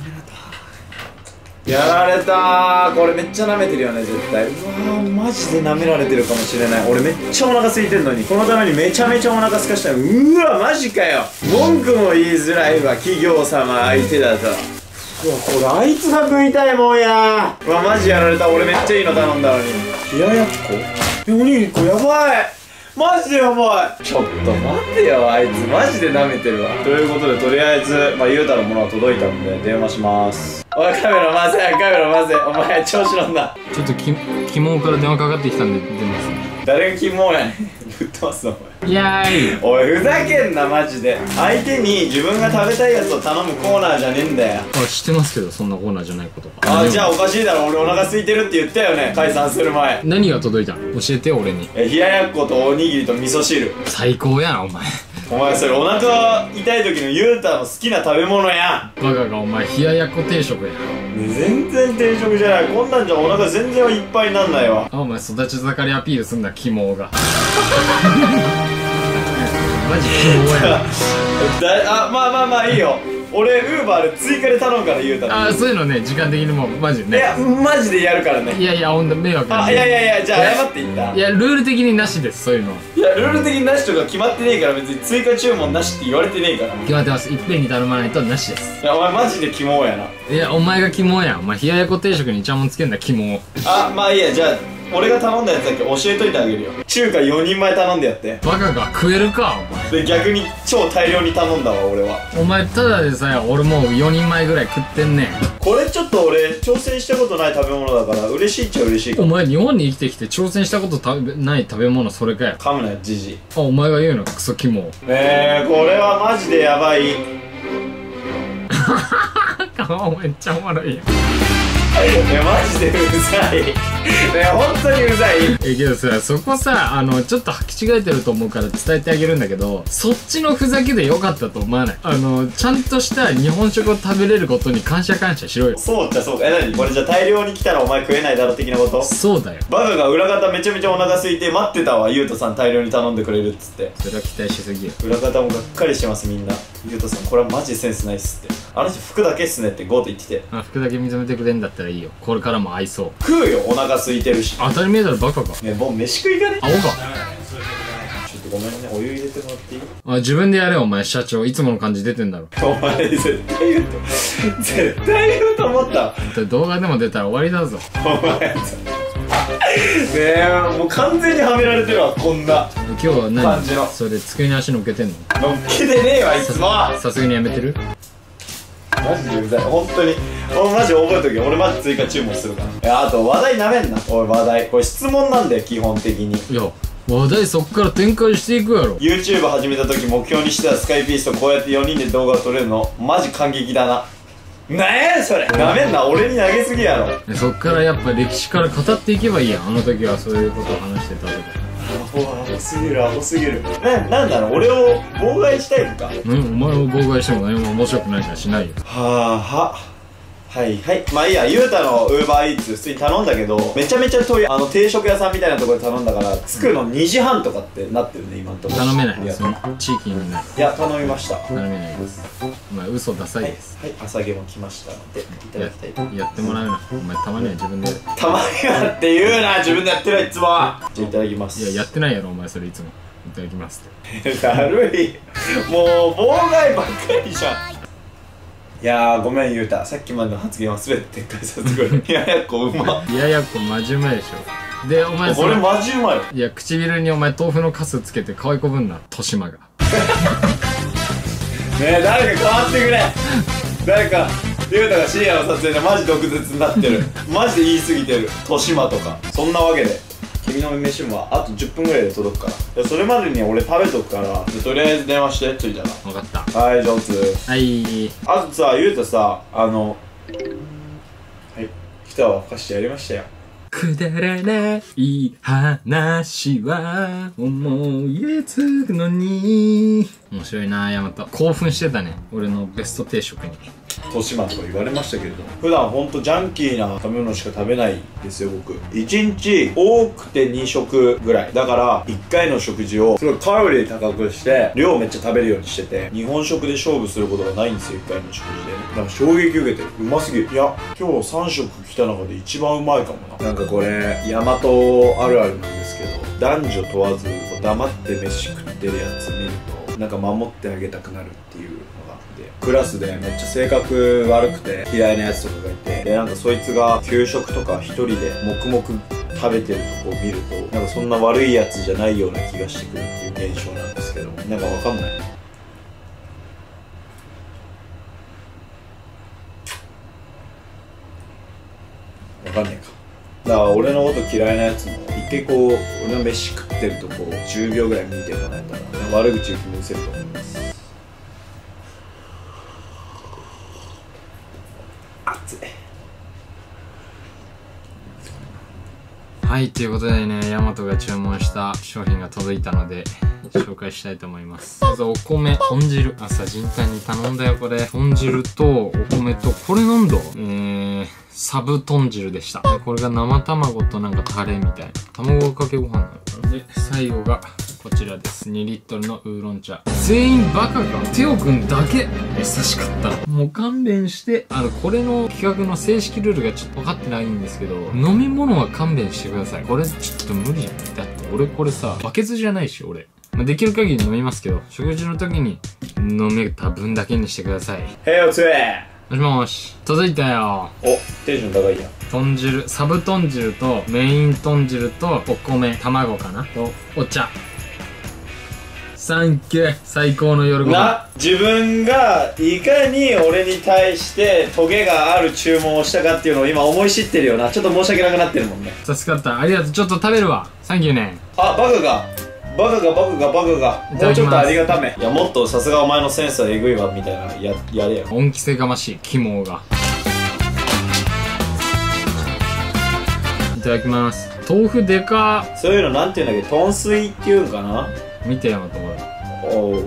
やられたー。これめっちゃ舐めてるよね、絶対。うわー、マジで舐められてるかもしれない。俺めっちゃお腹空いてんのに、このためにめちゃめちゃお腹空かしたうわ、マジかよ。文句も言いづらいわ、企業様相手だと。 これあいつが食いたいもんや。うわマジやられた。俺めっちゃいいの頼んだのに。冷ややっこおにぎりこれやばい。マジでやばい。ちょっと待てよ、あいつマジで舐めてるわ。ということでとりあえずゆうたのものは届いたので電話します。おいカメラ回せ、カメラ回せ。お前調子乗んな。 ちょっとキモから電話かかってきたんで出ますね。 誰がキモやねん。言ってますなお前。 いやーい。 おいふざけんなマジで。相手に自分が食べたいやつを頼むコーナーじゃねえんだよ。 あ、知ってますけど、そんなコーナーじゃないことか。 あ、じゃあおかしいだろ。俺お腹空いてるって言ったよね、解散する前。 何が届いたの教えてよ、俺に。 冷ややっことおにぎりと味噌汁。 最高やな、お前。 お前それお腹痛い時のゆうたの好きな食べ物やん。 バカがお前冷ややっこ定食や。 全然定食じゃない。こんなんじゃお腹全然いっぱいになんないわ。 あ、お前育ち盛りアピールすんな、キモが。マジキモや。 あ、まあいいよ。俺ウーバーで追加で頼むからゆうたの。 あ、そういうのね、時間的にもマジでね。 いやマジでやるからね。 いやほんと迷惑あ、いやじゃあ謝っていった。 いやルール的になしです、そういうの。 いやルール的になしとか決まってねえから、別に追加注文なしって言われてねえから。 決まってます。いっぺんに頼まないとなしです。 いやお前マジでキモやな。 いやお前がキモやん。お前冷ややっこ定食にイチャモンつけんだ、キモ。 あ、まあいいや。じゃあ俺が頼んだやつだけ教えといてあげるよ。中華4人前頼んでやって。 バカが食えるかお前。 で逆に超大量に頼んだわ俺は。 お前ただでさえ俺もう4人前ぐらい食ってんねん。 これちょっと俺挑戦したことない食べ物だから嬉しいっちゃ嬉しいかも。 お前日本に生きてきて挑戦したことない食べ物それかよ。 噛むなよジジイ。 あ、お前が言うのクソキモ。 これはマジでやばい。 顔めっちゃおもろいよ。 マジでうざい。本当にうざい。 けどさ、そこさ、ちょっと履き違えてると思うから伝えてあげるんだけど、そっちのふざけでよかったと思わない？ちゃんとした日本食を食べれることに感謝しろよ。 そうじゃそうか。何これじゃ大量に来たらお前食えないだろ的なこと？ そうだよ。 バカが裏方めちゃめちゃお腹空いて待ってたわ。ゆうとさん大量に頼んでくれるっつって。 それは期待しすぎよ。 裏方もがっかりしてますみんな。ゆうとさんこれはマジセンスないっすって。あの人服だけっすねってゴーと言ってて。 あ、服だけ認めてくれんだったらいいよ。これからも愛そう。 食うよ、お腹空いてるし。 当たり前だろバカか。 ね、もう飯食いかね。 青か。 ちょっとごめんね、お湯入れてもらっていい？ あ、自分でやれよお前社長。いつもの感じ出てんだろ。 お前絶対言うと思った。 動画でも出たら終わりだぞ。 お前ねえ、もう完全にはめられてるわ、こんな今日は何感じの。 それ机に足乗っけてんの？ 乗っけてねえわいつも。 さすがにやめてる？ マジでうざい、本当に。マジ覚えとけ。俺マジ追加注文するから。あと話題なめんな。おい話題、これ質問なんだよ基本的に。 いや話題そっから展開していくやろ。 YouTube 始めた時目標にしてたスカイピースとこうやって4人で動画を撮れるのマジ感激だな。なんやそれ。なめんな、俺に投げすぎやろ。 そっからやっぱ歴史から語っていけばいいやん。あの時はそういうことを話してたとか。 アホすぎる、アホすぎる。なんだろう、俺を妨害したいのか。 お前を妨害しても何も面白くないからしないよ。 はいまあいいや。ゆうたの UberEats 普通に頼んだけどめちゃめちゃ遠い定食屋さんみたいなところで頼んだから着くの2時半とかってなってるね今のところ。 頼めない。 いやその地域にない。 いや頼みました。 頼めないです。お前嘘ダサいです。 はい、朝毛も来ましたのでいただきたいと。 やってもらうな。お前たまには自分で。 たまにはって言うな。自分でやってるいつも。じゃあいただきます。 いややってないやろお前それいつも。いただきますって。 だるい。もう妨害ばっかりじゃん。いやーごめんゆうた、さっきまでの発言は全て撤回させてくれ。いややっこうまっ。 いやこれマジうまいでしょ。でお前これマジうまい。 いや唇にお前豆腐のカスつけて可愛いこぶんな豊島が。 ねえ誰か変わってくれ。誰か。ゆうたが深夜の撮影でマジ毒舌になってる。マジで言い過ぎてる。豊島とかそんなわけで君の飯もあと10分ぐらいで届くから。いやそれまでに俺食べとくから、とりあえず電話して着いたら。 分かった。 はい上手。 はい。 あとさ、ゆうたさはい来たわ、ふかしてやりましたよ。 くだらない話は思いつくのに。面白いなヤマト。興奮してたね俺のベスト定食に。 豊島とか言われましたけれども、普段ほんとジャンキーな食べ物しか食べないんですよ僕。1日多くて2食ぐらいだから、1回の食事をすごいカロリー高くして量めっちゃ食べるようにしてて、日本食で勝負することがないんですよ1回の食事で。だから衝撃受けてる。うますぎる。いや今日3食来た中で一番うまいかもな。なんかこれ大和あるあるなんですけど、男女問わず黙って飯食ってるやつ見るとなんか守ってあげたくなるっていうのがて、クラスでめっちゃ性格悪くて嫌いなやつとかがいて、でなんかそいつが給食とか一人で黙々食べてるとこを見ると、なんかそんな悪いやつじゃないような気がしてくるっていう現象なんですけど、なんかわかんない。わかんないか。だから俺のこと嫌いなやつも一回こう俺の飯食ってるとこ10秒ぐらい見てもらえたら悪口言う気もせると思います。熱い。 はい、ということでね、ヤマトが注文した商品が届いたので紹介したいと思います。まずお米、豚汁。朝仁太に頼んだよこれ。豚汁とお米と、これなんだ、サブ豚汁でした。でこれが生卵となんかタレみたいな。卵かけご飯なのかな。で、最後がこちらです。2リットルのウーロン茶。全員バカか。テオくんだけ優しかった。もう勘弁して。これの企画の正式ルールがちょっと分かってないんですけど、飲み物は勘弁してください。これちょっと無理じゃん。だって俺これさ、バケツじゃないし、俺。できる限り飲みますけど、食事の時に飲めた分だけにしてください。 へいおつえ。 もしもし、届いたよ。 お、テンション高いやん。 豚汁、サブ豚汁とメイン豚汁とお米、卵かなとお茶。サンキュー。最高の夜ご飯。 自分がいかに俺に対してトゲがある注文をしたかっていうのを今思い知ってるよな。ちょっと申し訳なくなってるもんね。 助かった。ありがとう。ちょっと食べるわ。サンキューね。 あ、バカがもうちょっとありがため。いや、もっとさすがお前のセンスはエグいわみたいなやれよ。 恩着せがましい肝が。いただきます。豆腐でか。 そういうのなんていうんだっけ、豚水っていうんかな。 見てよ、またほら。 おう、 でかいよ。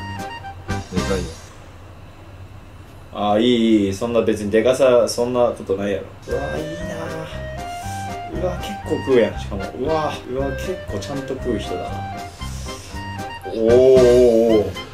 ああ、いい、そんな別にでかさそんなことないやろ。うわ、いいな。うわ、結構食うやん。しかもうわ結構ちゃんと食う人だな。おお、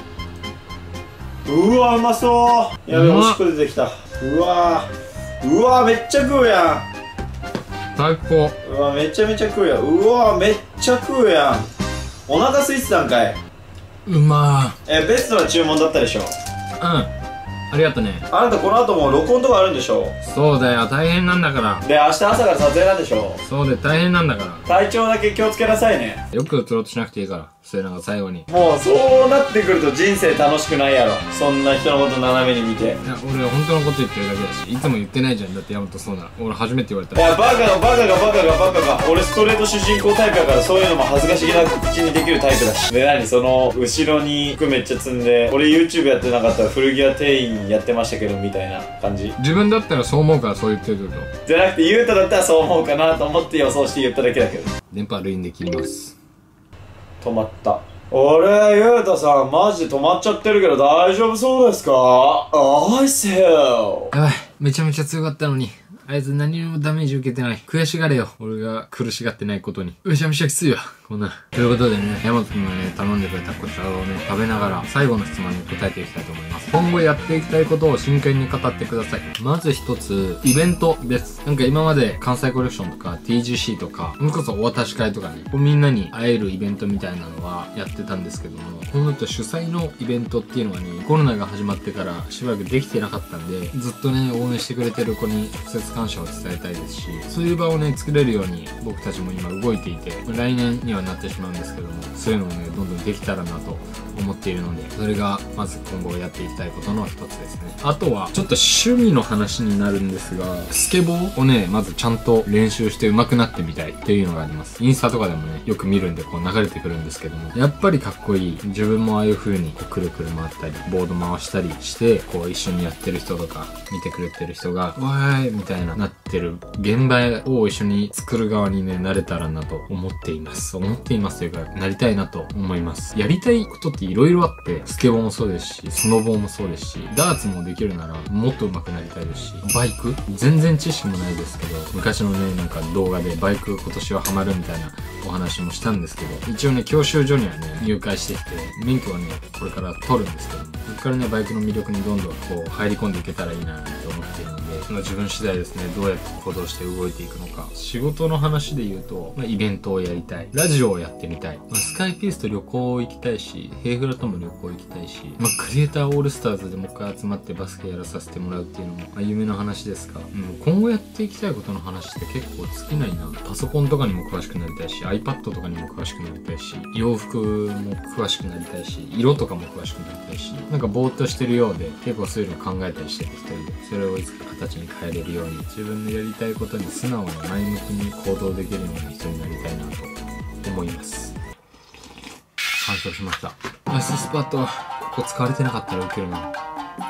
うわ、うまそう。やべ、おしっこ出てきた。うわめっちゃ食うやん。 最高。 うわ、めちゃめちゃ食うやん。うわ、めっちゃ食うやん。お腹空いてたんかい。 うまベストな注文だったでしょ。 ありがとね。 あなたこの後も録音とかあるんでしょ。 そうだよ、大変なんだから。 で、明日朝から撮影なんでしょ。 そうで大変なんだから。 体調だけ気をつけなさいね。 よく映ろうとしなくていいから。それなんか最後に。 もうそうなってくると人生楽しくないやろ。そんな人のこと斜めに見て。 いや、俺は本当のこと言ってるだけだし、いつも言ってないじゃん。だってヤマトそうな。俺初めて言われた。 いや、バカが。俺ストレート主人公タイプだから、そういうのも恥ずかしげなく口にできるタイプだし。で、何その後ろに服めっちゃ積んで、俺 YouTube やってなかったら古着屋店員やってましたけどみたいな感じ。 自分だったらそう思うからそう言ってるけど。 じゃなくて、ゆうただったらそう思うかなと思って予想して言っただけだけど。 電波類んで切ります。 止まった。ゆうたさんマジで止まっちゃってるけど大丈夫そうですか？おいせよ。 やばい、めちゃめちゃ強かったのに。あいつ何にもダメージ受けてない。悔しがれよ。俺が苦しがってないことに。めちゃめちゃきついわ。こんな。ということでね、ヤマト君がね、頼んでくれたこちらをね、食べながら最後の質問に答えていきたいと思います。今後やっていきたいことを真剣に語ってください。まず一つ、イベントです。なんか今まで関西コレクションとか TGC とか、それこそお渡し会とかね、みんなに会えるイベントみたいなのはやってたんですけども、この後主催のイベントっていうのがね、コロナが始まってからしばらくできてなかったんで、ずっとね、応援してくれてる子に直接感謝を伝えたいですし、そういう場をね、作れるように僕たちも今動いていて、来年にはなってしまうんですけども、そういうのをね、どんどんできたらなと思っているので、それがまず今後やっていきたいことの一つですね。あとは、ちょっと趣味の話になるんですが、スケボーをね、まずちゃんと練習して上手くなってみたいっていうのがあります。インスタとかでもね、よく見るんで、こう流れてくるんですけども、やっぱりかっこいい。自分もああいう風にこうくるくる回ったり、ボード回したりして、こう一緒にやってる人とか、見てくれてる人が、わーいみたいななってる現場を一緒に作る側にね、なれたらなと思っています。思っていますというか、なりたいなと思います。やりたいことって色々あって、スケボーもそうですし、スノボーもそうですし、ダーツもできるならもっと上手くなりたいですし、バイク全然知識もないですけど、昔のね、なんか動画でバイク今年はハマるみたいなお話もしたんですけど、一応ね、教習所にはね、入会してきて、免許はね、これから取るんですけども、 ここからねバイクの魅力にどんどんこう入り込んでいけたらいいなって思っているので、その自分次第ですね、どうやって行動して動いていくのか。仕事の話で言うと、イベントをやりたい、ラジオをやってみたい、スカイピースと旅行行きたいし、ヘイフラとも旅行行きたいし、クリエイターオールスターズでもう一回集まってバスケやらさせてもらうっていうのも、夢の話ですが、今後やっていきたいことの話って結構尽きないな。パソコンとかにも詳しくなりたいし、 iPad とかにも詳しくなりたいし、洋服も詳しくなりたいし、色とかも詳しくなりたいし、なんかぼーっとしてるようで結構そういうの考えたりしてる一人で、それをいつか形に変えれるように、自分のやりたいことに素直に前向きに行動できるような人になりたいなと思います。完食しました。ナイススパット。ここ使われてなかったらウケるな。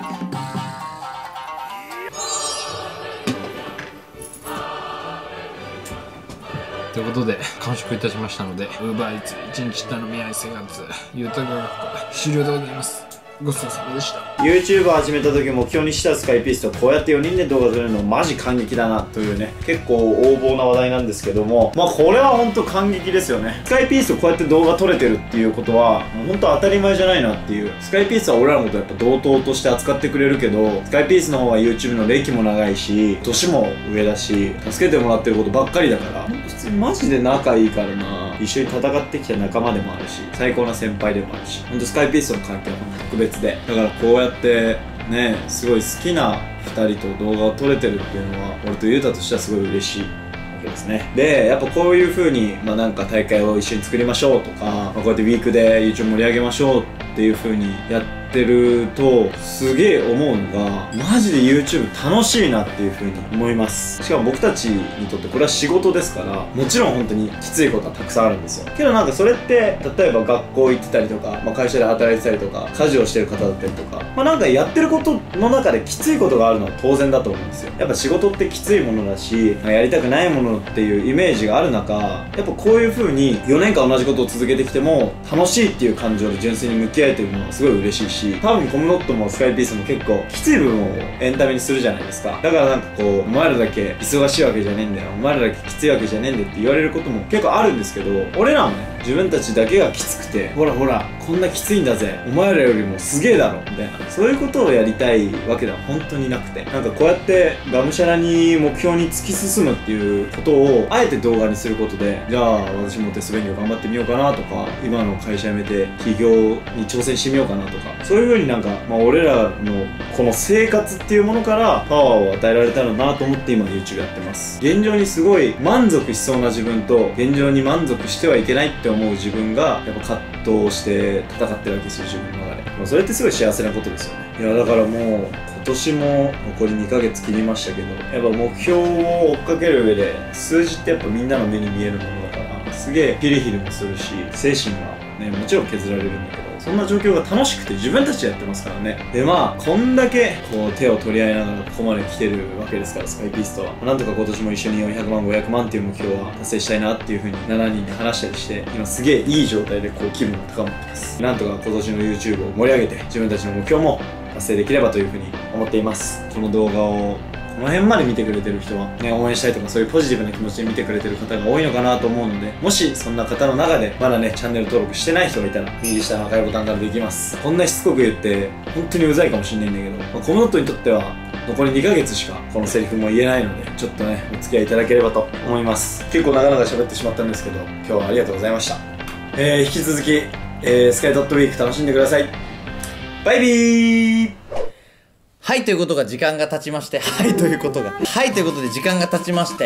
ということで完食いたしましたので、UberEats 1日頼み合い生活ゆうたが終了でございます。ごちそうさまでした。 YouTube を始めた時目標にしたスカイピースとこうやって4人で動画撮れるのマジ感激だなというね、結構横暴な話題なんですけども、これは本当感激ですよね。スカイピースとこうやって動画撮れてるっていうことは本当当たり前じゃないなっていう。スカイピースは俺らのことやっぱ同等として扱ってくれるけど、スカイピースの方は YouTube の歴も長いし年も上だし、助けてもらってることばっかりだから、普通にマジで仲いいからな。一緒に戦ってきた仲間でもあるし、最高な先輩でもあるし、本当スカイピースとの関係は特別で、だからこうやってね、すごい好きな2人と動画を撮れてるっていうのは俺とゆうたとしてはすごい嬉しいわけですね。でやっぱこういう風になんか大会を一緒に作りましょうとか、こうやってウィークで YouTube 盛り上げましょうっていう風にやってるとすげえ思うのが、マジで YouTube 楽しいなっていう風に思います。しかも僕たちにとってこれは仕事ですから、もちろん本当にきついことはたくさんあるんですよ。けどなんかそれって例えば学校行ってたりとか、会社で働いてたりとか家事をしてる方だったりとか、なんかやってることの中できついことがあるのは当然だと思うんですよ。やっぱ仕事ってきついものだし、やりたくないものっていうイメージがある中、やっぱこういう風に4年間同じことを続けてきても楽しいっていう感情で純粋に向き合えてるのはすごい嬉しいし、多分コムドットもスカイピースも結構きつい部分をエンタメにするじゃないですか。だからなんかこう、お前らだけ忙しいわけじゃねえんだよ、お前らだけきついわけじゃねえんだよって言われることも結構あるんですけど、俺らもね、自分たちだけがきつくて、ほらほらこんなきついんだぜ、お前らよりもすげえだろみたいな、そういうことをやりたいわけでは本当になくて、なんかこうやってがむしゃらに目標に突き進むっていうことをあえて動画にすることで、じゃあ私も手滑りを頑張ってみようかなとか、今の会社辞めて起業に挑戦してみようかなとか、そういう風になんか、俺らのこの生活っていうものからパワーを与えられたらなと思って今 YouTube やってます。現状にすごい満足しそうな自分と、現状に満足してはいけないって思う自分がやっぱ葛藤して戦ってるわけですよ、自分の中で。それってすごい幸せなことですよね。いやだからもう今年も残り2ヶ月切りましたけど、やっぱ目標を追っかける上で数字ってやっぱみんなの目に見えるものだから、すげえヒリヒリもするし、精神がねもちろん削られるんだけど、そんな状況が楽しくて自分たちでやってますからね。でこんだけこう手を取り合いながらここまで来てるわけですから、スカイピースとはなんとか今年も一緒に400万500万っていう目標は達成したいなっていう風に7人で話したりして、今すげえいい状態でこう気分が高まってます。なんとか今年の YouTube を盛り上げて自分たちの目標も達成できればという風に思っています。この動画をこの辺まで見てくれてる人はね、応援したいとかそういうポジティブな気持ちで見てくれてる方が多いのかなと思うので、もしそんな方の中でまだねチャンネル登録してない人がいたら右下の赤いボタンからできます。こんなしつこく言って本当にうざいかもしれないんだけど、コムドットにとっては残り2ヶ月しかこのセリフも言えないので、ちょっとねお付き合いいただければと思います。結構長々喋ってしまったんですけど、今日はありがとうございました。引き続き、スカイドットウィーク楽しんでください。バイビー。 はいということが時間が経ちまして、ということで時間が経ちまして、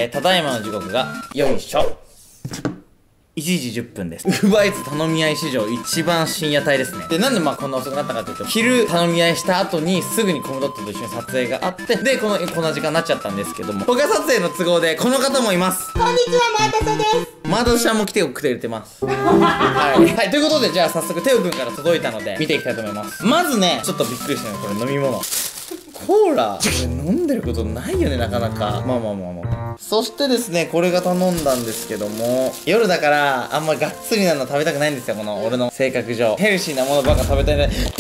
ただいまの時刻がよいしょ1時10分です。UberEats頼み合い史上一番深夜帯ですね。で、なんでこんな遅くなったかというと、昼頼み合いした後にすぐにコムドットと一緒に撮影があって、で、こんな時間になっちゃったんですけども、他撮影の都合でこの方もいます。 こんにちは、マータサです。 マータさんも来てくれてます。はい、ということで、じゃあ早速テオくんから届いたので見ていきたいと思います。まずね、ちょっとびっくりしたのこれ飲み物。コーラこれ飲んでることないよね、なかなか。まあそしてですね、これが頼んだんですけども、夜だからあんまがっつりなの食べたくないんですよ、この俺の性格上。ヘルシーなものばっか食べたいので、テオく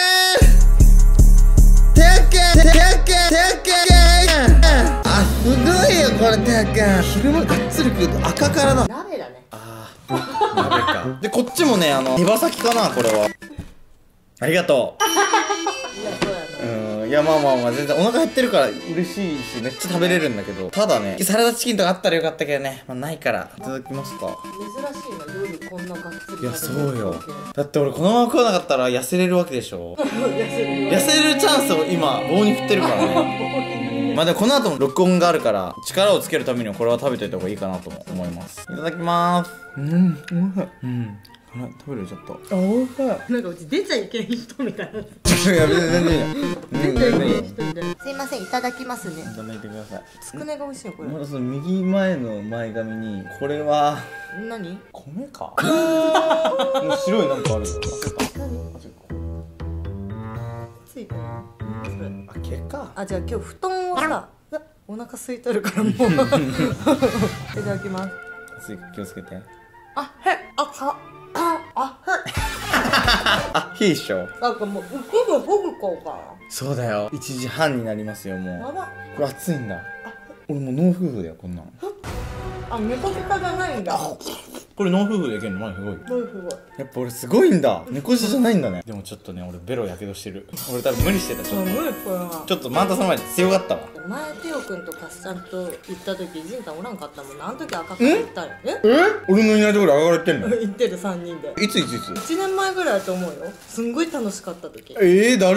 んあ、すごいよこれ、テオくん昼間がっつり食うと赤からだ。 鍋だね。 鍋か。で、こっちもね、手羽先かな、これは。 ありがといやそうやな。 う。いやまあまあまあ全然お腹減ってるから嬉しいしめっちゃ食べれるんだけど、ただねサラダチキンとかあったらよかったけどね、まあ、ないからいただきますか。 珍しいな、夜こんながっつり。 いやそうよ。だって俺このまま食わなかったら痩せれるわけでしょ。痩せれるチャンスを今棒に振ってるからね。まあでもこの後も録音があるから力をつけるためにはこれは食べといた方がいいかなと思います。いただきまーす。うまい。食べるちょっと。あ、おいしい。 なんかうち出ちゃいけん人みたいな。 いや全然いいよ。 出ちゃいけん人みたいな。すいません、いただきますね。 いただいてください。 つくねが美味しいよこれ。 まだその右前の前髪にこれは何？ 米か。もう白いなんかあるよ。 ついてる。それ。 あ、毛か。 あ、じゃあ今日布団をさ、お腹空いてるからもう。いただきます。 気をつけて。 あ、へ、あ、か、あ、へ。 あ、火一緒。 なんかもうほぐこうかな。 そうだよ。1時半になりますよもう。 やば。 これ暑いんだ。俺もうノン夫婦だよこんなん。 あ、猫舌じゃないんだ。 これノン夫婦でいけんのマジすごい。 すごいすごい。 やっぱ俺すごいんだ。猫舌じゃないんだね。でもちょっとね俺ベロやけどしてる。俺多分無理してたちょっと。 無理これは。 ちょっとマンタさん前で強かったわ。 前テオくんとカスちゃんと行った時ジンタおらんかったもんな。あの時赤く行ったよ。 俺のいないところ上がれてんの？ 行ってる3人で。 いつ 1年前ぐらいだと思うよ。すんごい楽しかった時。 だるだる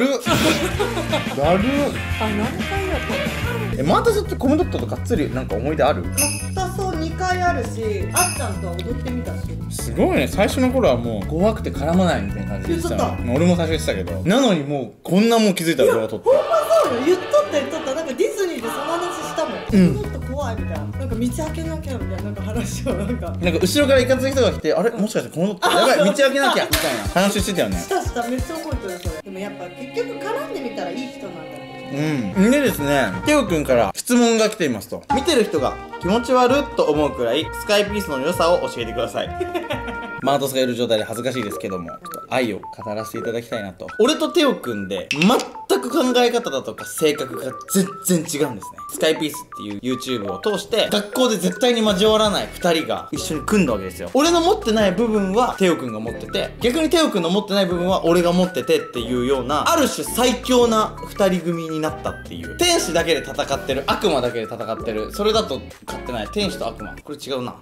あ、何回やったの？ マンタさんってコムドットとがっつりなんか思い出ある？ またそう2回あるし、あっちゃんとは踊ってみたし。 すごいね。最初の頃はもう怖くて絡まないみたいな感じでしたの。俺も最初言ってたけど、なのにもうこんなもん気づいたら動画撮って。 ほんまそうよ。言っとったなんかディズニーでその話したもん。もっと怖いみたいな。なんか道開けなきゃみたいな、なんか話をなんか後ろからいかつい人が来て、あれもしかしてこのドットやばい道開けなきゃみたいな話してたよね。 しためっちゃ覚えてるそれ。でもやっぱ結局絡んでみたらいい人なんだって。 でですね、テオくんから質問が来ていますと。見てる人が気持ち悪っと思うくらいスカイピースの良さを教えてください。マートスがいる状態で恥ずかしいですけども、ちょっと愛を語らせていただきたいなと。俺とテオくんで全く考え方だとか性格が全然違うんですね。スカイピースっていう YouTube を通して学校で絶対に交わらない2人が一緒に組んだわけですよ。俺の持ってない部分はテオくんが持ってて、逆にテオくんの持ってない部分は俺が持っててっていうような、ある種最強な2人組になったっていう。天使だけで戦ってる、悪魔だけで戦ってる、それだと勝ってない。天使と悪魔、これ違うな。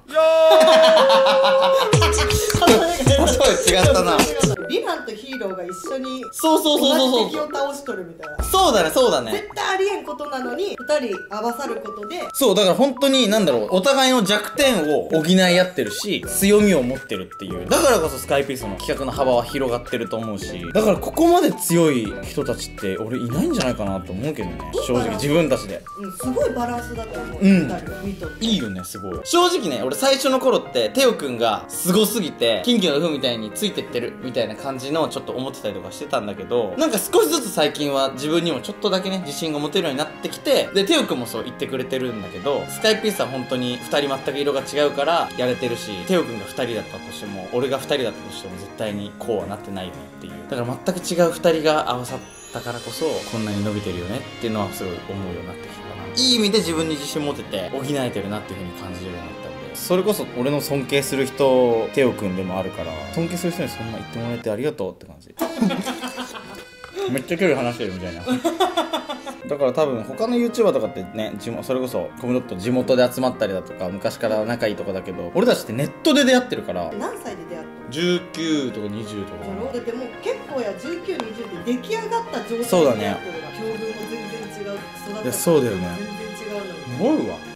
違ったな。 ヴィランとヒーローが一緒にそう同じ敵を倒しとるみたいな。 そうだね。 絶対ありえんことなのに2人合わさることで。 そうだから本当になんだろう、お互いの弱点を補い合ってるし、強みを持ってるっていう。だからこそスカイピースの企画の幅は広がってると思うし、だからここまで強い人たちって俺いないんじゃないかなと思うけどね、正直自分たちで。 すごいバランスだと思う。2人見とっていいよね、すごい。正直ね、俺最初の頃ってテオくんがすごすぎてキンキのフみたいについてってるみたいな感じのちょっと思ってたりとかしてたんだけど、なんか少しずつ最近は自分にもちょっとだけね自信が持てるようになってきて、でテオくんもそう言ってくれてるんだけど、スカイピースは本当に2人全く色が違うからやれてるし、テオくんが2人だったとしても俺が2人だったとしても絶対にこうはなってないよねっていう。だから全く違う2人が合わさったからこそこんなに伸びてるよねっていうのはすごい思うようになってきたかな。いい意味で自分に自信持てて補えてるなっていう風に感じるようになったんで、それこそ俺の尊敬する人テオくんでもあるから、尊敬する人にそんな言ってもらえてありがとうって感じ。めっちゃ距離離してるみたいな。だから多分他の YouTuber とかってね、それこそコムドット地元で集まったりだとか昔から仲いいとこだけど、俺たちってネットで出会ってるから。 何歳で出会ったの ？19とか20とか。 だってもう結構や19、20って出来上がった状態でそうだね。 境遇も全然違う。育ったいやそうだよね。 全然違うのに。 すごいわ。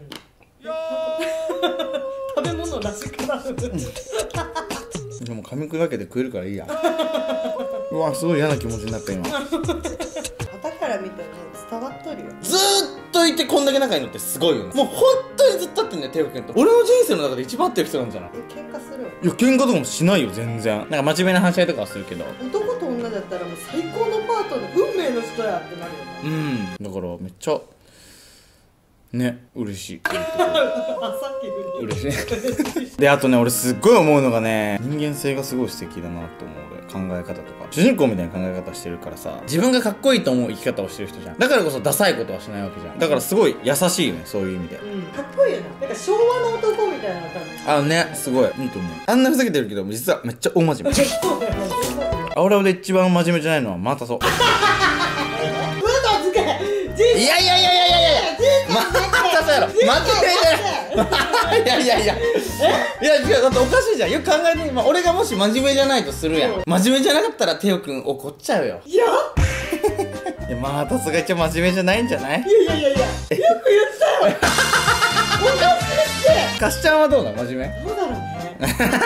食べ物らしくなる。 でも噛み砕けて食えるからいいや。うわ、すごい嫌な気持ちになった今。 旗から見てね、伝わっとるよ。 ずーっといてこんだけ仲いいのってすごいよね。もう本当にずっと会ってんだよ、テオくんと。俺の人生の中で一番会ってる人なんじゃない？ 喧嘩する？ いや、喧嘩とかもしないよ、全然。なんか真面目な話し合いとかはするけど。 男と女だったらもう最高のパートナー、運命の人やってなるよね。 だからめっちゃね、嬉しい。 さっき嬉しい。で、あとね、俺すっごい思うのがね、人間性がすごい素敵だなと思う。俺考え方とか主人公みたいな考え方してるからさ、自分がかっこいいと思う生き方をしてる人じゃん。だからこそダサいことはしないわけじゃん。だからすごい優しいよね、そういう意味で。 かっこいいよね。なんか昭和の男みたいな感じ。 ね、すごいいいと思う。あんなふざけてるけど実はめっちゃ大真面目。 そうだよね。 俺で一番真面目じゃないのはまたそう。 嘘つけ。 いやいやいやいやいやいやまたそうやろ。真面目じゃない。いやいやいや。いや違う、だっておかしいじゃん。よく考えて、俺がもし真面目じゃないとするやん。真面目じゃなかったらテオくん怒っちゃうよ。 いやいや、またそが一応真面目じゃないんじゃない？ いやよく言ったよ。おかしいって。 かしちゃんはどうなの？真面目？ どうだろうね。かっちゃん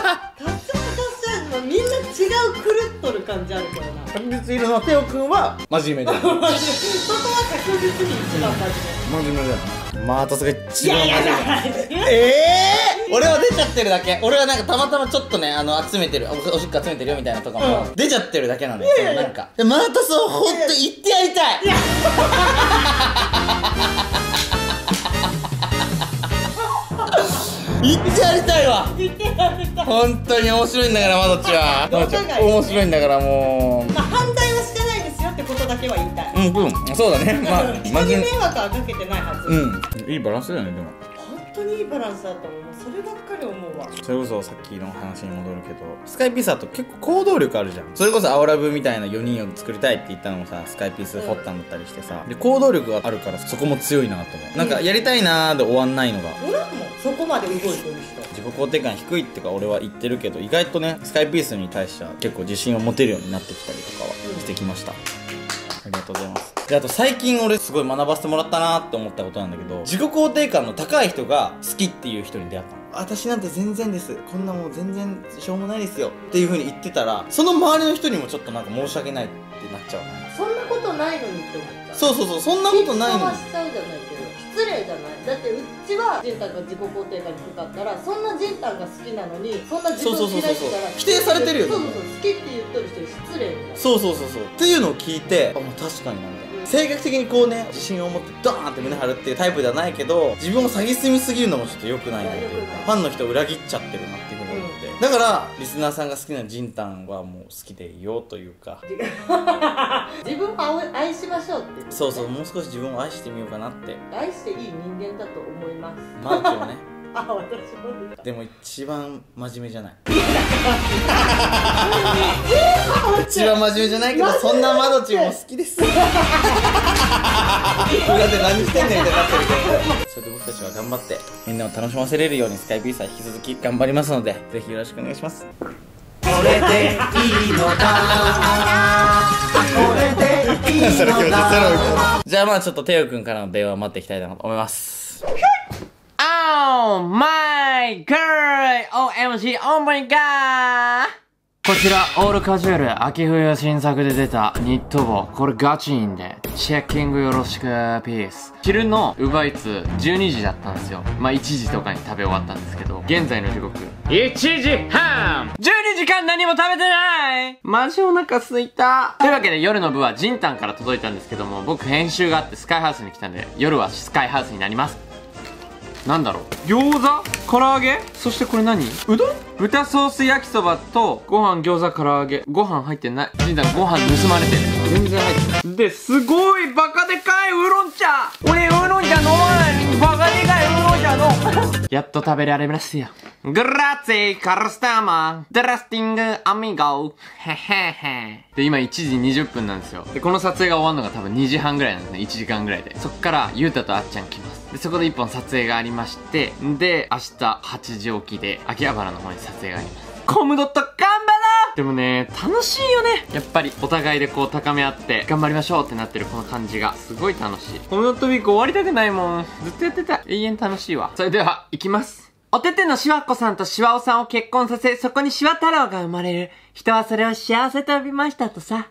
みんな違う狂っとる感じあるからな。 確実いるのはテオくんは真面目だよ。 そこは確実に一番真面目。 真面目だよ。またそが一番真面いや目。俺は出ちゃってるだけ。俺はなんかたまたまちょっとね、集めてる、おしっこ集めてるよみたいなとかも、出ちゃってるだけなんだよ。そのなんか。またそう、ほんと言ってやりたい。言ってやりたいわ。本当に面白いんだから、まどっちは。面白いんだからもう。 まあ反対はしてないですよってことだけは言いたい。 そうだね。まあ、 人に迷惑はかけてないはず。 いいバランスだよね、でも。 本当にいいバランスだと思う。そればっかり思うわ。 それこそさっきの話に戻るけど、スカイピースだと結構行動力あるじゃん。それこそ青ラブみたいな4人を作りたいって言ったのもさ、スカイピース掘ったんだったりしてさ、で行動力があるからそこも強いなと思う。なんかやりたいなーで終わんないのが、 俺はもうそこまで動いてる人。 自己肯定感低いってか俺は言ってるけど、意外とねスカイピースに対しては結構自信を持てるようになってきたりとかはしてきました。ありがとうございます。で、あと最近俺すごい学ばせてもらったなって思ったことなんだけど、自己肯定感の高い人が好きっていう人に出会ったの。私なんて全然です、こんなもん全然しょうもないですよっていう風に言ってたら、その周りの人にもちょっとなんか申し訳ないってなっちゃうね。 そんなことないのにって思っちゃう。 そうそんなことないのに。 しちゃうじゃないけど失礼じゃない。だってうちはジンタンが自己肯定感低かったら、そんなジンタンが好きなのにそんな自分嫌いしたら否定されてるよね。 そう好きって言っとる人に失礼になる。 そうっていうのを聞いて、あ、もう確かになんだ。性格的にこうね、自信を持ってドーンって胸張るっていうタイプではないけど、自分を詐欺すみすぎるのもちょっと良くないなっていうか、ファンの人を裏切っちゃってるなっていうふうに思って、だからリスナーさんが好きなジンタンはもう好きでいようというか自分を愛しましょうって、ね、 そうもう少し自分を愛してみようかなって。愛していい人間だと思います。 マーチをねあ、私もでも一番真面目じゃない一番真面目じゃないけど、そんなマドチも好きです裏で何してんねんってなってるけど、それで僕たちは頑張ってみんなを楽しませれるようにスカイピースは引き続き頑張りますので、ぜひよろしくお願いします。これでいいのかこれでいいのかじゃあまあちょっとテオくんからの電話を待っていきたいなと思います。 Oh my god! OMG! Oh my god! こちら、オールカジュアル、秋冬新作で出たニット帽。これガチいんで、チェッキングよろしく、ピース。昼のウーバーイーツ12時だったんですよ。まあ1時とかに食べ終わったんですけど、現在の時刻、1時半 !12 時間何も食べてない!マジお腹すいた。というわけで夜の部はジンタンから届いたんですけども、僕編集があってスカイハウスに来たんで、夜はスカイハウスになります。なんだろう、餃子唐揚げ、そしてこれ何、うどん、豚ソース焼きそばとご飯餃子唐揚げ。ご飯入ってない。ジンタンご飯盗まれてる。全然入ってない。ですごいバカでかいウーロン茶。俺ウーロン茶飲まないのにバカでかいウーロン茶のやっと食べられますよ。グラッツィカルスターマードラスティングアミゴヘヘヘで、今1時20分なんですよ。で、この撮影が終わるのが多分2時半ぐらいなんですね。1時間ぐらいで。そっからゆうたとあっちゃん来ます。で、そこで1本撮影がありまして、で、明日8時起きで秋葉原の方に撮影があります。コムドット頑張ろう。でもね、楽しいよね。やっぱりお互いでこう高め合って頑張りましょうってなってるこの感じがすごい楽しい。コムドットウィーク終わりたくないもん。ずっとやってた。永遠楽しいわ。それでは行きます。おててのしわこさんとしわおさんを結婚させ、そこにしわ太郎が生まれる。人はそれを幸せと呼びましたとさ。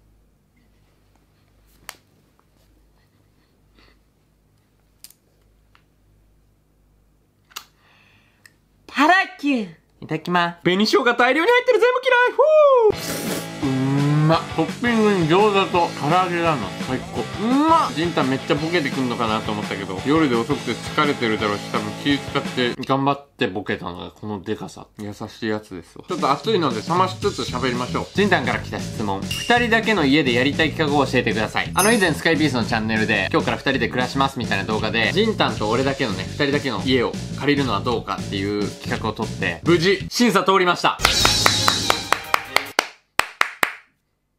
ハラキューいただきます。紅生姜大量に入ってる、全部嫌い。トッピングに餃子と唐揚げなの最高。ジンタンめっちゃボケてくんのかなと思ったけど、夜で遅くて疲れてるだろうし、多分気使って頑張ってボケたのがこのデカさ。優しいやつですわ。ちょっと暑いので冷ましつつ喋りましょう。ジンタンから来た質問。2人だけの家でやりたい企画を教えてください。以前スカイピースのチャンネルで今日から2人で暮らしますみたいな動画で、ジンタンと俺だけのね、2人だけの家を借りるのはどうかっていう企画を撮って、無事審査通りました。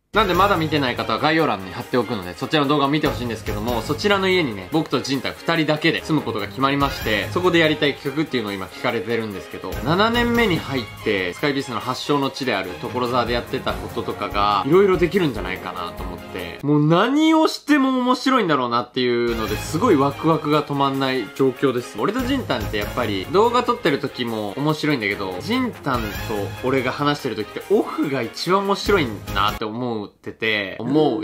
なんでまだ見てない方は概要欄に貼っておくので、そちらの動画を見てほしいんですけども、そちらの家にね、僕とジンタ2人だけで住むことが決まりまして、そこでやりたい企画っていうのを今聞かれてるんですけど、7年目に入って、スカイピースの発祥の地である所沢でやってたこととかが、いろいろできるんじゃないかなと思って、もう何をしても面白いんだろうなっていうので、すごいワクワクが止まんない状況です。俺とジンタンってやっぱり、動画撮ってる時も面白いんだけど、ジンタンと俺が話してる時ってオフが一番面白いなって思ってて、その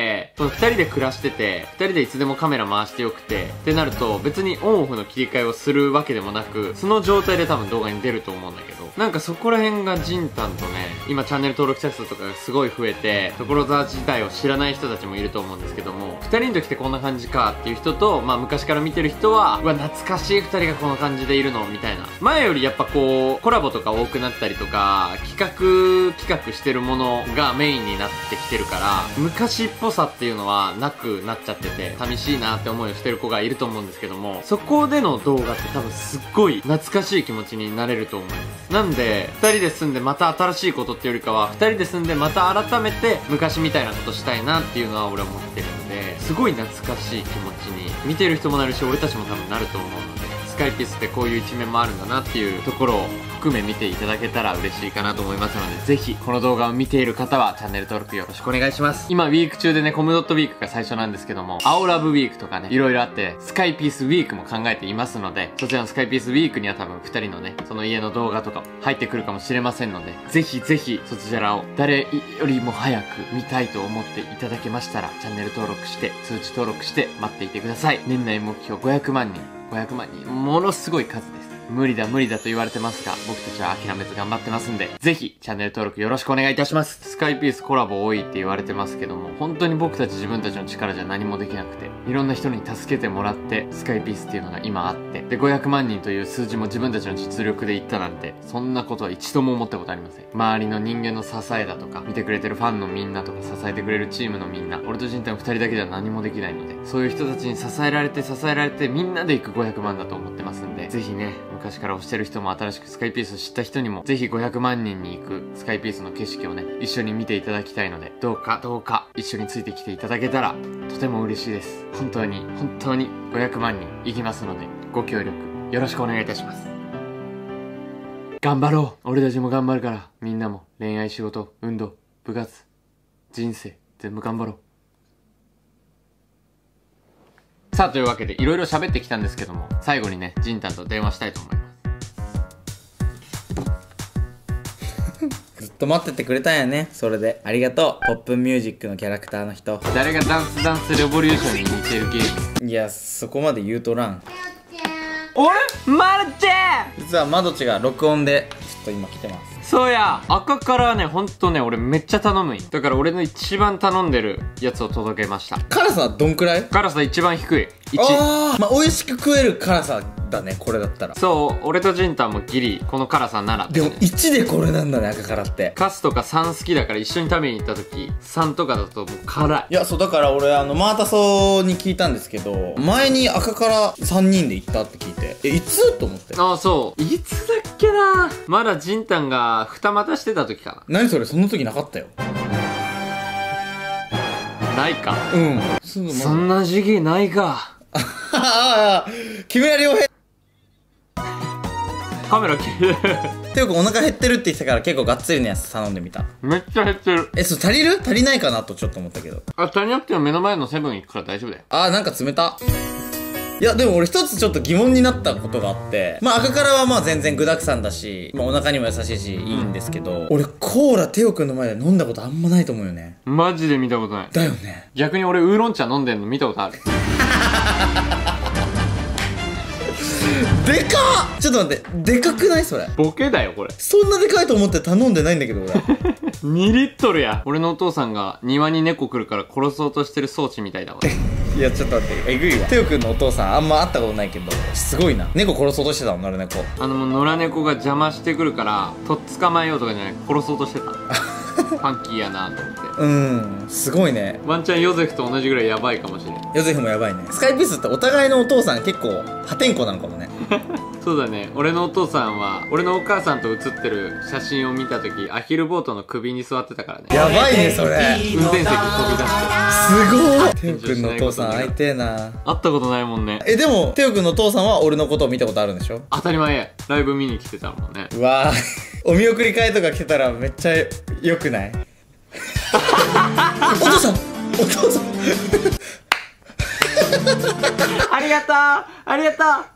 2人で暮らしてて、2人でいつでもカメラ回してよくて、ってなると別にオンオフの切り替えをするわけでもなく、その状態で多分動画に出ると思うんだけど、なんかそこら辺がジンタンとね、今チャンネル登録者数とかがすごい増えて、所沢自体を知らない人たちもいると思うんですけども、2人の時ってこんな感じかっていう人と、まあ昔から見てる人は、うわ懐かしい2人がこの感じでいるのみたいな。前よりやっぱこうコラボとか多くなったりとか、企画してるものがメインになってきてるから、昔っぽさっていうのはなくなっちゃってて、寂しいなって思いをしてる子がいると思うんですけども、そこでの動画って多分すっごい懐かしい気持ちになれると思います。なんで2人で住んでまた新しいことっていうよりかは、2人で住んでまた改めて昔みたいなことしたいなっていうのは俺は思ってるので、すごい懐かしい気持ちに見てる人もなるし、俺たちも多分なると思うので、スカイピースってこういう一面もあるんだなっていうところを含め見ていただけたら嬉しいかなと思いますので、ぜひこの動画を見ている方はチャンネル登録よろしくお願いします。今ウィーク中でね、コムドットウィークが最初なんですけども、青ラブウィークとかね、いろいろあってスカイピースウィークも考えていますので、そちらのスカイピースウィークには多分2人のね、その家の動画とかも入ってくるかもしれませんので、ぜひぜひそちらを誰よりも早く見たいと思っていただけましたら、チャンネル登録して通知登録して待っていてください。年内目標500万人、ものすごい数です。無理だと言われてますが、僕たちは諦めず頑張ってますんで、ぜひチャンネル登録よろしくお願いいたします。スカイピースコラボ多いって言われてますけども、本当に僕たち自分たちの力じゃ何もできなくて、いろんな人に助けてもらってスカイピースっていうのが今あって、で500万人という数字も自分たちの実力でいったなんて、そんなことは一度も思ったことありません。周りの人間の支えだとか、見てくれてるファンのみんなとか、支えてくれるチームのみんな、俺とジンタの2人だけでは何もできないので、そういう人たちに支えられてみんなで行く500万だと思ってますんで、ぜひね、昔から推してる人も新しくスカイピースを知った人にも、ぜひ500万人に行くスカイピースの景色をね、一緒に見ていただきたいので、どうか一緒についてきていただけたらとても嬉しいです。本当に500万人行きますので、ご協力よろしくお願いいたします。頑張ろう。俺たちも頑張るから、みんなも恋愛、仕事、運動、部活、人生全部頑張ろう。さあ、というわけでいろいろ喋ってきたんですけども、最後にね、ジンタンと電話したいと思います。 ずっと待っててくれたんやね。それでありがとう。ポップミュージックのキャラクターの人。 誰がダンスレボリューションに似てるゲーム。 いや、そこまで言うとらん。 マルチェ実はマドチが録音でちょっと今来てます。 そうや、赤からね、ほんとね、俺めっちゃ頼むんよ。だから俺の一番頼んでるやつを届けました。 辛さはどんくらい？ 辛さ一番低い。1。 まあ美味しく食える辛さだね、これだったら。 そう、俺とジンタンもギリこの辛さなら、ね、 でも1でこれなんだね、赤辛って。 カスとか3好きだから一緒に食べに行った時、3とかだともう辛い。 いや、そうだから俺マータソに聞いたんですけど、前に赤辛3人で行ったって聞いて、いつと思って。 ああ、そういつだっけな。まだジンタンが二股してた時かな。 何それ、その時なかったよ。 ないか。 うん、 そんな時期ないか。 木村良平カメラ切る。 ていうかお腹減ってるって言ってたから、結構がっつりのやつ頼んでみた。 めっちゃ減ってる。 そう足りないかなとちょっと思ったけど。 足りなくても目の前のセブン行くから大丈夫だよ。 なんか冷た。いやでも俺一つちょっと疑問になったことがあって、赤辛はまあ全然具沢山だし、お腹にも優しいしいいんですけど、俺コーラテオくんの前で飲んだことあんまないと思うよね。 マジで見たことない。 だよね。 逆に俺ウーロン茶飲んでんの見たことある。 でかっ。ちょっと待って、でかくないそれ。 ボケだよこれ。 そんなでかいと思って頼んでないんだけど俺。 2リットルや。俺のお父さんが庭に猫来るから殺そうとしてる装置みたいだわ。 いやちょっと待って、えぐいわ。テオくんのお父さんあんま会ったことないけど、すごいな。猫殺そうとしてたの、野良猫。 もう野良猫が邪魔してくるからとっ捕まえようとかじゃない、殺そうとしてた。ファンキーやなと思って。 すごいね。 ワンチャンヨゼフと同じぐらいヤバいかもしれん。 ヨゼフもやばいね。スカイピースってお互いのお父さん結構破天荒なのかもね。 そうだね。俺のお父さんは俺のお母さんと写ってる写真を見た時アヒルボートの首に座ってたからね。 やばいねそれ。 運転席飛び出して。 すごい。テオくんのお父さん会いてえな。 会ったことないもんね。 でもテオくんのお父さんは俺のことを見たことあるんでしょ。 当たり前。ライブ見に来てたもんね。 うわーお見送り会とか来てたらめっちゃ良くない？お父さんお父さんありがとうありがとう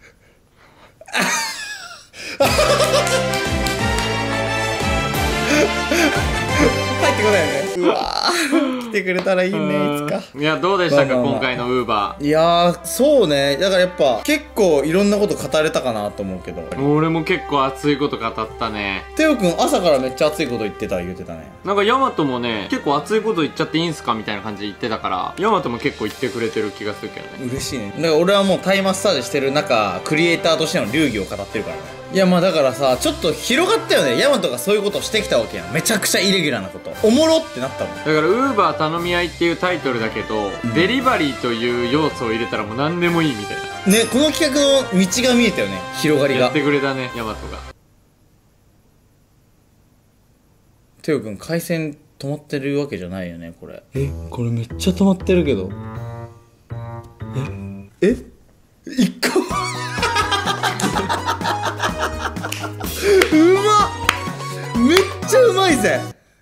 入ってこないよね。うわー来てくれたらいいねいつか。 いやどうでしたか、 まあまあまあ今回のウーバいやーそうね。だからやっぱ結構いろんなこと語れたかなと思うけど、 ー。俺も結構熱いこと語ったね。 テオくん朝からめっちゃ熱いこと言ってたね。 なんかヤマトもね結構熱いこと言っちゃっていいんすかみたいな感じで言ってたからヤマトも結構言ってくれてる気がするけどね。 嬉しいね。だから俺はもうタイマッサージしてる中クリエイターとしての流儀を語ってるからね。いやまあだからさちょっと広がったよね。ヤマトがそういうことをしてきたわけやん。めちゃくちゃイレギュラーなことおもろってなったもん。 だからウーバー頼み合いっていうタイトルだけど、デリバリーという要素を入れたらもう何でもいいみたいなね。この企画の道が見えたよね。広がりがやってくれたねヤマトが。 テオくん回線止まってるわけじゃないよねこれ。これめっちゃ止まってるけど一個うまっめっちゃうまいぜ。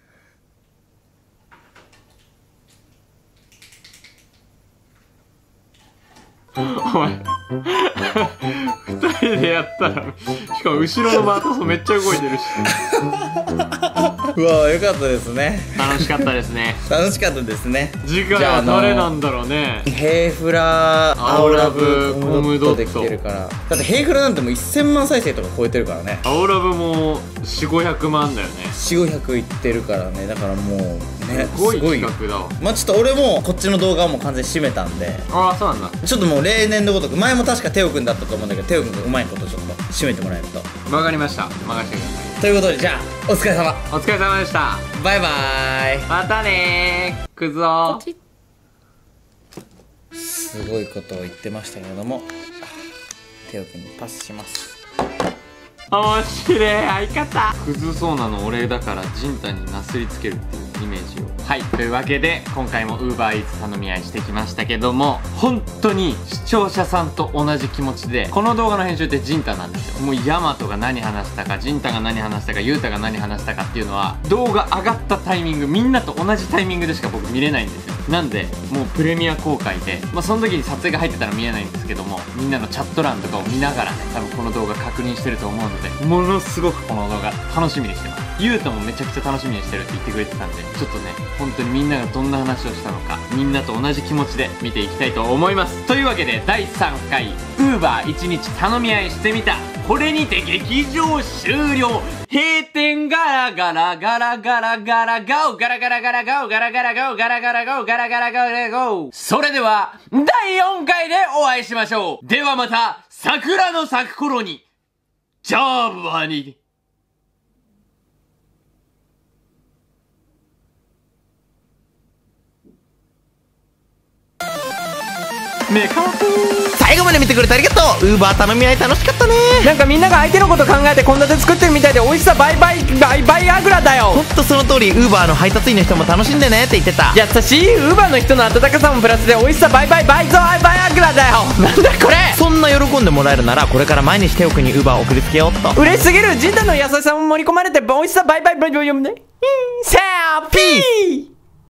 お前2人でやったらしかも後ろのマートソめっちゃ動いてるしうわよかったですね。 楽しかったですね。 楽しかったですね。 次回は誰なんだろうね。 ヘイフラ青ラブコムドットできてるから。だってヘイフラなんてもう1000万再生とか超えてるからね。 青ラブも400-500万だよね。 400-500いってるからね。だからもうねすごい企よ。 画だわ。 まあちょっと俺もこっちの動画はもう完全に閉めたんで、 ああそうなんだ。 ちょっともう例年のごとく前も確かテオくんだったと思うんだけどテオくんがうまいことちょっと閉めてもらえると。 わかりました。任せてください。 ということでじゃあお疲れ様。 お疲れ様でした。 バイバーイ。 またねークゾー。 すごいことを言ってましたけれどもテオくんにパスします。 面白い相方。クズそうなの俺だからジンタになすりつけるっていうイメージを。はいというわけで今回も UberEats 頼み合いしてきましたけども本当に視聴者さんと同じ気持ちでこの動画の編集ってジンタなんですよ。もうヤマトが何話したかジンタが何話したかユウタが何話したかっていうのは動画上がったタイミングみんなと同じタイミングでしか僕見れないんですよ。なんでもうプレミア公開でその時に撮影が入ってたら見えないんですけどもみんなのチャット欄とかを見ながらね多分この動画確認してると思うのでものすごくこの動画楽しみにしてます。ユウタもめちゃくちゃ楽しみにしてるって言ってくれてたんでちょっとね本当にみんながどんな話をしたのかみんなと同じ気持ちで見ていきたいと思います。というわけで第3回 Uber1 日頼み合いしてみたこれにて劇場終了。閉店ガラガラガラガラガラガオガラガラガラガオガラガラガオガラガラガオガラガラガラガオ。それでは第4回でお会いしましょう。ではまた桜の咲く頃にジャーバーにメカ最後まで見てくれてありがとう。ウーバー頼み合い楽しかったね。 なんかみんなが相手のこと考えて献立作ってるみたいで美味しさ倍々アグラだよ。 ほんとその通り。ウーバーの配達員の人も楽しんでねって言ってた。 優しいウーバーの人の温かさもプラスで美味しさ倍々アグラだよ。なんだこれ。 そんな喜んでもらえるならこれから毎日テオくんにウーバーを送りつけようっと。 嬉しすぎる。ジンタの優しさも盛り込まれて美味しさ倍々さあピー